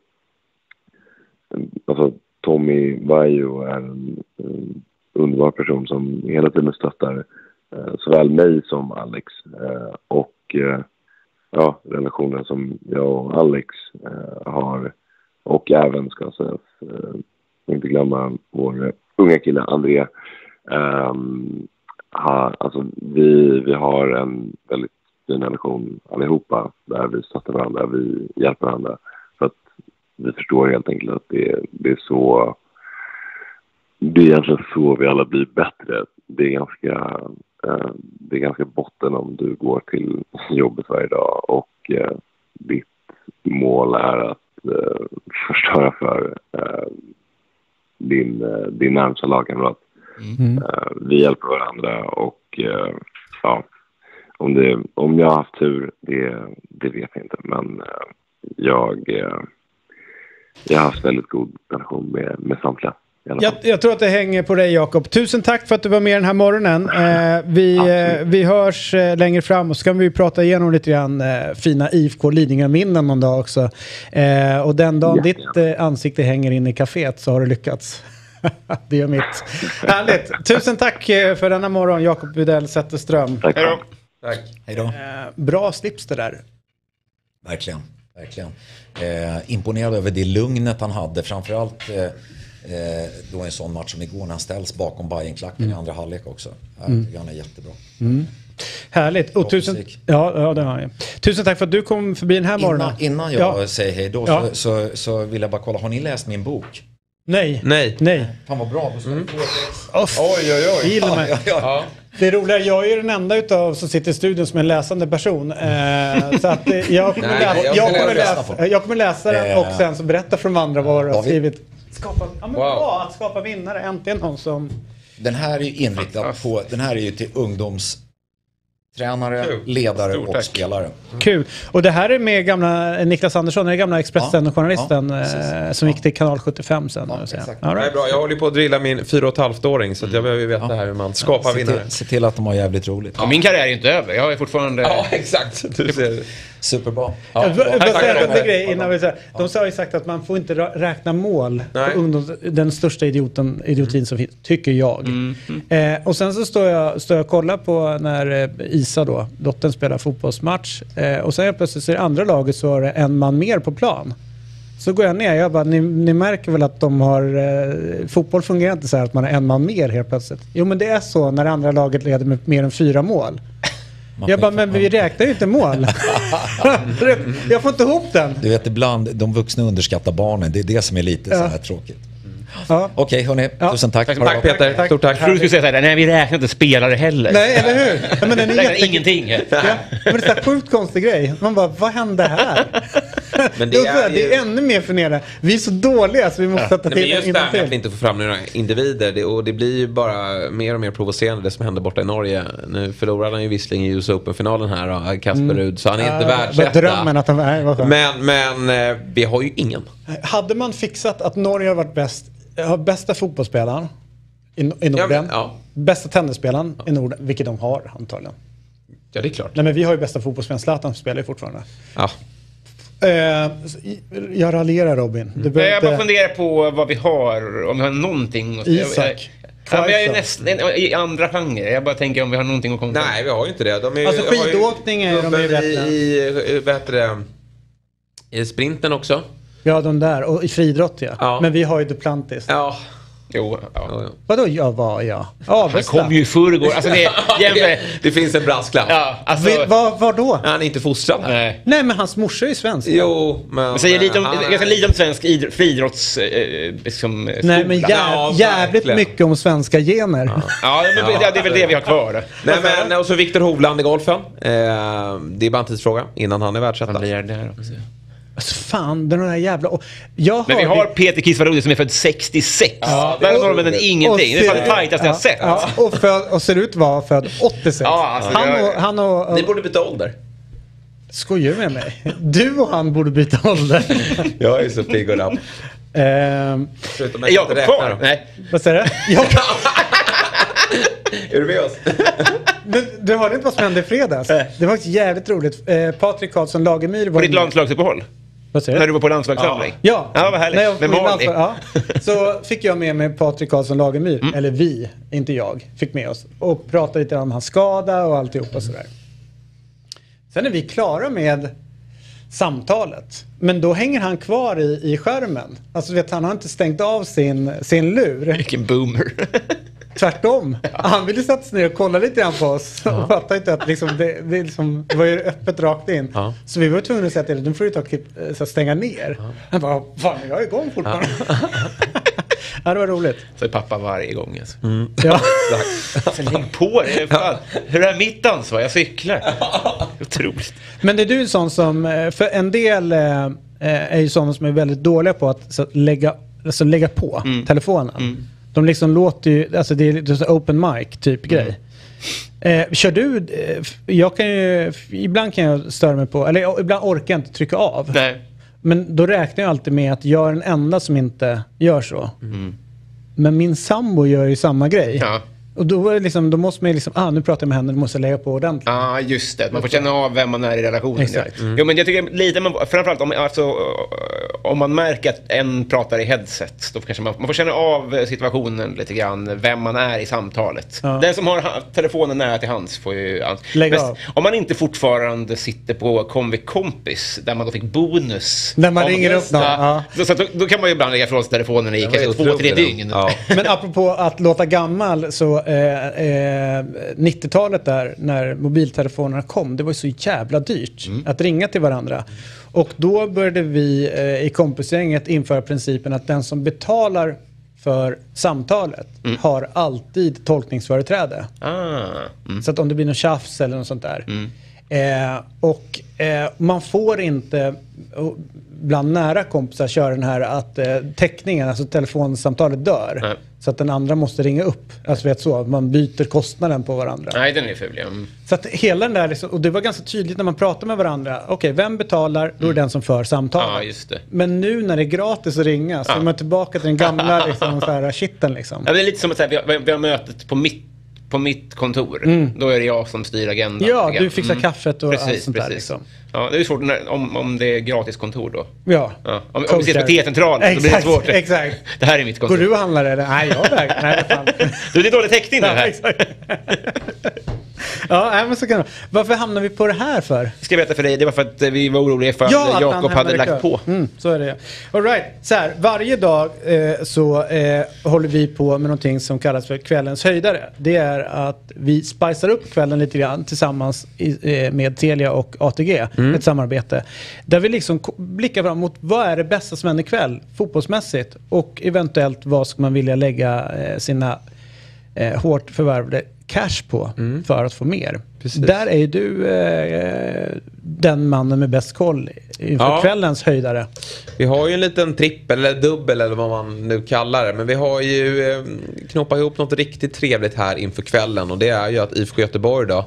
alltså Tommy Vaiho är en, en underbar person som hela tiden stöttar såväl mig som Alex, och ja, relationen som jag och Alex har, och även ska jag säga, inte glömma vår unga kille André. Um, ha, alltså vi, vi har en väldigt fin relation allihopa, där vi stöttar varandra, vi hjälper varandra, för att vi förstår helt enkelt att det, det är så, det är egentligen så vi alla blir bättre. Det är ganska, eh, det är ganska botten om du går till jobbet varje dag och eh, ditt mål är att eh, förstöra för eh, din, eh, din närmsta lagkamrat. Mm. Uh, vi hjälper varandra och uh, ja, om, det, om jag har haft tur, det, det vet jag inte. Men uh, jag, uh, jag har haft väldigt god relation med, med samtliga. Jag, jag tror att det hänger på dig, Jakob. Tusen tack för att du var med den här morgonen. Uh, vi, uh, vi hörs uh, längre fram och så kan vi prata igenom lite grann uh, fina I F K Lidingö-minnen någon dag också. Uh, och den dagen ja, ditt uh, ansikte hänger in i kaféet så har du lyckats. Det är mitt. Härligt. Tusen tack för denna morgon, Jakob Widell Zetterström. Tack. Hej då. Tack. Hej då. Eh, bra slips det där. Verkligen. Verkligen. Eh, imponerad över det lugnet han hade. Framförallt eh, då en sån match som igår när han ställs bakom Bayern-klacken mm. i andra halvlek också. Ja, mm. Han är jättebra. Mm. Härligt. Och tusen, ja, ja, det har jag. Tusen tack för att du kom förbi den här morgonen. Innan, innan jag ja. säger hej då ja. så, så, så vill jag bara kolla. Har ni läst min bok? Nej. Nej. Nej. Fan vad bra. Mm. Oj, oj, oj. Ja, ja, ja. Det är roliga, jag är den enda utav som sitter i studion som är en läsande person. Eh, så att eh, jag, kommer Nej, läsa, jag, jag, kommer läsa, jag kommer läsa den och sen så berätta för de andra vad du har skrivit. Skapa, ja, men wow. Bra att skapa vinnare. Äntligen någon som... Den här är ju inriktad på, den här är ju till ungdoms... Tränare, Kul. ledare Stort, och tack. spelare. Mm. Kul. Och det här är med gamla Niklas Andersson, den gamla Expressen-journalisten ja, ja, som gick till kanal sjuttiofem sen. Ja, right. Det är bra. Jag håller på att drilla min fyra och ett halvt åring så att jag behöver veta ja. här hur man skapar ja, vinnare. Till, se till att de har jävligt roligt. Ja, min karriär är ju inte över. Jag är fortfarande... Ja, exakt. Du ser. Superbra. Ja, jag vill säga en grej innan vi säger. De har ju sagt att man får inte räkna mål på ungdoms, den största idioten, idiotin mm. som finns, tycker jag. Mm. Mm. Eh, och sen så står jag, står jag och kollar på när Isa då, dottern spelar fotbollsmatch. Eh, och sen plötsligt så är det andra laget så är det en man mer på plan. Så går jag ner, jag bara, ni, ni märker väl att de har, eh, fotboll fungerar inte så här att man har en man mer helt plötsligt. Jo men det är så när det andra laget leder med mer än fyra mål. Man jag bara, men vi räknar ju inte mål. Jag får inte ihop den. Du vet, ibland, de vuxna underskattar barnen. Det är det som är lite ja. så här tråkigt. Ja. Okej, okay, hörni. Ja. Tusen tack. Tack, tack Peter. Tack. Stort tack. Jag tror du skulle säga så här, nej vi räknar inte spelare heller. Nej, eller hur? Ja, men den är jätte... ingenting. Ja. Ja. Men det är en sjukt konstig grej. Man bara, vad hände här? Men det, är, det är ju... ännu mer förnedrande. Vi är så dåliga så vi måste sätta ja. till. Men just det här att vi inte får fram några individer. Det, och det blir ju bara mer och mer provocerande det som händer borta i Norge. Nu förlorade han ju visserligen i U S Open-finalen här, Kasper mm. Rud. Så han är inte uh, världsetta. Drömmen att han är. Men, men vi har ju ingen. Hade man fixat att Norge har varit bäst, har bästa fotbollsspelaren i, i Norden, ja, ja. bästa tennisspelaren ja. i Norden, vilket de har antagligen. Ja, det är klart. Nej, men vi har ju bästa fotbollsspelaren, Zlatan spelar ju fortfarande. Ja. Uh, jag raljerar, Robin. Mm. Du jag inte... bara funderar på vad vi har, om vi har någonting. Isak. Jag, jag, jag är nästan i andra genrer. Jag bara tänker om vi har någonting att komma. Nej, vi har ju inte det. De är, alltså skidåkning är de är bättre. I, bättre i sprinten också. Ja, de där. Och i friidrott, ja. ja. Men vi har ju Duplantis. Ja. Jo, ja. Jo, jo. Vadå jag var jag? Ja, han kom ju i förrgår. Alltså det, det, det finns en brasklapp. Ja, alltså, vi, var, var då? Han är inte fostrad. Nej. Nej, men hans morsa är ju svensk. Jo, men... men säger lite om, han, ganska lite om svensk idr- friidrotts... Eh, liksom, nej, men jär, ja, jävligt mycket om svenska gener. Ja, ja men ja, det är väl det vi har kvar. Nej, men, och så Viktor Hovland i golfen. Eh, det är bara en tidsfråga innan han är världsetta. Han blir det här också. Alltså fan, den här jävla... Jag men vi har Peter Kisvarudi som är född sextiosex. Ja, det är normen än ingenting. Det är fan det tajtaste ja, jag sett. Ja, och, för, och ser ut att vara född åttiosex. Ja, alltså, han och, han och, och, ni borde byta ålder. Skojar med mig? Du och han borde byta ålder. Jag är så pigg och lapp. Ehm, jag är kvar. Nej. Vad säger du? Jag... Är du med oss? Du, du hörde inte vad som hände i fredags? Det var jävligt roligt. Eh, Patrik Karlsson Lagemyr var... På ditt landslagsuppehåll? Vad säger du? När du var på landslagssamling? Ja. Ja, vad härligt. Jag, med Malin. ja. Så fick jag med mig Patrik Karlsson Lagemyr. Mm. Eller vi, inte jag, fick med oss. Och pratade lite om hans skada och alltihop och sådär. Sen är vi klara med samtalet. Men då hänger han kvar i, i skärmen. Alltså vet han har inte stängt av sin, sin lur. Vilken boomer. tvärtom. Han ville sätta sig ner och kolla lite grann på oss. Ja. Och fattade inte att liksom, det, det, liksom, det var ju öppet rakt in. Ja. Så vi var tvungna att säga till det. Nu får du ta så stänga ner. Ja. Han bara, fan jag är igång fortfarande. Ja. Ja, det var roligt. Så är pappa varje gång. Alltså. Mm. Ja. Lägg på det. Fan. Hur är mitt ansvar? Jag cyklar. Otroligt. Men är du en sån som, för en del eh, är ju sådana som är väldigt dåliga på att så, lägga, alltså, lägga på mm. telefonen. Mm. De liksom låter ju, alltså det är lite open mic typ mm. grej. Eh, kör du, jag kan ju, ibland kan jag störa mig på, eller ibland orkar jag inte trycka av. Nej. Men då räknar jag alltid med att jag är den enda som inte gör så. Mm. Men min sambo gör ju samma grej. Ja. Och då, är det liksom, då måste man ju liksom, ah nu pratar jag med henne, då måste jag lägga på ordentligt. Ja, ah, just det. Man får känna av vem man är i relationen. Exakt. Mm. Jo, men jag tycker lite, men framförallt om, alltså, om man märker att en pratar i headset, då kanske man, man får känna av situationen lite grann, vem man är i samtalet. Ja. Den som har telefonen nära till hands får ju... Lägga av. Om man inte fortfarande sitter på Konvik Kompis, där man då fick bonus. När man ringer upp någon. Ja. Då, så, då, då kan man ju ibland lägga från sig telefonen i kanske två, tre dygn. Ja. Men apropå att låta gammal, så Eh, eh, nittiotalet där när mobiltelefonerna kom, det var ju så jävla dyrt mm. att ringa till varandra. Och då började vi eh, i kompisgänget införa principen att den som betalar för samtalet mm. har alltid tolkningsföreträde. Ah. Mm. Så att om det blir någon tjafs eller något sånt där. Mm. Eh, och eh, man får inte bland nära kompisar köra den här att eh, täckningen, alltså telefonsamtalet dör. Nej. Så att den andra måste ringa upp. Alltså vet så, man byter kostnaden på varandra. Nej, den är ful, ja. Mm. Så att hela den där, liksom, och det var ganska tydligt när man pratar med varandra. Okej, okay, vem betalar? Då är det den som för samtalet. Ja, just det. Men nu när det är gratis att ringa så ja. är man tillbaka till den gamla liksom, så här, shitten liksom. Ja, det är lite som att säga, vi, har, vi har mötet på mitt på mitt kontor. Mm. Då är det jag som styr agendan. Ja, du fixar mm. kaffet och precis, allt sånt precis. där liksom. Ja, det är svårt när, om, om det är gratis kontor då. Ja. ja. Om, om vi ses på T-centralen så blir det svårt. Exakt. Det här är mitt kontor. Går du och handlar eller? Nej, jag väger. Nej, fan. Du, det är dålig täckning det här. Ja, exakt. Ja, men så kan det. Varför hamnar vi på det här för? Jag ska berätta för dig, det var för att vi var oroliga för att ja, Jakob hade lagt på. Mm, så är det. All right. Så här, varje dag eh, så eh, håller vi på med någonting som kallas för kvällens höjdare. Det är att vi spicar upp kvällen lite grann tillsammans i, eh, med Telia och A T G. Mm. Ett samarbete. Där vi liksom blickar fram mot vad är det bästa som händer ikväll fotbollsmässigt. Och eventuellt vad ska man vilja lägga eh, sina eh, hårt förvärvade cash på mm. för att få mer. Precis. Där är ju du eh, den mannen med bäst koll inför ja. kvällens höjdare. Vi har ju en liten trippel eller dubbel eller vad man nu kallar det. Men vi har ju eh, knoppat ihop något riktigt trevligt här inför kvällen. Och det är ju att I F K Göteborg då,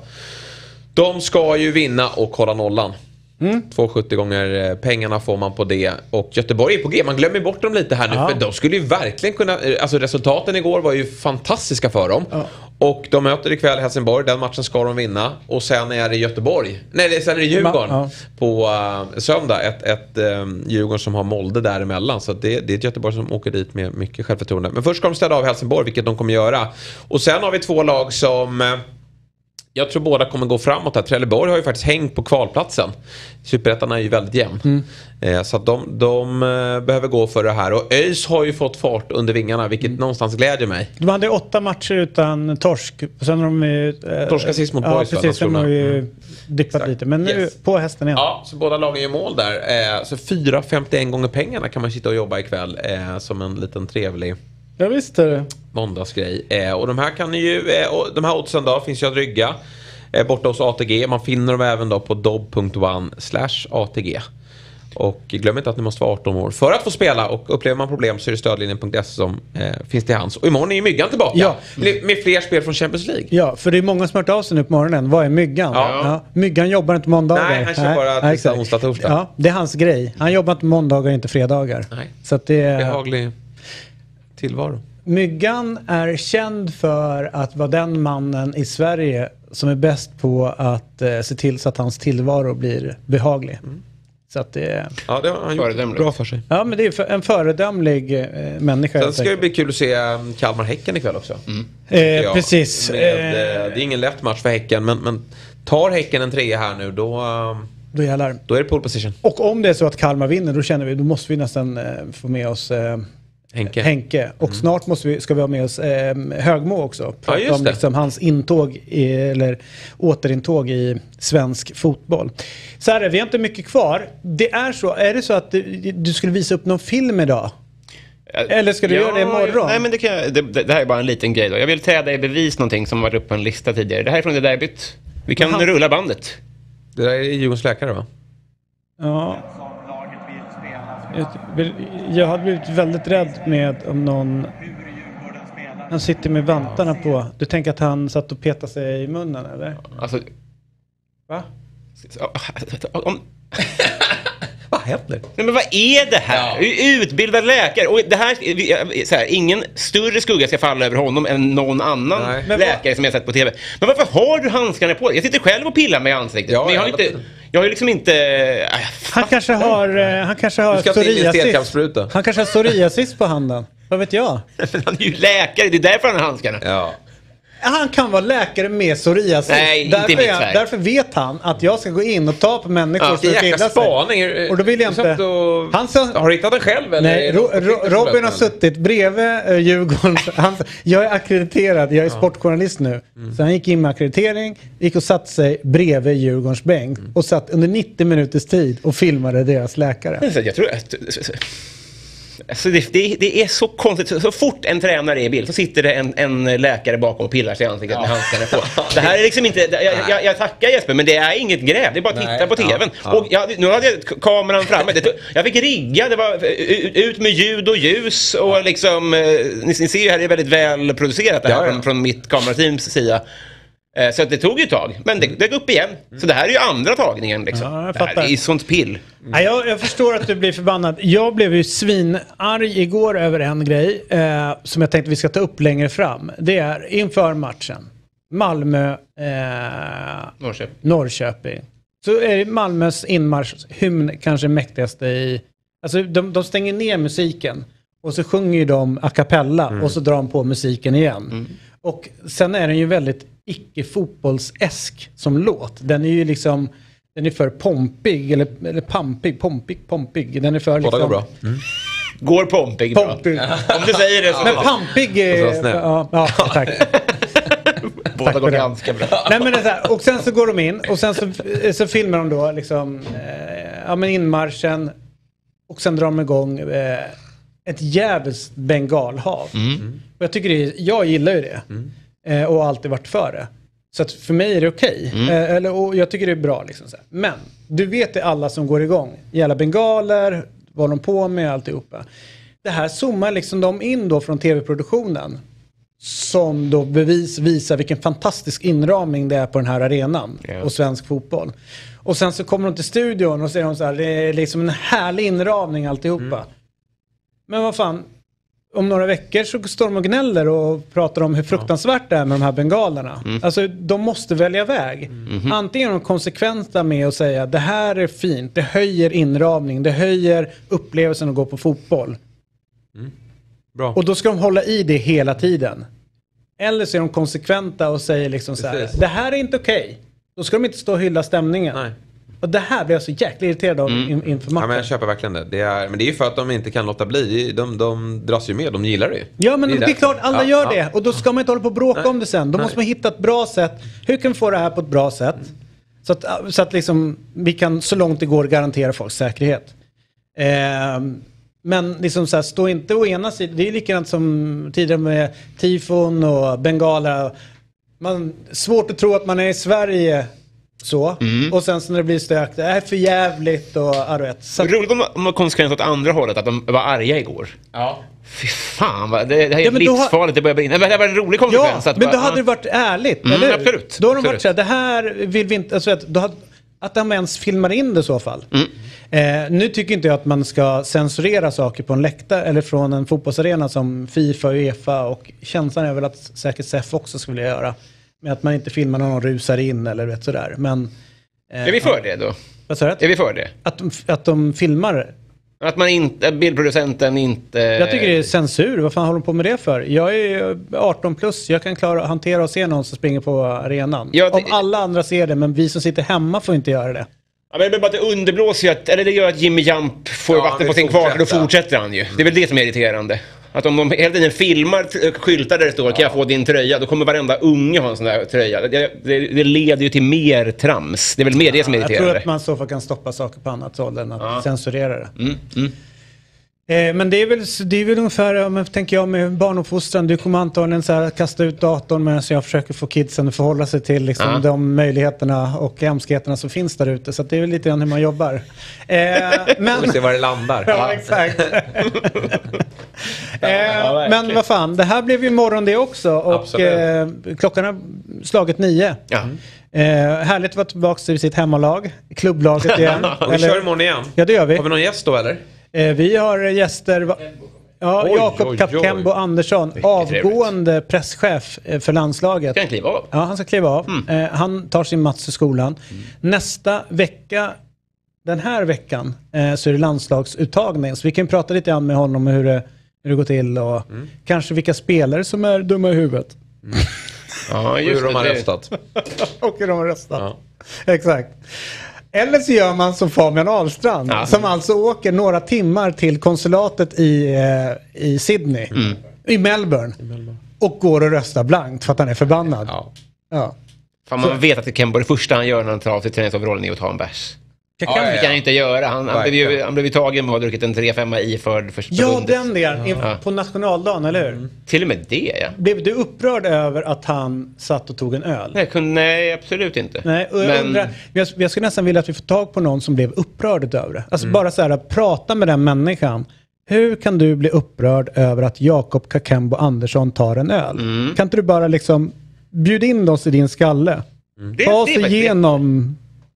de ska ju vinna och hålla nollan. Mm. tvåhundrasjuttio gånger pengarna får man på det. Och Göteborg är på G. Man glömmer bort dem lite här nu. Ja. För de skulle ju verkligen kunna... Alltså resultaten igår var ju fantastiska för dem. Ja. Och de möter ikväll Helsingborg. Den matchen ska de vinna. Och sen är det Göteborg. Nej, sen är det Djurgården. Ja. På uh, söndag. Ett, ett um, Djurgården som har Molde däremellan. Så det, det är ett Göteborg som åker dit med mycket självförtroende. Men först ska de ställa av Helsingborg, vilket de kommer göra. Och sen har vi två lag som... Uh, Jag tror båda kommer gå framåt här. Trelleborg har ju faktiskt hängt på kvalplatsen. Superettan är ju väldigt jämn. Mm. Eh, så att de, de eh, behöver gå för det här. Och ÖIS har ju fått fart under vingarna, vilket mm. någonstans glädjer mig. De hade åtta matcher utan torsk. Sen har de ju... Eh, Torska sist mot ja, Boys. Ja, precis. Sen har de ju mm. dippat lite. Men nu yes. på hästen igen. Ja, så båda lagen gör mål där. Eh, så fyra komma femtioen gånger pengarna kan man sitta och jobba ikväll. Eh, som en liten trevlig... Ja, visst är det. Måndagsgrej. Eh, och de här kan ju... Eh, och de här oddsen då finns ju att rygga. Borta hos A T G. Man finner dem även då på dobb punkt one slash A T G. Och glöm inte att ni måste vara arton år för att få spela. Och upplever man problem så är det stödlinjen punkt se som eh, finns till hands. Och imorgon är ju Myggan tillbaka. Ja. Med, med fler spel från Champions League. Ja, för det är många som har hört av sig nu på morgonen. Vad är Myggan? Ja. Ja. Myggan jobbar inte måndagar. Nej, han kör bara tisdag, onsdag, torsdag. Ja, det är hans grej. Han jobbar inte måndagar, inte fredagar. Nej. Så att det är... behaglig tillvaro. Myggan är känd för att vara den mannen i Sverige som är bäst på att eh, se till så att hans tillvaro blir behaglig. Mm. Så att det, ja, det har han gjort bra för sig. Ja, men det är för, en föredömlig eh, människa. Sen ska det bli kul att se Kalmar-Häcken ikväll också. Mm. Eh, precis. Med, eh, det är ingen lätt match för Häcken, men, men tar Häcken en trea här nu, då... Då jävlar. Då är det pole position. Och om det är så att Kalmar vinner, då känner vi, då måste vi nästan eh, få med oss... Eh, Henke. Henke. Och mm. snart måste vi, ska vi ha med oss eh, Högmo också. Prata ja, om liksom, hans intåg i, eller återintåg i svensk fotboll. Så här, vi har inte mycket kvar. Det är så, är det så att du, du skulle visa upp någon film idag? Eller ska du ja, göra det imorgon? Nej, men det, kan jag, det, det här är bara en liten grej då. Jag vill träda i bevis någonting som varit uppe på en lista tidigare. Det här är från det derbyt. Vi kan han... rulla bandet. Det där är Djurgårdens läkare, va? Ja. Jag, jag hade blivit väldigt rädd med om någon... Han sitter med vantarna på. Du tänker att han satt och petade sig i munnen, eller? Alltså... Va? Om... Vad händer? Nej, men vad är det här? Ja. Utbildad läkare. Och det här, så här, ingen större skugga ska falla över honom än någon annan Nej. läkare som jag sett på tv. Men varför har du handskarna på dig? Jag sitter själv och pillar mig i ansiktet. Ja, men jag har inte... Jag har ju liksom inte... Äh, han kanske har... Han kanske har psoriasis. Han kanske har psoriasis på handen. Vad vet jag? Han är ju läkare. Det är därför han har handskarna. Ja. Han kan vara läkare med psoriasis. Nej, därför, inte jag, därför vet han att jag ska gå in och ta på människor ja, som pillar sig. Och då vill jag inte... Och... Han så... Har du hittat den själv? Eller Nej, ro, ro, Robin har suttit bredvid uh, Djurgården. Han, jag är akkrediterad, jag är sportjournalist nu. Mm. Så han gick in med akkreditering, gick och satt sig bredvid Djurgårdens bänk. Mm. Och satt under nittio minuters tid och filmade deras läkare. Jag tror att... Alltså det, det, det är så konstigt. Så fort en tränare är i bild så sitter det en, en läkare bakom och pillar sig i ansiktet ja. med handskarna på. Det här är liksom inte... Jag, jag, jag tackar Jesper, men det är inget gräv. Det är bara att titta på tvn. Ja, ja. Och jag, nu hade jag kameran framme. Det, jag fick rigga. Det var ut med ljud och ljus. Och liksom... Ni, ni ser ju här, det är väldigt väl producerat det här ja, ja. Från, från mitt kamerateams sida. Så det tog ju ett tag. Men det dök upp igen. Så det här är ju andra tagningen. Liksom. Ja, det här är sånt pill. Mm. Ja, jag, jag förstår att du blir förbannad. Jag blev ju svinarg igår över en grej. Eh, som jag tänkte vi ska ta upp längre fram. Det är inför matchen. Malmö. Eh, Norrköping. Norrköping. Så är Malmös inmarschhymn kanske mäktigaste i... Alltså de, de stänger ner musiken. Och så sjunger de a cappella. Mm. Och så drar de på musiken igen. Mm. Och sen är den ju väldigt icke-fotbollsesk som låt. Den är ju liksom, den är för pompig, eller, eller pampig, pompig, pompig. Den är för liksom... Båda går bra. Mm. Går pompig, pompig bra. Om du säger det så. Men pampig är... Ja, ja, tack. Båda går ganska bra. Nej, men det är så här, och sen så går de in, och sen så, så filmar de då liksom, eh, ja men inmarschen, och sen drar de igång eh, ett jävligt bengalhav. Mm. Och jag tycker det är, jag gillar ju det. Mm. Eh, och har alltid varit för det. Så att för mig är det okej. Okay. Mm. Eh, eller, och jag tycker det är bra. Liksom, så här. Men du vet det alla som går igång. Jävla bengaler, vad de på med, alltihopa. Det här zoomar liksom de in då från tv-produktionen. Som då bevis visar vilken fantastisk inramning det är på den här arenan. Yeah. Och svensk fotboll. Och sen så kommer de till studion och säger de så här, det är liksom en härlig inramning alltihopa. Mm. Men vad fan, om några veckor så står de och gnäller och pratar om hur fruktansvärt det är med de här bengalerna. Mm. Alltså de måste välja väg. Mm. Antingen är de konsekventa med att säga det här är fint, det höjer inramning, det höjer upplevelsen att gå på fotboll. Mm. Bra. Och då ska de hålla i det hela tiden. Eller så är de konsekventa och säger liksom så här, det här är inte okej. Okay. Då ska de inte stå och hylla stämningen. Nej. Och det här blir jag så jäkla irriterad av mm. in, inför matchen. Ja, men jag köper verkligen det. det är, men det är ju för att de inte kan låta bli. De, de dras ju med, de gillar det. Ja, men det är, det är klart, alla ja, gör ja. det. Och då ska man inte hålla på och bråka Nej. om det sen. Då Nej. måste man hitta ett bra sätt. Hur kan vi få det här på ett bra sätt? Mm. Så att, så att liksom, vi kan så långt det går garantera folks säkerhet. Eh, men liksom så här, stå inte å ena sidan. Det är likadant som tidigare med tifon och bengaler. Man, svårt att tro att man är i Sverige... Så. Mm. Och sen så när det blir stökt, det är för jävligt och ja, vet. Så... Roligt om de var konsekvent åt andra hållet, att de var arga igår. Ja. Fy fan, vad, det, det här är ja, livsfarligt, har... det börjar brinna. Men det var en rolig konsekvens. Ja, att men bara, då hade det varit ärligt, mm, eller? Absolut. Då har de absolut. varit så här, det här vill vi inte, alltså, att, då hade, att de ens filmar in det i så fall. Mm. Eh, nu tycker inte jag att man ska censurera saker på en läktare eller från en fotbollsarena som FIFA och UEFA, och känslan är väl att säkert S E F också skulle göra. Med att man inte filmar när någon rusar in eller vet sådär. Men är vi för det då? Vad sa du? Är vi för det? Att de, att de filmar? Att man inte, bildproducenten inte... Jag tycker det är censur. Vad fan håller de på med det för? Jag är arton plus. Jag kan klara hantera och se någon som springer på arenan. Ja, det... Om alla andra ser det, men vi som sitter hemma får inte göra det. Ja, men det är bara att det underblåser ju att, eller det gör att Jimmy Jump får ja, vatten på sin kvarn, och då fortsätter han ju. Det är väl det som är irriterande. Att om de hela tiden filmar skyltar där det står, kan jag få din tröja, då kommer varenda unge ha en sån där tröja. Det, det, det leder ju till mer trams. Det är väl mer det som är irriterande. Jag tror att man så fall kan stoppa saker på annat håll än att ja. censurera det. Mm, mm. Eh, men det är väl, det är väl ungefär, om jag tänker jag med barnuppfostran, du kommer antagligen så här kasta ut datorn medan jag försöker få kidsen att förhålla sig till liksom, ja. de möjligheterna och hemskheterna som finns där ute. Så att det är väl lite grann hur man jobbar. Eh, men... Vi ser var det landar. Ja, exakt. eh, ja, men vad fan, det här blev ju morgon det också. Och eh, klockan har slagit nio. Ja. Eh, härligt att vara tillbaka till sitt hemmalag, klubblaget igen. Och vi kör imorgon igen. Ja, det gör vi. Har vi någon gäst då eller? Eh, vi har gäster, ja, Jakob Kapkembo Andersson, avgående trevligt. presschef för landslaget. Ska han kliva av? Ja, han ska kliva av. Mm. Eh, han tar sin mats i skolan. Mm. Nästa vecka, den här veckan, eh, så är det landslagsuttagning. Så vi kan prata lite grann med honom om hur det, hur det går till och mm. kanske vilka spelare som är dumma i huvudet. Mm. Ja, just hur de har röstat. Och hur de har röstat. Ja. Exakt. Eller så gör man som Fabian Ahlstrand, ja. som alltså åker några timmar till konsulatet i, eh, i Sydney, mm. i, Melbourne, i Melbourne, och går och röstar blankt för att han är förbannad. Ja. Ja. Fan, man så. vet att Kembo, det första han gör när han tar av sig träningsoverallen är att ta en bärs. Det kan, ja, ja, ja. kan han inte göra. Han, han, blev ju, han blev ju tagen med att ha druckit en tre femma i för, för Ja, den där. Ja. På nationaldagen, eller hur? Mm. Till och med det, ja. Blev du upprörd över att han satt och tog en öl? Nej, kunde, nej absolut inte. Nej, och jag, men... undrar, jag, jag skulle nästan vilja att vi får tag på någon som blev upprörd över det. Alltså mm. bara så här, att prata med den människan. Hur kan du bli upprörd över att Jakob Kapkembo Andersson tar en öl? Mm. Kan inte du bara liksom bjuda in oss i din skalle? Mm. Ta oss igenom...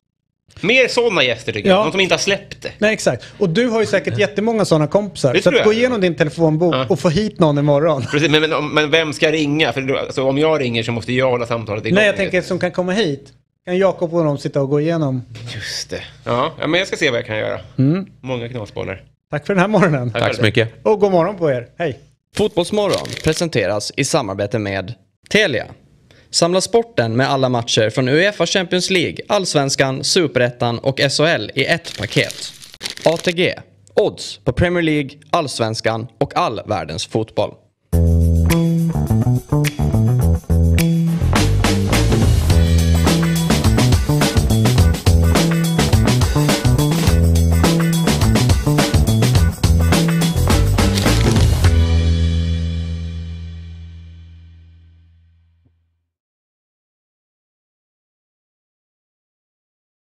Mer sådana gäster tycker ja. jag. De som inte har släppt det. Nej, exakt. Och du har ju säkert jättemånga sådana kompisar. Så att gå igenom din telefonbok ja. och få hit någon imorgon. Precis, men, men, men vem ska ringa? För alltså, om jag ringer så måste jag hålla samtalet igång. Nej, jag tänker som kan komma hit. Kan Jakob och honom sitta och gå igenom? Just det. Ja, men jag ska se vad jag kan göra. Mm. Många knasbollar. Tack för den här morgonen. Tack, Tack så mycket. Och god morgon på er. Hej. Fotbollsmorgon presenteras i samarbete med Telia. Samla sporten med alla matcher från UEFA Champions League, Allsvenskan, Superettan och S H L i ett paket. A T G. Odds på Premier League, Allsvenskan och all världens fotboll.